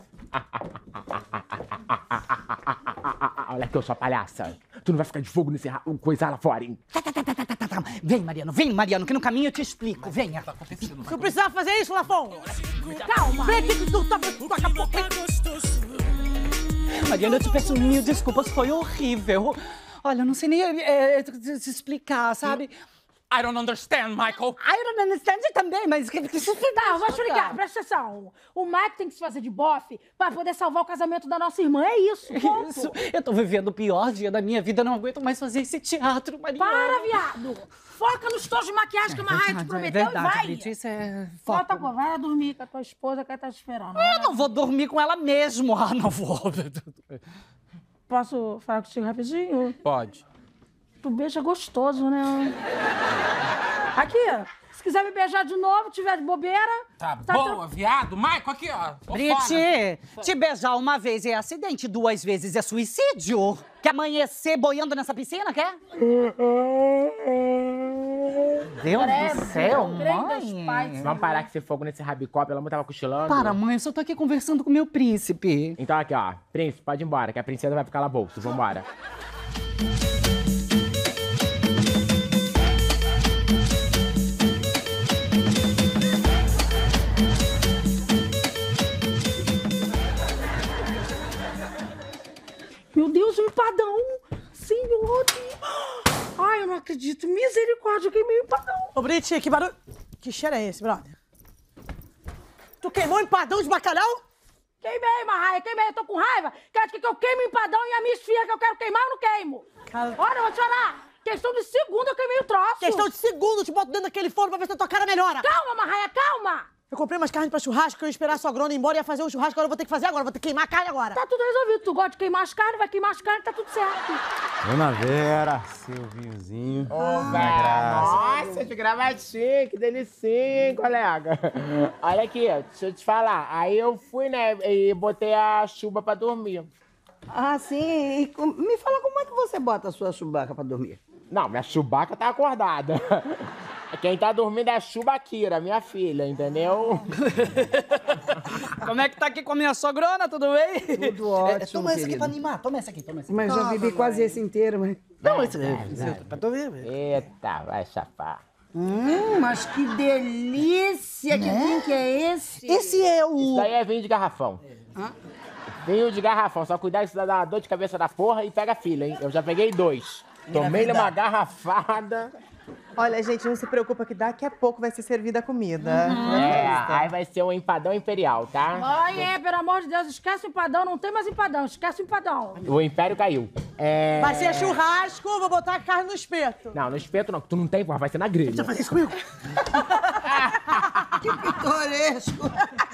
[SPEAKER 1] Olha aqui, eu sou a palhaça. Tu não vai ficar de fogo nesse ra- coisa lá fora, hein?
[SPEAKER 5] Vem, Mariano, vem, Mariano, que no caminho eu te explico. Venha.
[SPEAKER 4] Tu precisava fazer isso, Lafon?
[SPEAKER 2] Calma.
[SPEAKER 4] Vem aqui que tu tá... Toca a boca.
[SPEAKER 5] Mariano, eu te peço mil desculpas, foi horrível. Olha, eu não sei nem é, é, se explicar, sabe?
[SPEAKER 15] I don't understand, Michael.
[SPEAKER 5] I don't understand também, mas...
[SPEAKER 2] Tá, eu vou explicar, presta atenção. O Mike tem que se fazer de bofe pra poder salvar o casamento da nossa irmã, é isso, ponto.
[SPEAKER 5] Isso, eu tô vivendo o pior dia da minha vida, não aguento mais fazer esse teatro, Mariano.
[SPEAKER 2] Para, viado! Foca nos tons de maquiagem que a Marraia te prometeu
[SPEAKER 5] é verdade,
[SPEAKER 2] e vai!
[SPEAKER 5] Brit, isso é
[SPEAKER 2] Volta
[SPEAKER 5] foco.
[SPEAKER 2] agora, vai lá dormir com a tua esposa que ela tá te esperando.
[SPEAKER 5] Eu não vou dormir com ela mesmo. Ah, não vou.
[SPEAKER 2] Posso falar contigo rapidinho?
[SPEAKER 15] Pode.
[SPEAKER 2] Tu beija gostoso, né? Aqui, se quiser me beijar de novo, tiver de bobeira...
[SPEAKER 15] Tá,
[SPEAKER 2] Tá
[SPEAKER 15] boa, viado. Michael, aqui, ó. Tô
[SPEAKER 5] Brit,
[SPEAKER 15] fora.
[SPEAKER 5] te beijar uma vez é acidente, duas vezes é suicídio. Quer amanhecer boiando nessa piscina, quer? Deus do céu, mãe.
[SPEAKER 1] Vamos parar com esse fogo nesse rabicó, pelo amor, tava cochilando.
[SPEAKER 5] Para, mãe, eu só tô aqui conversando com meu príncipe.
[SPEAKER 1] Então aqui, ó. Príncipe, pode ir embora, que a princesa vai ficar lá bolso. Vambora.
[SPEAKER 2] Meu Deus, um empadão! Senhor! Ai, eu não acredito. Misericórdia, eu queimei o empadão.
[SPEAKER 4] Ô, Brit, que barulho... Que cheiro é esse, brother? Tu queimou um empadão de bacalhau?
[SPEAKER 2] Queimei, Marraia, queimei. Eu tô com raiva. Quer que eu queime o empadão e a minha esfia que eu quero queimar, eu não queimo.
[SPEAKER 4] Cara...
[SPEAKER 2] Olha, eu vou te falar. Questão de segundo eu queimei o troço.
[SPEAKER 4] Questão de segundo, eu te boto dentro daquele forno pra ver se a tua cara melhora.
[SPEAKER 2] Calma, Marraia, calma.
[SPEAKER 4] Eu comprei umas carnes pra churrasco, eu ia esperar a sogrona ir embora, ia fazer um churrasco, agora eu vou ter que fazer agora, vou ter que queimar a carne agora.
[SPEAKER 2] Tá tudo resolvido. Tu gosta de queimar as carnes, vai queimar as carnes, tá tudo certo.
[SPEAKER 13] Dona Vera, seu vinhozinho.
[SPEAKER 1] Ô,
[SPEAKER 13] na
[SPEAKER 1] velho.
[SPEAKER 13] graça.
[SPEAKER 1] Nossa, de gravatinha, que delícia, hein, colega? Olha aqui, deixa eu te falar. Aí eu fui, né, e botei a chuva pra dormir.
[SPEAKER 17] Ah, sim. E com- me fala como é que você bota a sua chubaca pra dormir?
[SPEAKER 1] Não, minha chubaca tá acordada. Quem tá dormindo é a Chubakira, minha filha, entendeu?
[SPEAKER 5] Como é que tá aqui com a minha sogrona, tudo bem?
[SPEAKER 17] Tudo ótimo,
[SPEAKER 5] É, toma essa aqui
[SPEAKER 17] querido.
[SPEAKER 5] pra animar, toma essa aqui, toma essa aqui.
[SPEAKER 17] Mas já bebi quase esse inteiro, mas...
[SPEAKER 5] Não, esse
[SPEAKER 17] pra tu ver.
[SPEAKER 1] Eita, vai chapar.
[SPEAKER 17] Hum, mas que delícia! Que vinho que é esse?
[SPEAKER 5] Esse é o...
[SPEAKER 1] Isso daí é vinho de garrafão.
[SPEAKER 17] Hã?
[SPEAKER 1] Vinho de garrafão, só cuidar que isso dá uma dor de cabeça da porra e pega a filha, hein? Eu já peguei dois. Tomei-lhe uma garrafada.
[SPEAKER 16] Olha, gente, não se preocupa que daqui a pouco vai ser servida a comida.
[SPEAKER 2] Uhum.
[SPEAKER 1] É, aí vai ser um empadão imperial, tá?
[SPEAKER 2] Ai, é, pelo amor de Deus, esquece o empadão, não tem mais empadão, esquece o empadão.
[SPEAKER 1] O império caiu. É...
[SPEAKER 4] Vai ser churrasco, vou botar a carne no espeto.
[SPEAKER 1] Não, no espeto não, tu não tem, porra, vai ser na grelha.
[SPEAKER 4] Você vai fazer isso comigo?
[SPEAKER 17] Que pitoresco.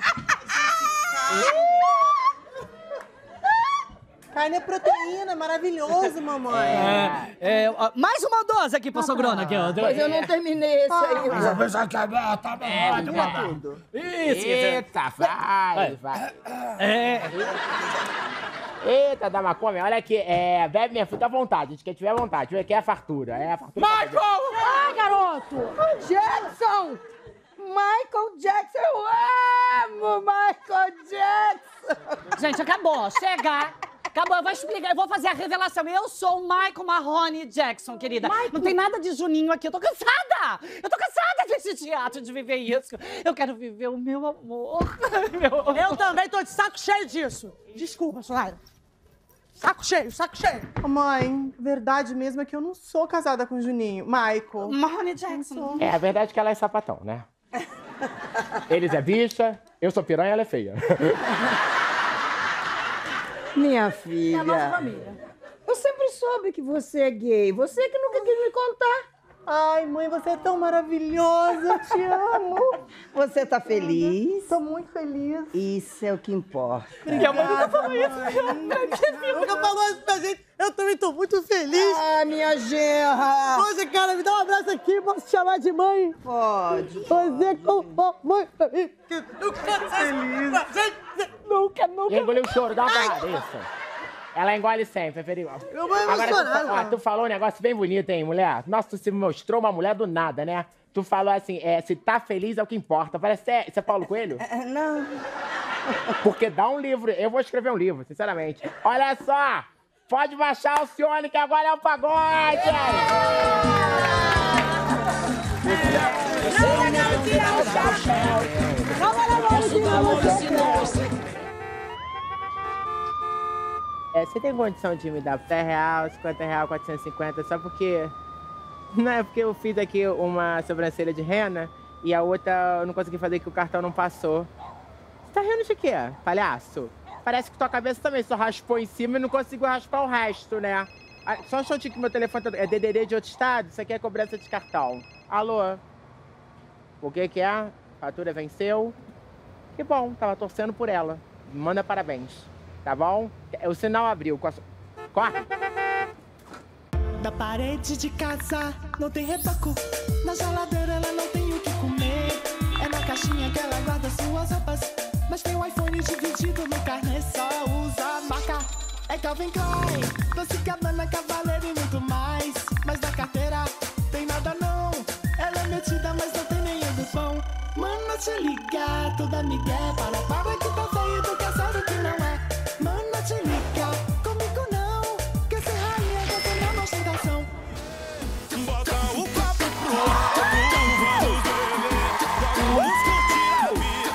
[SPEAKER 16] Carne é proteína, maravilhoso, mamãe.
[SPEAKER 5] É, é, ó, mais uma dose aqui pra sogrona. Aqui, ó.
[SPEAKER 17] Mas eu não terminei esse aí.
[SPEAKER 1] Mas eu pensava que tá tá bom, tudo. Isso, Eita, vai, vai.
[SPEAKER 5] É.
[SPEAKER 1] Eita, Damacome, olha aqui, é, bebe minha fica à vontade, a gente quer tiver vontade, aqui é a fartura, é a fartura.
[SPEAKER 2] Michael! Ai, garoto!
[SPEAKER 17] Jackson! Michael Jackson, eu amo Michael Jackson!
[SPEAKER 5] Gente, acabou, chega! Acabou, eu vou explicar, eu vou fazer a revelação. Eu sou o Michael Marrone Jackson, querida. Michael. Não tem nada de Juninho aqui, eu tô cansada! Eu tô cansada desse teatro, de viver isso. Eu quero viver o meu amor. Meu amor.
[SPEAKER 4] Eu também tô de saco cheio disso. Desculpa, Sonaira. Saco cheio, saco cheio.
[SPEAKER 16] Ô, mãe, verdade mesmo é que eu não sou casada com o Juninho. Michael.
[SPEAKER 5] Marrone Jackson.
[SPEAKER 1] É, a verdade é que ela é sapatão, né? Eles é bicha, eu sou piranha, ela é feia.
[SPEAKER 17] Minha filha.
[SPEAKER 2] É a nossa família.
[SPEAKER 17] Eu sempre soube que você é gay. Você que nunca quis me contar.
[SPEAKER 16] Ai, mãe, você é tão maravilhosa. Eu te amo.
[SPEAKER 17] Você tá feliz?
[SPEAKER 16] Tô muito feliz.
[SPEAKER 17] Isso é o que importa.
[SPEAKER 4] Minha mãe nunca falou isso. Nunca falou isso pra gente. Eu também tô muito feliz.
[SPEAKER 17] Ah, minha genra.
[SPEAKER 4] Você, cara, me dá um abraço aqui. Posso te chamar de mãe?
[SPEAKER 17] Pode.
[SPEAKER 4] Você como mãe pra mim. Nunca feliz. Nunca, nunca.
[SPEAKER 1] Engoliu o choro, dá uma parada, isso. Ela engole sempre, é perigoso.
[SPEAKER 4] Eu vou
[SPEAKER 1] Agora, tu,
[SPEAKER 4] emocionar,
[SPEAKER 1] ó, tu falou um negócio bem bonito, hein, mulher? Nossa, tu se mostrou uma mulher do nada, né? Tu falou assim, é, se tá feliz é o que importa. Parece é, isso é Paulo Coelho?
[SPEAKER 17] É, não.
[SPEAKER 1] Porque dá um livro, eu vou escrever um livro, sinceramente. Olha só, pode baixar o Cione, que agora é o pagode! É, você tem condição de me dar dez reais, cinquenta reais, quatrocentos e cinquenta, só porque... Não é porque eu fiz aqui uma sobrancelha de rena e a outra eu não consegui fazer que o cartão não passou. Você tá rindo de quê, palhaço? Parece que tua cabeça também só raspou em cima e não conseguiu raspar o resto, né? Ah, só um instantinho que meu telefone tá... é D D D de outro estado, isso aqui é cobrança de cartão. Alô? O que que é? Fatura venceu? Que bom, tava torcendo por ela. Manda parabéns, tá bom? O sinal abriu. Corre!
[SPEAKER 3] Da parede de casa não tem retoco. Na geladeira ela não tem o que comer. É na caixinha que ela guarda suas roupas. Mas tem um iPhone dividido no carnê, só usa marca. É Calvin Klein, Dolce Gabbana, Cavaleiro e muito mais. Mas na carteira tem nada não. Ela é metida, mas não tem nem do pão. Mano, te liga, toda migué. Para, para que tá feio, tu quer saber que não é. Mano, te liga, comigo não. Quer ser rainha, você não ostentação.
[SPEAKER 8] Bota o copo pro alto, vamos beber. Vamos curtir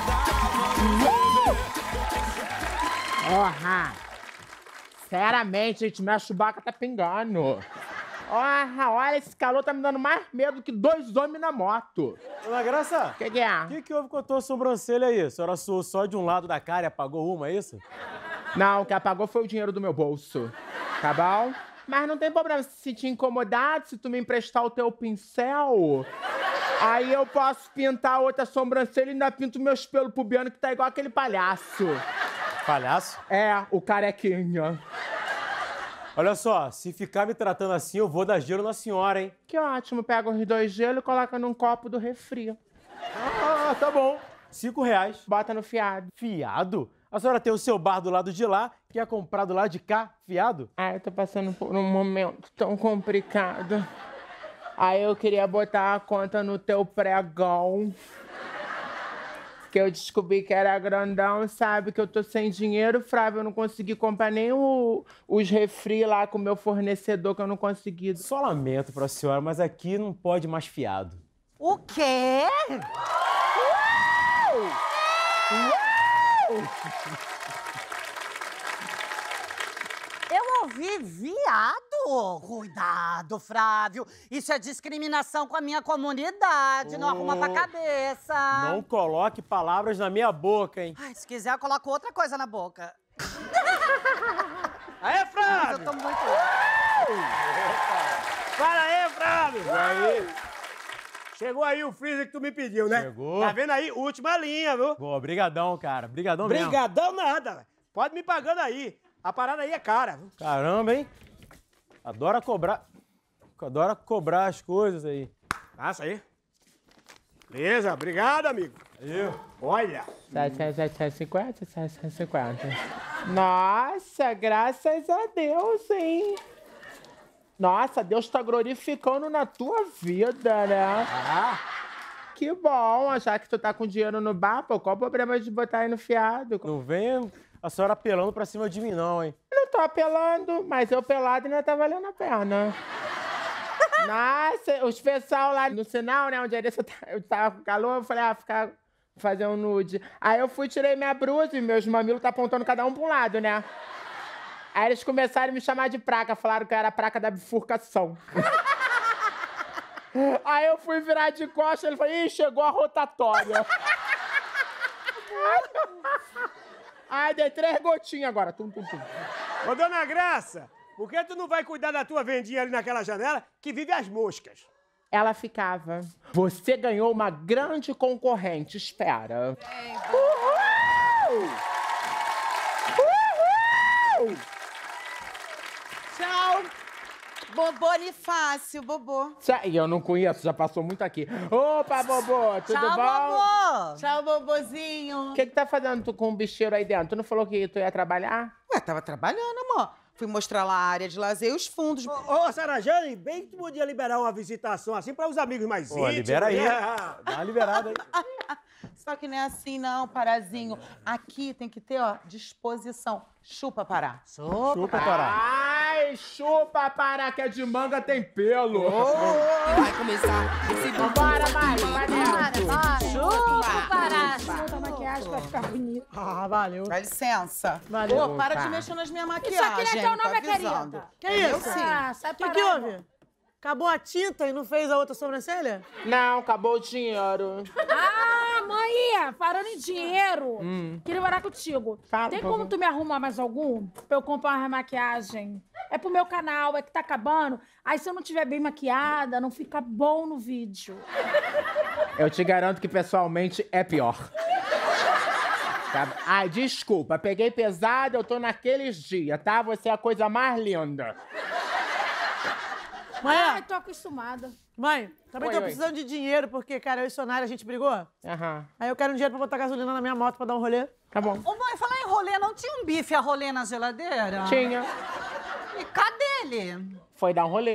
[SPEAKER 8] a vida.
[SPEAKER 1] Porra! Sinceramente, gente, minha chubaca tá pingando. Porra, olha, esse calor tá me dando mais medo que dois homens na moto.
[SPEAKER 13] Dona Graça,
[SPEAKER 1] O que, que é?
[SPEAKER 13] o que, que houve com a tua sobrancelha aí? A senhora suou só de um lado da cara e apagou uma, é isso?
[SPEAKER 1] Não, o que apagou foi o dinheiro do meu bolso. Tá bom? Mas não tem problema se sentir incomodado, se tu me emprestar o teu pincel. Aí eu posso pintar outra sobrancelha e ainda pinto meus pelos pubiano, que tá igual aquele palhaço.
[SPEAKER 13] Palhaço?
[SPEAKER 1] É, o carequinha.
[SPEAKER 13] Olha só, se ficar me tratando assim, eu vou dar gelo na senhora, hein?
[SPEAKER 1] Que ótimo, pega os dois gelos e coloca num copo do refri.
[SPEAKER 13] Ah, tá bom. Cinco reais.
[SPEAKER 1] Bota no fiado.
[SPEAKER 13] Fiado? A senhora tem o seu bar do lado de lá, quer comprar do lado de cá, fiado?
[SPEAKER 1] Ah, eu tô passando por um momento tão complicado. Aí eu queria botar a conta no teu pregão. Que eu descobri que era grandão, sabe? Que eu tô sem dinheiro, Flávio. Eu não consegui comprar nem o, os refri lá com o meu fornecedor, que eu não consegui.
[SPEAKER 13] Só lamento pra senhora, mas aqui não pode mais fiado.
[SPEAKER 6] O quê?
[SPEAKER 5] Uau!
[SPEAKER 6] Eu ouvi viado?
[SPEAKER 5] Ô, cuidado, Flávio. Isso é discriminação com a minha comunidade. Não arruma pra cabeça.
[SPEAKER 18] Não coloque palavras na minha boca, hein?
[SPEAKER 5] Ai, se quiser, eu coloco outra coisa na boca.
[SPEAKER 18] Aê, Flávio!
[SPEAKER 5] Mas eu tô muito...
[SPEAKER 18] Fala aí, Flávio!
[SPEAKER 13] E aí?
[SPEAKER 18] Chegou aí o freezer que tu me pediu, né?
[SPEAKER 13] Chegou.
[SPEAKER 18] Tá vendo aí? Última linha, viu?
[SPEAKER 13] Pô, brigadão, cara. Brigadão mesmo.
[SPEAKER 18] Brigadão nada, velho. Pode me pagando aí. A parada aí é cara, viu?
[SPEAKER 13] Caramba, hein? Adora cobrar... Adora cobrar as coisas aí.
[SPEAKER 18] Passa aí. Beleza, obrigado, amigo.
[SPEAKER 13] Valeu.
[SPEAKER 18] Olha.
[SPEAKER 1] setecentos e cinquenta, setecentos e cinquenta. Nossa, graças a Deus, hein? Nossa, Deus tá glorificando na tua vida, né?
[SPEAKER 18] Ah.
[SPEAKER 1] Que bom, já que tu tá com dinheiro no bar, pô, qual o problema de botar aí no fiado?
[SPEAKER 13] Não vem a senhora apelando pra cima de mim, não, hein?
[SPEAKER 1] Não tô apelando, mas eu pelado ainda tá valendo a pena. Nossa, os pessoal lá no sinal, né, onde eu tava, eu tava com calor, eu falei, ah, ficar, fazer um nude. Aí eu fui, tirei minha blusa e meus mamilos tá apontando cada um pra um lado, né? Aí eles começaram a me chamar de praca, falaram que eu era a praca da bifurcação. Aí eu fui virar de costas, ele falou, ih, chegou a rotatória. Ai, dei três gotinhas agora. Tum, tum, tum.
[SPEAKER 18] Ô, dona Graça, por que tu não vai cuidar da tua vendinha ali naquela janela que vive as moscas?
[SPEAKER 1] Ela ficava. Você ganhou uma grande concorrente, espera. Uhul! Uhul!
[SPEAKER 4] Tchau. Bobolifácio, Bobô.
[SPEAKER 1] E eu não conheço, já passou muito aqui. Opa, Bobô, tudo
[SPEAKER 4] Tchau,
[SPEAKER 1] bom?
[SPEAKER 4] Bobô. Tchau, Bobozinho.
[SPEAKER 1] O que que tá fazendo tu com um bicheiro aí dentro? Tu não falou que tu ia trabalhar?
[SPEAKER 4] Ué, tava trabalhando, amor. Fui mostrar lá a área de lazer e os fundos.
[SPEAKER 18] Ô, ô Sarajane, bem que tu podia liberar uma visitação assim para os amigos mais
[SPEAKER 13] Pô,
[SPEAKER 18] íntimos.
[SPEAKER 13] libera aí.
[SPEAKER 18] né?
[SPEAKER 13] Dá uma liberada aí.
[SPEAKER 4] Só que não é assim, não, Parazinho. Aqui tem que ter, ó, disposição. Chupa, Pará.
[SPEAKER 13] Chupa, Pará.
[SPEAKER 1] Ai, chupa, Pará, que é de manga tem pelo.
[SPEAKER 9] Vai começar esse
[SPEAKER 1] Bora, Mari, vai dentro.
[SPEAKER 2] Chupa, Pará. Chupa a maquiagem pra ficar bonita.
[SPEAKER 4] Ah, valeu. Dá licença.
[SPEAKER 2] Valeu.
[SPEAKER 4] Pô, para
[SPEAKER 1] Tá.
[SPEAKER 4] de mexer nas minhas maquiagens.
[SPEAKER 2] Isso aqui não é teu nome,
[SPEAKER 4] tá avisando.
[SPEAKER 2] querida.
[SPEAKER 4] Que
[SPEAKER 2] Eu
[SPEAKER 4] isso?
[SPEAKER 2] sim. Ah, sai
[SPEAKER 16] O que,
[SPEAKER 2] pra
[SPEAKER 16] que
[SPEAKER 2] lá,
[SPEAKER 16] houve? Acabou a tinta e não fez a outra sobrancelha?
[SPEAKER 1] Não, acabou o dinheiro.
[SPEAKER 2] Ah, mãe, falando em dinheiro,
[SPEAKER 1] Hum.
[SPEAKER 2] queria morar contigo.
[SPEAKER 1] Fala,
[SPEAKER 2] Tem
[SPEAKER 1] por
[SPEAKER 2] como
[SPEAKER 1] favor.
[SPEAKER 2] tu me arrumar mais algum? Pra eu comprar uma maquiagem? É pro meu canal, é que tá acabando. Aí se eu não tiver bem maquiada, não fica bom no vídeo.
[SPEAKER 1] Eu te garanto que pessoalmente é pior. Tá? Ai, desculpa, peguei pesado, eu tô naqueles dias, tá? Você é a coisa mais linda.
[SPEAKER 16] Mãe,
[SPEAKER 2] Ai, tô acostumada.
[SPEAKER 16] mãe, também
[SPEAKER 1] Oi,
[SPEAKER 16] tô
[SPEAKER 1] oi.
[SPEAKER 16] precisando de dinheiro, porque, cara, eu e Sonara, a gente brigou.
[SPEAKER 1] Aham,
[SPEAKER 16] Aí eu quero um dinheiro pra botar gasolina na minha moto pra dar um rolê.
[SPEAKER 1] tá bom.
[SPEAKER 5] Ô, mãe, falar em rolê, não tinha um bife a rolê na geladeira?
[SPEAKER 1] Tinha.
[SPEAKER 5] E cadê ele?
[SPEAKER 1] Foi dar um rolê.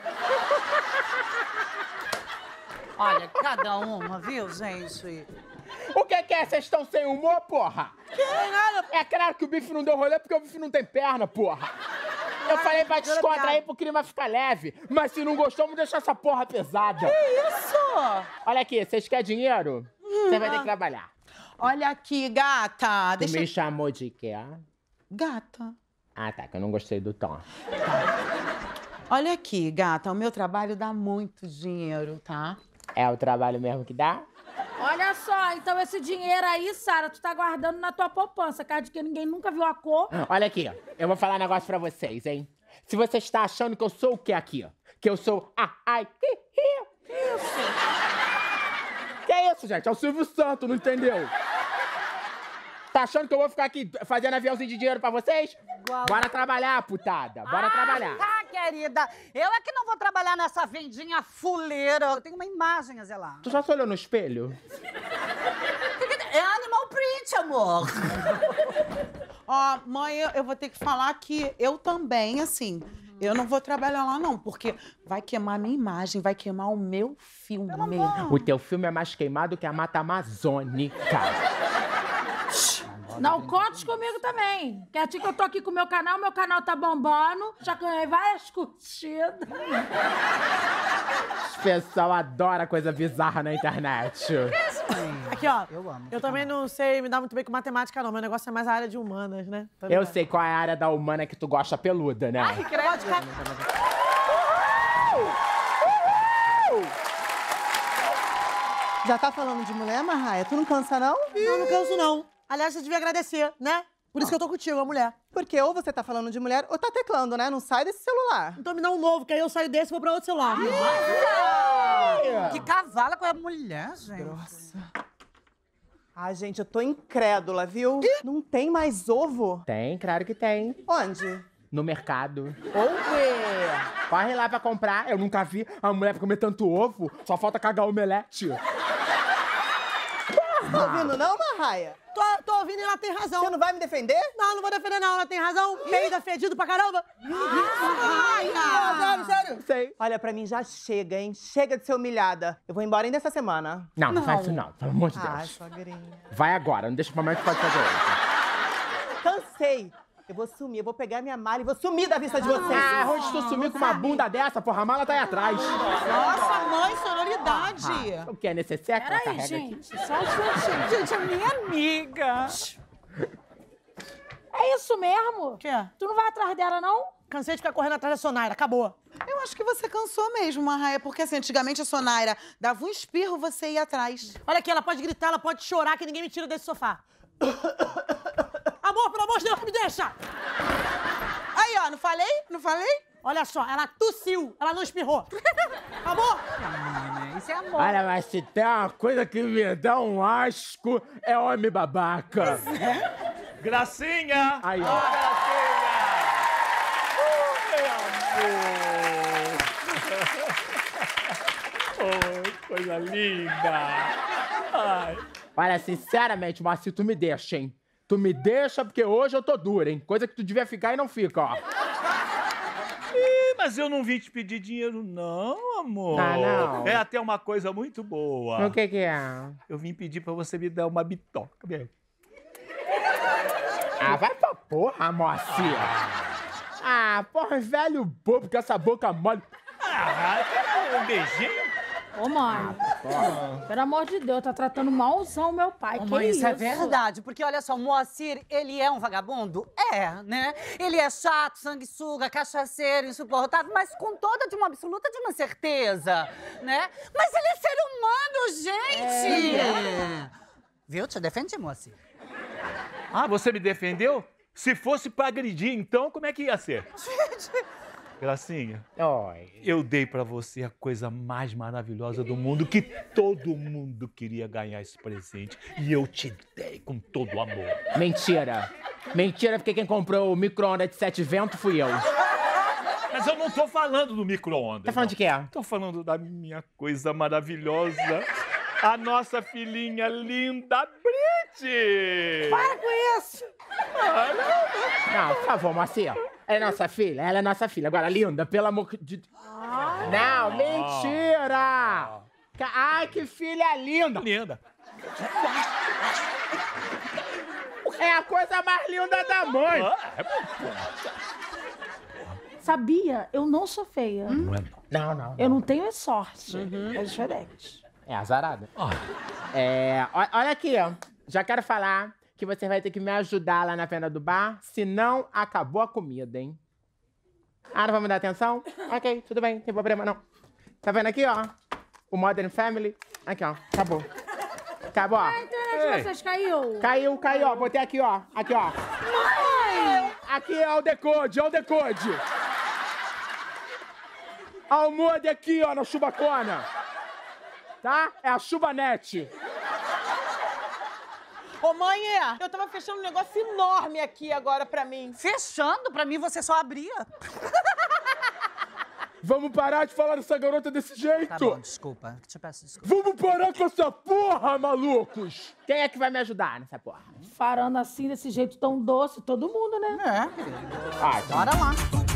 [SPEAKER 5] Olha, cada uma, viu, gente?
[SPEAKER 1] O que que é? Vocês estão sem humor, porra? É claro que o bife não deu rolê porque o bife não tem perna, porra. Eu falei pra descontrair pro clima ficar leve. Mas se não gostou, vamos deixar essa porra pesada.
[SPEAKER 4] Que isso?
[SPEAKER 1] Olha aqui, vocês querem dinheiro? Você vai ter que trabalhar.
[SPEAKER 4] Olha aqui, gata.
[SPEAKER 1] Tu
[SPEAKER 4] Deixa
[SPEAKER 1] me
[SPEAKER 4] eu...
[SPEAKER 1] chamou de quê?
[SPEAKER 4] Gata.
[SPEAKER 1] Ah, tá, que eu não gostei do tom.
[SPEAKER 4] Olha aqui, gata. O meu trabalho dá muito dinheiro, tá?
[SPEAKER 1] É o trabalho mesmo que dá?
[SPEAKER 2] Olha só, então esse dinheiro aí, Sara, tu tá guardando na tua poupança, cara de que ninguém nunca viu a cor.
[SPEAKER 1] Olha aqui, eu vou falar um negócio pra vocês, hein? Se você está achando que eu sou o que aqui? Que eu sou... Ah, ai, hi, hi. Que isso? Que isso, gente? É o Silvio Santos, não entendeu? Tá achando que eu vou ficar aqui fazendo aviãozinho de dinheiro pra vocês?
[SPEAKER 5] Igual.
[SPEAKER 1] Bora trabalhar, putada. Bora
[SPEAKER 5] ah,
[SPEAKER 1] trabalhar.
[SPEAKER 5] Tá, querida. Eu é que não vou trabalhar nessa vendinha fuleira. Eu tenho uma imagem a zelar.
[SPEAKER 1] Tu já se olhou no espelho?
[SPEAKER 5] É animal print, amor.
[SPEAKER 4] Ó, mãe, eu, eu vou ter que falar que eu também, assim, eu não vou trabalhar lá, não, porque vai queimar a minha imagem, vai queimar o meu filme.
[SPEAKER 1] O teu filme é mais queimado que a Mata Amazônica.
[SPEAKER 2] Não contes comigo também. Quietinho que eu tô aqui com o meu canal, meu canal tá bombando, já ganhei várias curtidas.
[SPEAKER 1] O pessoal adora coisa bizarra na internet.
[SPEAKER 4] Aqui, ó.
[SPEAKER 5] Eu amo.
[SPEAKER 4] Eu também não sei me dar muito bem com matemática, não. Meu negócio é mais a área de humanas, né? Tá
[SPEAKER 1] Eu
[SPEAKER 4] ligado?
[SPEAKER 1] sei qual é a área da humana que tu gosta peluda, né?
[SPEAKER 4] Ai, que credo.
[SPEAKER 16] Já tá falando de mulher, Marraia? Tu não cansa, não?
[SPEAKER 4] Não, não canso, não. Aliás, você devia agradecer, né? Por isso que eu tô contigo, a mulher.
[SPEAKER 16] Porque ou você tá falando de mulher ou tá teclando, né? Não sai desse celular.
[SPEAKER 4] Então me dá um novo, que aí eu saio desse e vou pra outro celular.
[SPEAKER 5] Que cavala com a mulher, gente.
[SPEAKER 16] Grossa. Ai, gente, eu tô incrédula, viu? Não tem mais ovo?
[SPEAKER 1] Tem, claro que tem.
[SPEAKER 16] Onde?
[SPEAKER 1] No mercado. Ovo! Corre lá pra comprar. Eu nunca vi a mulher pra comer tanto ovo. Só falta cagar o omelete.
[SPEAKER 16] Tá ouvindo não, Marraia?
[SPEAKER 4] Tô, tô ouvindo e ela tem razão.
[SPEAKER 16] Você não vai me defender?
[SPEAKER 4] Não, não vou defender não. Ela tem razão. Peida fedido pra caramba.
[SPEAKER 16] Ah, sério, sério?
[SPEAKER 1] Sei.
[SPEAKER 16] Olha, pra mim já chega, hein? Chega de ser humilhada. Eu vou embora ainda essa semana.
[SPEAKER 1] Não, não, faz isso não. Pelo amor de Deus.
[SPEAKER 16] Ai, sogrinha.
[SPEAKER 1] Vai agora. Não deixa pra mais que pode fazer hoje.
[SPEAKER 16] Cansei. Eu vou sumir, eu vou pegar minha mala e vou sumir da vista de vocês.
[SPEAKER 1] Ah, onde tu sumir com uma bunda dessa? Porra, a mala tá aí atrás.
[SPEAKER 12] Nossa, mãe, sonoridade.
[SPEAKER 1] Ah, o que é necessário que ela
[SPEAKER 2] Peraí,
[SPEAKER 1] carrega
[SPEAKER 2] gente.
[SPEAKER 1] aqui?
[SPEAKER 2] Só um instantinho.
[SPEAKER 12] Gente, é minha amiga.
[SPEAKER 2] É isso mesmo?
[SPEAKER 4] O quê?
[SPEAKER 2] Tu não vai atrás dela, não?
[SPEAKER 4] Cansei de ficar correndo atrás da Sonaira. Acabou.
[SPEAKER 12] Eu acho que você cansou mesmo, Marraia, porque assim, antigamente a Sonaira dava um espirro, você ia atrás.
[SPEAKER 4] Olha aqui, ela pode gritar, ela pode chorar, que ninguém me tira desse sofá. Amor, pelo amor de Deus, me deixa!
[SPEAKER 12] Aí, ó, não falei? Não falei?
[SPEAKER 4] Olha só, ela tossiu, ela não espirrou. Amor!
[SPEAKER 5] Isso é amor.
[SPEAKER 1] Olha, mas se tem uma coisa que me dá um asco, é homem babaca.
[SPEAKER 14] Gracinha!
[SPEAKER 1] Aí,
[SPEAKER 14] Ô,
[SPEAKER 1] ó.
[SPEAKER 14] Gracinha! Oh, coisa linda! Ai.
[SPEAKER 1] Olha, sinceramente, Marci, tu me deixa, hein? Tu me deixa porque hoje eu tô dura, hein? Coisa que tu devia ficar e não fica, ó.
[SPEAKER 14] Ih, mas eu não vim te pedir dinheiro, não, amor.
[SPEAKER 1] Ah, não?
[SPEAKER 14] É até uma coisa muito boa.
[SPEAKER 1] O que que é?
[SPEAKER 14] Eu vim pedir pra você me dar uma bitoca, meu.
[SPEAKER 1] Ah, vai pra porra, Moacir. Ah, porra, velho bobo com essa boca mole.
[SPEAKER 14] Ah, um beijinho.
[SPEAKER 2] Ô, mãe. Pelo amor de Deus, tá tratando malzão meu pai.
[SPEAKER 5] Ô,
[SPEAKER 2] que
[SPEAKER 5] mãe, isso,
[SPEAKER 2] isso
[SPEAKER 5] é verdade. Porque, olha só, o Moacir, ele é um vagabundo? É, né? Ele é chato, sanguessuga, cachaceiro, insuportável, mas com toda de uma absoluta de uma certeza, né? Mas ele é ser humano, gente!
[SPEAKER 1] É.
[SPEAKER 5] Viu? Te defendi, Moacir.
[SPEAKER 14] Ah, você me defendeu? Se fosse pra agredir, então, como é que ia ser? Gracinha,
[SPEAKER 1] Oi.
[SPEAKER 14] eu dei pra você a coisa mais maravilhosa do mundo, que todo mundo queria ganhar esse presente. E eu te dei com todo o amor.
[SPEAKER 1] Mentira. Mentira, porque quem comprou o micro-ondas de sete ventos fui eu.
[SPEAKER 14] Mas eu não tô falando do micro-ondas.
[SPEAKER 1] Tá falando de quê?
[SPEAKER 14] Tô falando da minha coisa maravilhosa. A nossa filhinha linda, Brit!
[SPEAKER 2] Para com isso!
[SPEAKER 1] Não, por favor, Moacir. Ela é nossa filha, ela é nossa filha. Agora, linda, pelo amor de Deus. Não, mentira! Ca- Ai, que filha linda!
[SPEAKER 14] Linda.
[SPEAKER 1] É a coisa mais linda da mãe!
[SPEAKER 2] Sabia? Eu não sou feia.
[SPEAKER 1] Não, não.
[SPEAKER 2] Eu não tenho sorte. É diferente.
[SPEAKER 1] É azarada. É, ó- olha aqui, ó. Já quero falar que você vai ter que me ajudar lá na venda do bar, senão acabou a comida, hein? Ah, não vai me dar atenção? Ok, tudo bem, não tem problema não. Tá vendo aqui, ó? O Modern Family. Aqui, ó. Acabou. Acabou, ó.
[SPEAKER 2] A internet de vocês caiu.
[SPEAKER 1] Caiu, caiu, ó. Botei aqui, ó. Aqui, ó.
[SPEAKER 2] Mãe!
[SPEAKER 1] Aqui é o decode, é o decode. Ó o mod aqui, ó, na chubacona. Tá? É a chubanete.
[SPEAKER 12] Ô, mãe, é, eu tava fechando um negócio enorme aqui agora pra mim.
[SPEAKER 5] Fechando? Pra mim, você só abria.
[SPEAKER 1] Vamos parar de falar dessa garota desse jeito.
[SPEAKER 5] Tá bom, desculpa. Te peço desculpa.
[SPEAKER 1] Vamos parar com essa porra, malucos. Quem é que vai me ajudar nessa porra?
[SPEAKER 2] Farando assim, desse jeito tão doce, todo mundo, né?
[SPEAKER 5] É.
[SPEAKER 1] Ah,
[SPEAKER 5] Bora lá.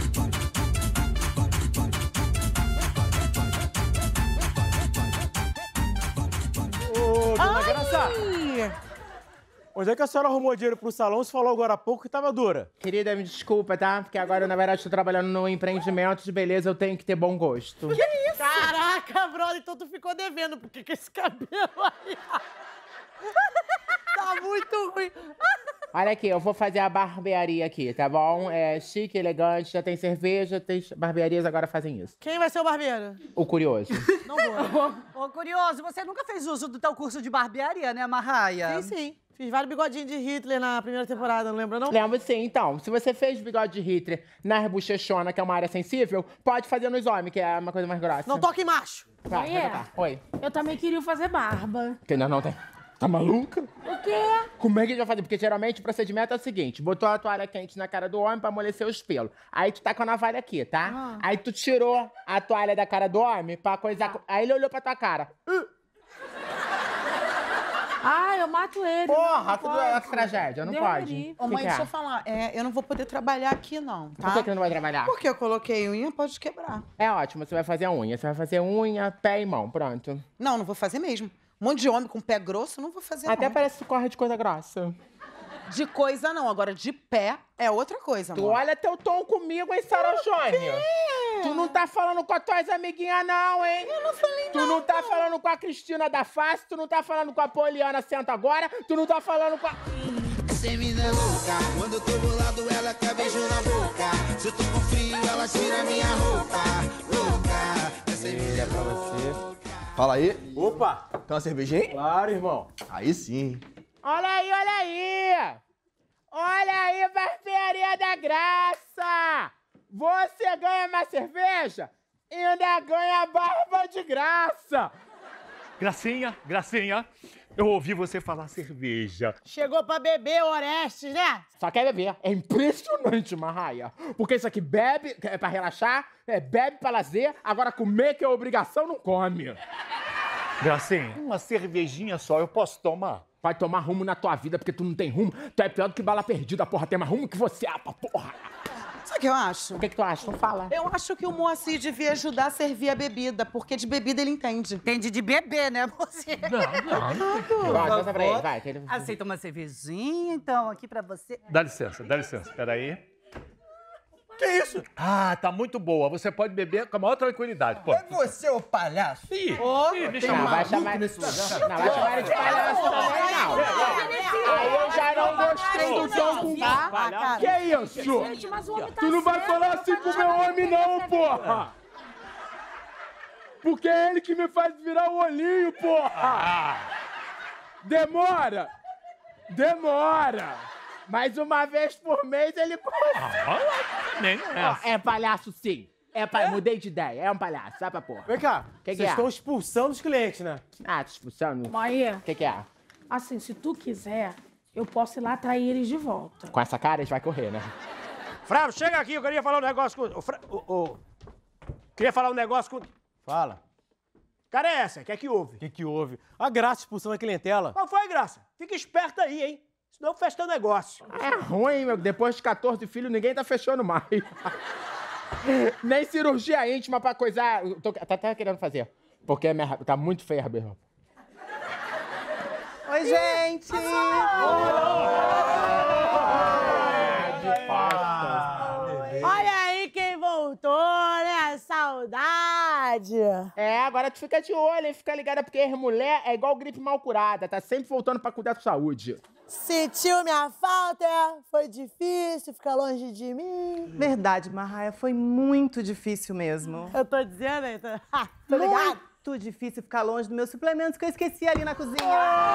[SPEAKER 18] Ô, dona Graça,
[SPEAKER 12] Ih,
[SPEAKER 18] onde é que a senhora arrumou dinheiro pro salão? Você falou agora há pouco que tava dura.
[SPEAKER 1] Querida, me desculpa, tá? Porque agora, na verdade, estou trabalhando no empreendimento de beleza, eu tenho que ter bom gosto.
[SPEAKER 4] Caraca, brother, então tu ficou devendo, porque com esse cabelo aí... Tá muito ruim.
[SPEAKER 1] Olha aqui, eu vou fazer a barbearia aqui, tá bom? É chique, elegante, já tem cerveja, tem barbearias agora fazem isso.
[SPEAKER 4] Quem vai ser o barbeiro?
[SPEAKER 1] O curioso.
[SPEAKER 4] Não vou.
[SPEAKER 5] Ô, curioso, você nunca fez uso do teu curso de barbearia, né, Marraia?
[SPEAKER 4] Sim, sim. Fiz vários bigodinhos de Hitler na primeira temporada, não lembra, não?
[SPEAKER 1] Lembro sim, então. Se você fez bigode de Hitler na bochechona, que é uma área sensível, pode fazer nos homens, que é uma coisa mais grossa.
[SPEAKER 4] Não toque em macho.
[SPEAKER 1] Vai, vai tocar. Oi.
[SPEAKER 2] Eu também queria fazer barba.
[SPEAKER 1] Que ainda não tem. Tá maluca?
[SPEAKER 2] O quê?
[SPEAKER 1] Como é que a gente vai fazer? Porque geralmente o procedimento é o seguinte: botou a toalha quente na cara do homem pra amolecer os pelos. Aí tu tá com a navalha aqui, tá?
[SPEAKER 2] Ah.
[SPEAKER 1] Aí tu tirou a toalha da cara do homem pra coisar.
[SPEAKER 2] Tá.
[SPEAKER 1] Aí ele olhou pra tua cara. Uh.
[SPEAKER 2] Ah, eu mato ele.
[SPEAKER 1] Porra,
[SPEAKER 2] não,
[SPEAKER 1] tudo
[SPEAKER 2] não
[SPEAKER 1] é
[SPEAKER 2] pode.
[SPEAKER 1] que tragédia, não
[SPEAKER 2] Deus
[SPEAKER 1] pode.
[SPEAKER 2] me livre.
[SPEAKER 12] Ô,
[SPEAKER 1] Que
[SPEAKER 12] mãe,
[SPEAKER 1] que é?
[SPEAKER 12] deixa eu falar. É, eu não vou poder trabalhar aqui, não, tá?
[SPEAKER 1] Por que que não vai trabalhar?
[SPEAKER 12] Porque eu coloquei unha, pode quebrar.
[SPEAKER 1] É ótimo, você vai fazer unha. Você vai fazer unha, pé e mão, pronto.
[SPEAKER 12] Não, não vou fazer mesmo. Um monte de homem com pé grosso, não vou fazer,
[SPEAKER 1] Até
[SPEAKER 12] não.
[SPEAKER 1] parece que corre de coisa grossa.
[SPEAKER 12] De coisa, não. Agora, de pé é outra coisa,
[SPEAKER 1] Tu
[SPEAKER 12] amor.
[SPEAKER 1] olha teu tom comigo, hein, Sarah Jônia? Tu não tá falando com as tuas amiguinhas, não, hein?
[SPEAKER 12] Eu não falei
[SPEAKER 1] Tu não tá falando com a Cristina da Face, tu não tá falando com a Poliana Senta Agora, tu não tá falando com a...
[SPEAKER 8] Essa mina é louca, quando eu tô bolado ela quer beijo na boca. Se eu tô com frio ela tira minha roupa. Louca, essa mina é
[SPEAKER 19] pra você. Fala aí. Opa! Tem uma cervejinha aí? Claro, irmão. Aí sim.
[SPEAKER 1] Olha aí, olha aí! Olha aí, barbearia da graça! Você ganha uma cerveja e ainda ganha barba de graça!
[SPEAKER 14] Gracinha, Gracinha, eu ouvi você falar cerveja.
[SPEAKER 4] Chegou pra beber, Orestes, né?
[SPEAKER 1] Só quer beber. É impressionante, Marraia. Porque isso aqui bebe é pra relaxar, é, bebe pra lazer, agora comer que é obrigação não come.
[SPEAKER 14] Gracinha, uma cervejinha só eu posso tomar?
[SPEAKER 1] Vai tomar rumo na tua vida porque tu não tem rumo. Tu é pior do que bala perdida, porra. Tem mais rumo que você, apa, porra.
[SPEAKER 12] Sabe o que eu acho?
[SPEAKER 1] O que, que tu acha? Não fala.
[SPEAKER 12] Eu acho que o Moacir devia ajudar a servir a bebida, porque de bebida ele entende.
[SPEAKER 5] Entende de beber, né, você?
[SPEAKER 14] Não, não.
[SPEAKER 5] Por
[SPEAKER 1] Vai,
[SPEAKER 5] favor.
[SPEAKER 1] dança pra ele, vai. que ele-
[SPEAKER 5] Aceita uma cervejinha, então, aqui pra você.
[SPEAKER 14] Dá licença, dá licença, peraí.
[SPEAKER 19] Que isso?
[SPEAKER 14] Ah, tá muito boa. Você pode beber com a maior tranquilidade. Pô.
[SPEAKER 19] É você, ô palhaço?
[SPEAKER 14] Ih,
[SPEAKER 19] Ô,
[SPEAKER 14] ih, me
[SPEAKER 19] tem
[SPEAKER 14] chamou.
[SPEAKER 1] Não, vai
[SPEAKER 19] maluco
[SPEAKER 1] chamar...
[SPEAKER 19] nesse lugar?
[SPEAKER 1] Não, vai chamar ele de palhaço também, não. Aí eu já não gostei do tom com...
[SPEAKER 14] Palhaço.
[SPEAKER 1] Que isso?
[SPEAKER 2] Gente, mas o homem tá
[SPEAKER 1] Tu não vai
[SPEAKER 2] certo,
[SPEAKER 1] falar
[SPEAKER 2] ele
[SPEAKER 1] assim
[SPEAKER 2] tá
[SPEAKER 1] com o meu
[SPEAKER 2] falando
[SPEAKER 1] homem,
[SPEAKER 2] que
[SPEAKER 1] não,
[SPEAKER 2] você
[SPEAKER 1] porra! Porque é ele que me faz virar o olhinho, porra! Demora! Demora! Mas uma vez por mês ele consegue.
[SPEAKER 14] Ah, também não é
[SPEAKER 1] Ó,
[SPEAKER 14] assim.
[SPEAKER 1] é palhaço, sim. É, pa... Mudei de ideia. É um palhaço, sabe pra porra?
[SPEAKER 18] Vem cá,
[SPEAKER 1] Que que
[SPEAKER 18] vocês
[SPEAKER 1] é?
[SPEAKER 18] estão expulsando os clientes, né?
[SPEAKER 1] Ah, te expulsando?
[SPEAKER 2] Mãe,
[SPEAKER 1] O que que é?
[SPEAKER 2] assim, se tu quiser, eu posso ir lá atrair eles de volta.
[SPEAKER 1] Com essa cara, a gente vai correr, né?
[SPEAKER 18] Fravo, chega aqui, eu queria falar um negócio com... O Fra... o, o... Queria falar um negócio com... Fala. Cara, é essa? O que é que houve? O que que houve? A Graça expulsando a clientela. Qual foi, Graça? Fica esperta aí, hein? Senão fecha o negócio.
[SPEAKER 1] É ruim, meu. Depois de catorze filhos, ninguém tá fechando mais. Nem cirurgia íntima pra coisar. Eu Tô, tá até querendo fazer. Porque minha, tá muito feia a minha roupa.
[SPEAKER 16] Oi, gente!
[SPEAKER 4] Olha aí quem voltou, né? Saudade!
[SPEAKER 1] É, agora tu fica de olho, hein? Fica ligada, porque as mulher é igual gripe mal curada. Tá sempre voltando pra cuidar da saúde.
[SPEAKER 4] Sentiu minha falta? Foi difícil ficar longe de mim?
[SPEAKER 16] Verdade, Marraia, foi muito difícil mesmo.
[SPEAKER 4] Eu tô dizendo, hein? Tô, ha, tô ligado?
[SPEAKER 16] Muito difícil ficar longe dos meus suplementos que eu esqueci ali na cozinha.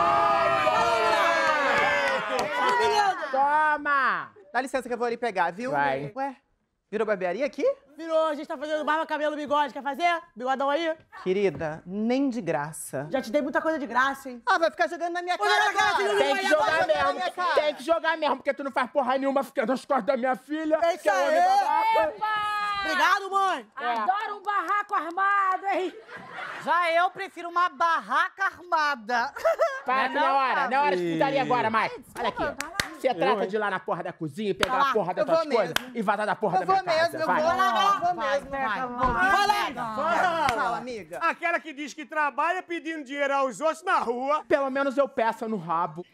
[SPEAKER 1] Toma!
[SPEAKER 16] Dá licença que eu vou ali pegar, viu?
[SPEAKER 1] Vai.
[SPEAKER 16] Ué, virou barbearia aqui?
[SPEAKER 4] Virou, a gente tá fazendo barba, cabelo, bigode. Quer fazer? Bigodão aí?
[SPEAKER 16] Querida, nem de graça.
[SPEAKER 4] Já te dei muita coisa de graça, hein?
[SPEAKER 16] Ah, vai ficar jogando na minha
[SPEAKER 4] Vou
[SPEAKER 16] cara
[SPEAKER 4] jogar na cara,
[SPEAKER 16] agora.
[SPEAKER 4] filho,
[SPEAKER 1] Tem
[SPEAKER 4] vai
[SPEAKER 1] que
[SPEAKER 4] agora,
[SPEAKER 1] jogar
[SPEAKER 4] vai jogar na
[SPEAKER 1] mesmo.
[SPEAKER 4] minha cara.
[SPEAKER 1] Tem que jogar mesmo, porque tu não faz porra nenhuma ficando nas costas da minha filha.
[SPEAKER 4] É isso
[SPEAKER 1] que é
[SPEAKER 4] aí.
[SPEAKER 1] homem babaca.
[SPEAKER 4] Obrigado, mãe.
[SPEAKER 2] Adoro um barraco armado, hein?
[SPEAKER 5] Já eu prefiro uma barraca armada.
[SPEAKER 1] Para,
[SPEAKER 5] Não
[SPEAKER 1] que
[SPEAKER 5] é
[SPEAKER 1] na
[SPEAKER 5] não,
[SPEAKER 1] hora,
[SPEAKER 5] Fábio?
[SPEAKER 1] na hora de putaria agora, Mike. Olha aqui. Você trata
[SPEAKER 16] hein?
[SPEAKER 1] de ir lá na porra da cozinha e pegar
[SPEAKER 16] Vai lá,
[SPEAKER 1] a porra das
[SPEAKER 16] eu
[SPEAKER 1] tuas
[SPEAKER 16] vou
[SPEAKER 1] coisas
[SPEAKER 16] mesmo.
[SPEAKER 1] e vazar da porra
[SPEAKER 16] Eu
[SPEAKER 1] da
[SPEAKER 16] vou
[SPEAKER 1] minha casa.
[SPEAKER 16] mesmo, eu
[SPEAKER 1] Vai.
[SPEAKER 16] vou, eu vou
[SPEAKER 5] Vai,
[SPEAKER 16] mesmo,
[SPEAKER 5] vai,
[SPEAKER 16] vai.
[SPEAKER 5] vai.
[SPEAKER 16] Fala, Fala, amiga.
[SPEAKER 18] Aquela que diz que trabalha pedindo dinheiro aos outros na rua.
[SPEAKER 1] Pelo menos eu peço no rabo.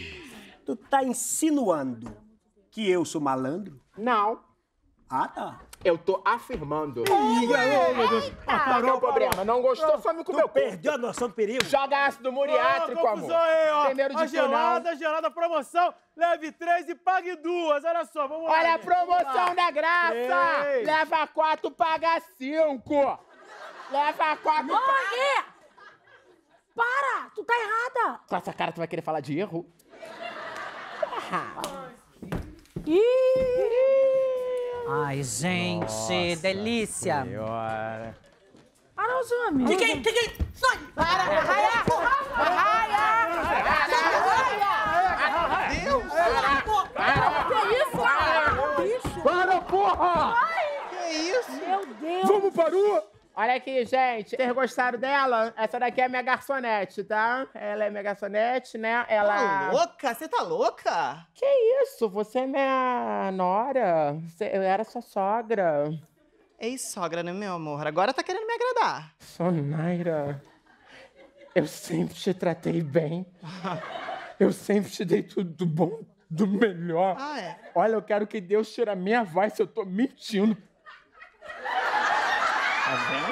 [SPEAKER 20] Tu tá insinuando que eu sou malandro?
[SPEAKER 1] Não.
[SPEAKER 20] Ah, tá.
[SPEAKER 1] Eu tô afirmando.
[SPEAKER 18] Ih, ô, meu Deus. Ah,
[SPEAKER 1] Qual que é o problema? Não gostou, some com o meu corpo.
[SPEAKER 18] Perdeu a noção do perigo.
[SPEAKER 1] Joga ácido muriátrico,
[SPEAKER 18] Ó,
[SPEAKER 1] amor.
[SPEAKER 18] confusão aí, ó.
[SPEAKER 1] Primeiro de
[SPEAKER 18] a
[SPEAKER 1] tu não.
[SPEAKER 18] gelada, gelada promoção. Leve três e pague duas. Olha só, vamos lá.
[SPEAKER 1] Olha a
[SPEAKER 18] gente.
[SPEAKER 1] promoção da graça.
[SPEAKER 18] Três.
[SPEAKER 1] Leva quatro, paga cinco. Leva quatro,
[SPEAKER 2] Mãe!
[SPEAKER 1] paga...
[SPEAKER 2] Para! Tu tá errada!
[SPEAKER 1] Com essa cara, tu vai querer falar de erro?
[SPEAKER 5] Ai, gente,
[SPEAKER 13] Nossa
[SPEAKER 5] delícia.
[SPEAKER 13] Senhora.
[SPEAKER 2] Para, Osami.
[SPEAKER 4] Que que que que? Sai! Para! Arraia!
[SPEAKER 1] Deus!
[SPEAKER 2] Que isso, cara? Bicho!
[SPEAKER 1] Para, porra!
[SPEAKER 2] Que isso? Meu Deus!
[SPEAKER 1] Vamos para o... Olha aqui, gente. Vocês gostaram dela? Essa daqui é a minha garçonete, tá? Ela é minha garçonete, né? Ela...
[SPEAKER 11] Tá louca? Você tá louca?
[SPEAKER 1] Que isso? Você é minha nora. Você- Eu era sua sogra.
[SPEAKER 11] Ex-sogra, né, meu amor? Agora tá querendo me agradar.
[SPEAKER 1] Sonaira, eu sempre te tratei bem. Eu sempre te dei tudo do bom, do melhor.
[SPEAKER 11] Ah, é?
[SPEAKER 1] Olha, eu quero que Deus tire a minha voz se eu tô mentindo. Tá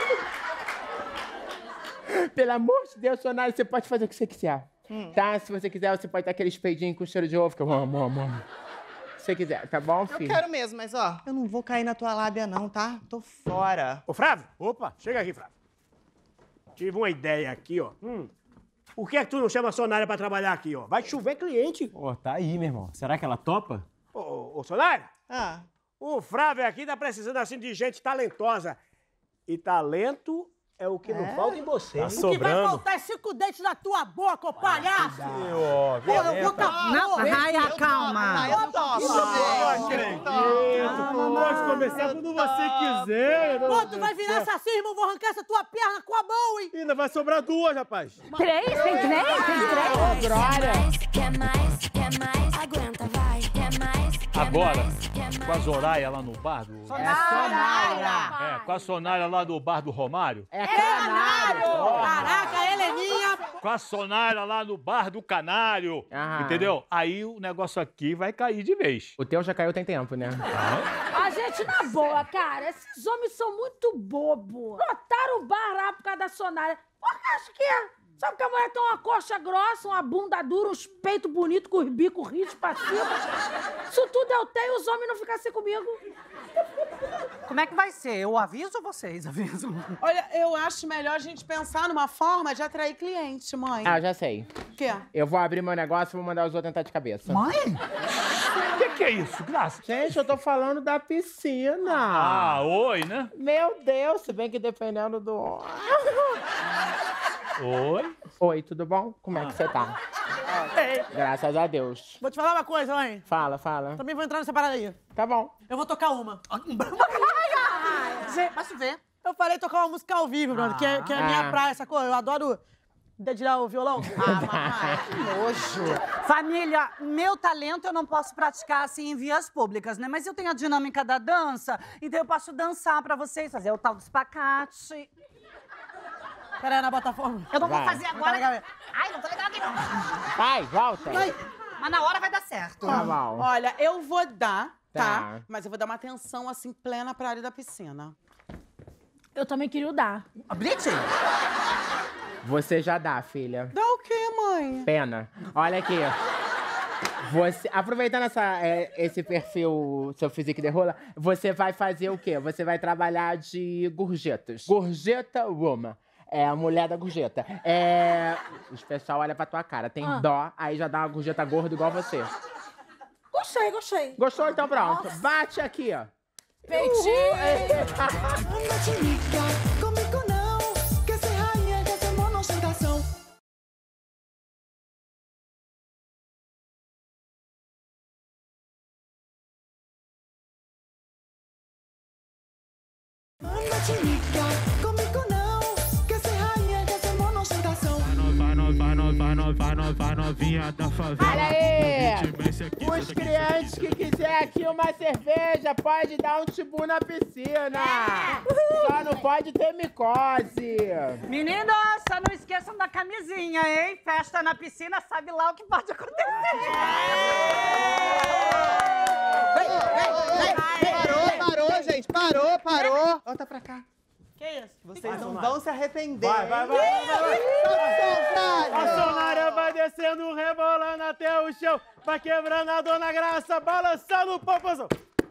[SPEAKER 1] vendo? Pelo amor de Deus, Sonaira, você pode fazer o que você quiser.
[SPEAKER 11] Hum.
[SPEAKER 1] Tá? Se você quiser, você pode dar aquele espeidinho com cheiro de ovo, que eu amo, amo, amo. Se você quiser, tá bom,
[SPEAKER 11] Eu
[SPEAKER 1] filho?
[SPEAKER 11] quero mesmo, mas ó, eu não vou cair na tua lábia não, tá? Tô fora.
[SPEAKER 18] Ô, Flávio, opa, chega aqui, Flávio. Tive uma ideia aqui, ó. Hum. Por que é que tu não chama a Sonária pra trabalhar aqui, ó? Vai chover cliente.
[SPEAKER 13] Pô, tá aí, meu irmão. Será que ela topa?
[SPEAKER 18] Ô, ô, ô Sonária,
[SPEAKER 11] Ah,
[SPEAKER 18] o Flávio aqui tá precisando, assim, de gente talentosa. E talento é o que não falta em você.
[SPEAKER 13] Tá
[SPEAKER 18] hein?
[SPEAKER 4] O que vai
[SPEAKER 13] sobrando.
[SPEAKER 4] faltar é cinco dentes na tua boca, ô palhaço!
[SPEAKER 13] Ó,
[SPEAKER 4] Pô, eu vou
[SPEAKER 13] violenta.
[SPEAKER 4] tapar.
[SPEAKER 5] Não, Raia, calma.
[SPEAKER 11] eu topo.
[SPEAKER 18] Não acredito. Pode começar quando você quiser.
[SPEAKER 4] Pô, tu vai virar assassino, eu vou arrancar essa tua perna com a mão, hein?
[SPEAKER 18] Ainda vai sobrar duas, rapaz.
[SPEAKER 2] Três? Tem três? Tem três?
[SPEAKER 1] Ô, brother.
[SPEAKER 20] Quer mais, quer mais, aguenta, vai. Quer mais, quer
[SPEAKER 14] Agora,
[SPEAKER 20] mais, quer
[SPEAKER 14] com a Zoraia lá no bar do...
[SPEAKER 1] É Sonaira.
[SPEAKER 14] É, com a Sonária lá do bar do Romário.
[SPEAKER 1] É canário.
[SPEAKER 4] Caraca, Heleninha!
[SPEAKER 14] Com a Sonária lá no bar do Canário.
[SPEAKER 1] Aham.
[SPEAKER 14] Entendeu? Aí o negócio aqui vai cair de vez.
[SPEAKER 1] O teu já caiu tem tempo, né?
[SPEAKER 2] A gente, na boa, cara, esses homens são muito bobos. Lotaram o bar lá por causa da Sonária. Porra, acho que é. Sabe que a mulher tem uma coxa grossa, uma bunda dura, uns peitos bonitos com os bicos rios pra cima? Isso tudo eu tenho, os homens não ficam assim comigo.
[SPEAKER 5] Como é que vai ser? Eu aviso ou vocês avisam?
[SPEAKER 12] Olha, eu acho melhor a gente pensar numa forma de atrair cliente, mãe.
[SPEAKER 1] Ah, já sei.
[SPEAKER 12] O quê?
[SPEAKER 1] Eu vou abrir meu negócio e vou mandar os outros entrar de cabeça.
[SPEAKER 5] Mãe?
[SPEAKER 14] O que, que é isso, Graça?
[SPEAKER 1] Gente, eu tô falando da piscina.
[SPEAKER 14] Ah, oi, né?
[SPEAKER 1] Meu Deus, se bem que dependendo do...
[SPEAKER 14] Oi.
[SPEAKER 1] Oi, tudo bom? Como é que você tá?
[SPEAKER 4] Ei,
[SPEAKER 1] Graças a Deus.
[SPEAKER 4] vou te falar uma coisa, mãe.
[SPEAKER 1] Fala, fala.
[SPEAKER 4] Também vou entrar nessa parada aí.
[SPEAKER 1] Tá bom.
[SPEAKER 4] Eu vou tocar uma.
[SPEAKER 5] Posso ver?
[SPEAKER 4] Eu falei tocar uma música ao vivo, brother, que é, que é a minha
[SPEAKER 1] Ah.
[SPEAKER 4] praia, sacou? Eu adoro dedilhar o violão.
[SPEAKER 5] Família, meu talento eu não posso praticar assim em vias públicas, né? Mas eu tenho a dinâmica da dança, então eu posso dançar pra vocês, fazer o tal do espacate.
[SPEAKER 4] Pera aí, na Botafogo.
[SPEAKER 5] Eu não vou
[SPEAKER 1] Vai.
[SPEAKER 5] fazer agora. Ai, não tô legal aqui não.
[SPEAKER 1] Vai, volta.
[SPEAKER 4] Vai.
[SPEAKER 5] Mas na hora vai dar certo.
[SPEAKER 1] Tá bom.
[SPEAKER 12] Olha, eu vou dar, tá?
[SPEAKER 1] Tá.
[SPEAKER 12] Mas eu vou dar uma atenção, assim, plena pra área da piscina.
[SPEAKER 2] Eu também queria o dar.
[SPEAKER 5] A Brit?
[SPEAKER 1] Você já dá, filha.
[SPEAKER 12] Dá o quê, mãe?
[SPEAKER 1] Pena. Olha aqui. Você, aproveitando essa, é, esse perfil, seu physique de rola, você vai fazer o quê? Você vai trabalhar de gorjetas. Gorjeta woman. É a mulher da gorjeta. É... Os pessoal olha pra tua cara, tem
[SPEAKER 2] Ah.
[SPEAKER 1] dó, aí já dá uma gorjeta gorda igual você.
[SPEAKER 2] Gostei, gostei.
[SPEAKER 1] Gostou? Então pronto. Bate aqui, ó.
[SPEAKER 2] Peitinho.
[SPEAKER 3] Não te liga comigo não, quer ser rainha, quer ser monostentação. Não te liga comigo não, quer ser rainha, quer ser monostentação.
[SPEAKER 1] Olha aí! Os clientes que quiser aqui uma cerveja, pode dar um tibu na piscina. Só não pode ter micose.
[SPEAKER 5] Meninos, só não esqueçam da camisinha, hein? Festa na piscina, sabe lá o que pode acontecer.
[SPEAKER 11] Parou, parou, gente, parou. Parou, parou. Volta pra cá.
[SPEAKER 4] Que isso?
[SPEAKER 11] Vocês não vão se arrepender.
[SPEAKER 18] Vai, vai, vai, vai, vai,
[SPEAKER 11] vai.
[SPEAKER 18] A Sonária vai descendo, rebolando até o chão, vai quebrando a Dona Graça, balançando o popozão.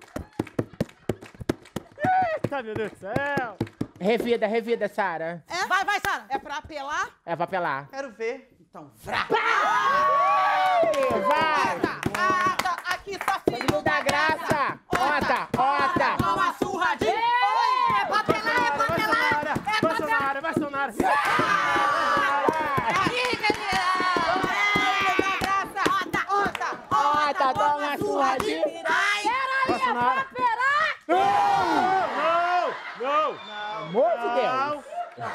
[SPEAKER 18] Eita, meu Deus do céu.
[SPEAKER 1] Revida, revida, Sara.
[SPEAKER 12] É? Vai, vai, Sara. É pra apelar?
[SPEAKER 1] É pra apelar.
[SPEAKER 11] Quero ver.
[SPEAKER 12] Então, vrá.
[SPEAKER 1] Vai!
[SPEAKER 12] Ata, aqui, só filho
[SPEAKER 1] da graça. Ota, ota.
[SPEAKER 12] Toma surra de... Oi, é pra apelar, é pra apelar. É pra
[SPEAKER 18] Vai, Sonária, vai, Sonária.
[SPEAKER 1] Ota, toma surra de...
[SPEAKER 18] Vai, Sonária. Não, não, não.
[SPEAKER 1] Amor de Deus.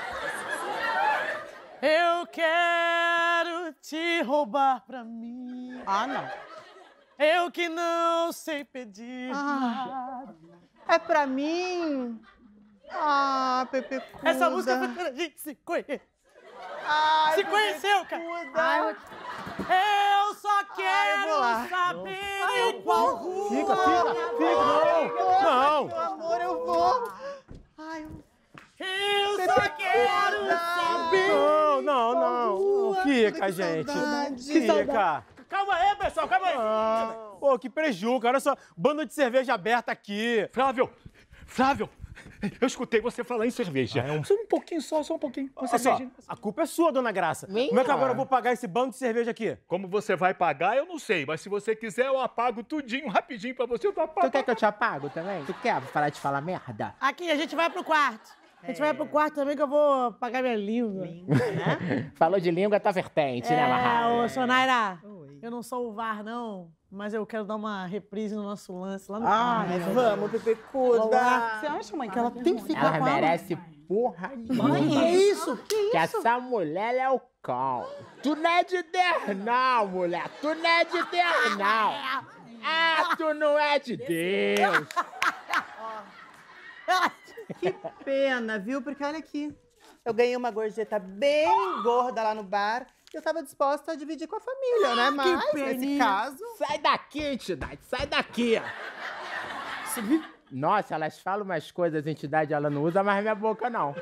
[SPEAKER 4] Eu quero te roubar pra mim.
[SPEAKER 11] Ah, não.
[SPEAKER 4] Eu que não sei pedir
[SPEAKER 11] Ah.
[SPEAKER 4] nada.
[SPEAKER 11] É pra mim? Ah, Pepe Cuda.
[SPEAKER 4] Essa música foi pra gente se conhecer.
[SPEAKER 11] Ai,
[SPEAKER 4] Se conheceu, cara?
[SPEAKER 11] Ai,
[SPEAKER 4] Eu só quero
[SPEAKER 11] lá.
[SPEAKER 4] saber em qual rua.
[SPEAKER 18] Fica, fica, fica, não. Não.
[SPEAKER 11] Meu amor, eu vou. Ai,
[SPEAKER 4] Eu só quero saber.
[SPEAKER 18] Não, não, não.
[SPEAKER 11] Ai,
[SPEAKER 18] Fica,
[SPEAKER 11] que
[SPEAKER 18] gente.
[SPEAKER 11] saudade.
[SPEAKER 18] Fica.
[SPEAKER 4] Calma aí, pessoal, calma aí.
[SPEAKER 18] Ah, pô, que prejuízo, olha só, banda de cerveja aberta aqui.
[SPEAKER 14] Flávio, Flávio, eu escutei você falar em cerveja. Só um pouquinho só, só um pouquinho. Uma
[SPEAKER 18] Olha só,
[SPEAKER 14] cervejinha.
[SPEAKER 18] a culpa é sua, Dona Graça.
[SPEAKER 1] Minha?
[SPEAKER 18] Como é que agora eu vou pagar esse bando de cerveja aqui?
[SPEAKER 14] Como você vai pagar, eu não sei, mas se você quiser, eu apago tudinho, rapidinho pra você, eu tô
[SPEAKER 1] Tu
[SPEAKER 14] apagando.
[SPEAKER 1] quer que eu te apago também? Tu quer parar de falar merda?
[SPEAKER 4] Aqui, a gente vai pro quarto. A gente vai pro quarto também que eu vou pagar minha língua.
[SPEAKER 1] Falou de língua, tá vertente, né,
[SPEAKER 4] É,
[SPEAKER 1] Marra?
[SPEAKER 4] ô, Sonaira, eu não sou o V A R, não, mas eu quero dar uma reprise no nosso lance lá no
[SPEAKER 11] Ah,
[SPEAKER 4] quarto.
[SPEAKER 11] vamos, Pepe Cuda. Você acha, mãe, que ela tem que ficar
[SPEAKER 1] Ela
[SPEAKER 11] com
[SPEAKER 1] merece porra nenhuma.
[SPEAKER 11] Mãe, que isso? Que
[SPEAKER 1] Que
[SPEAKER 11] isso?
[SPEAKER 1] essa mulher é o cão. Tu não é de Dernal, mulher. Tu não é de Dernal. Ah, tu não é de Deus.
[SPEAKER 11] Que pena, viu? Porque olha aqui. Eu ganhei uma gorjeta bem gorda lá no bar. E eu tava disposta a dividir com a família, né? Mas, nesse caso...
[SPEAKER 1] Sai daqui, entidade. Sai daqui. Nossa, elas falam umas coisas, entidade, ela não usa mais minha boca, não.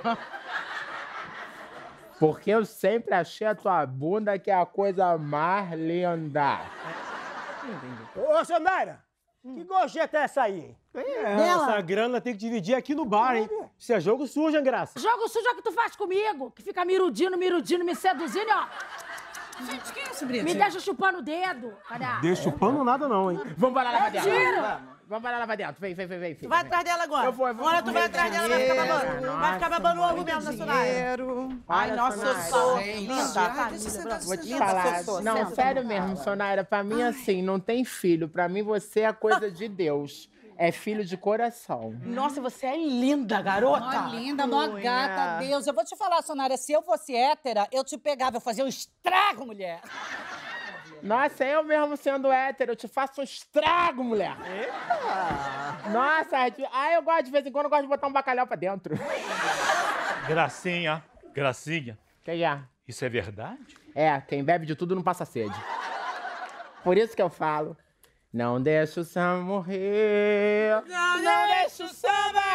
[SPEAKER 1] Porque eu sempre achei a tua bunda que é a coisa mais linda.
[SPEAKER 18] Ô, Sonaira, que gorjeta é essa aí? É,
[SPEAKER 2] Dela.
[SPEAKER 18] essa grana tem que dividir aqui no bar, hein? Isso é jogo sujo, hein, Graça?
[SPEAKER 2] Jogo sujo é o que tu faz comigo, que fica mirudindo, mirudindo, me seduzindo, ó.
[SPEAKER 12] Gente, que isso, Brito?
[SPEAKER 2] Me deixa chupando o dedo. Cadê?
[SPEAKER 18] Deixa chupando nada não, hein?
[SPEAKER 1] Vamos para lá pra dentro.
[SPEAKER 2] Tira.
[SPEAKER 1] Vamos para lá pra dentro. Vem, vem, vem, vem.
[SPEAKER 4] Tu vai atrás dela agora.
[SPEAKER 1] Eu vou, eu vou.
[SPEAKER 4] Agora tu vai atrás dela, vai ficar babando. Vai ficar babando o ovo mesmo na Sonaira.
[SPEAKER 11] Ai, nossa, eu sou linda.
[SPEAKER 1] Vou te falar. Não, sério mesmo, Sonaira. Pra mim, assim, não tem filho. Pra mim, você é coisa de Deus. É filho de coração.
[SPEAKER 4] Nossa, você é linda, garota.
[SPEAKER 5] Mó linda, mó gata, Deus. Eu vou te falar, Sonária, se eu fosse hétera, eu te pegava, eu fazia um estrago, mulher.
[SPEAKER 1] Nossa, eu mesmo sendo hétero, eu te faço um estrago, mulher.
[SPEAKER 18] Eita!
[SPEAKER 1] Nossa, ah, eu gosto de vez em quando, eu gosto de botar um bacalhau pra dentro.
[SPEAKER 14] Gracinha, Gracinha.
[SPEAKER 1] Quem é?
[SPEAKER 14] Isso é verdade?
[SPEAKER 1] É, quem bebe de tudo não passa sede. Por isso que eu falo, não deixa o samba morrer.
[SPEAKER 4] Não, não deixa o samba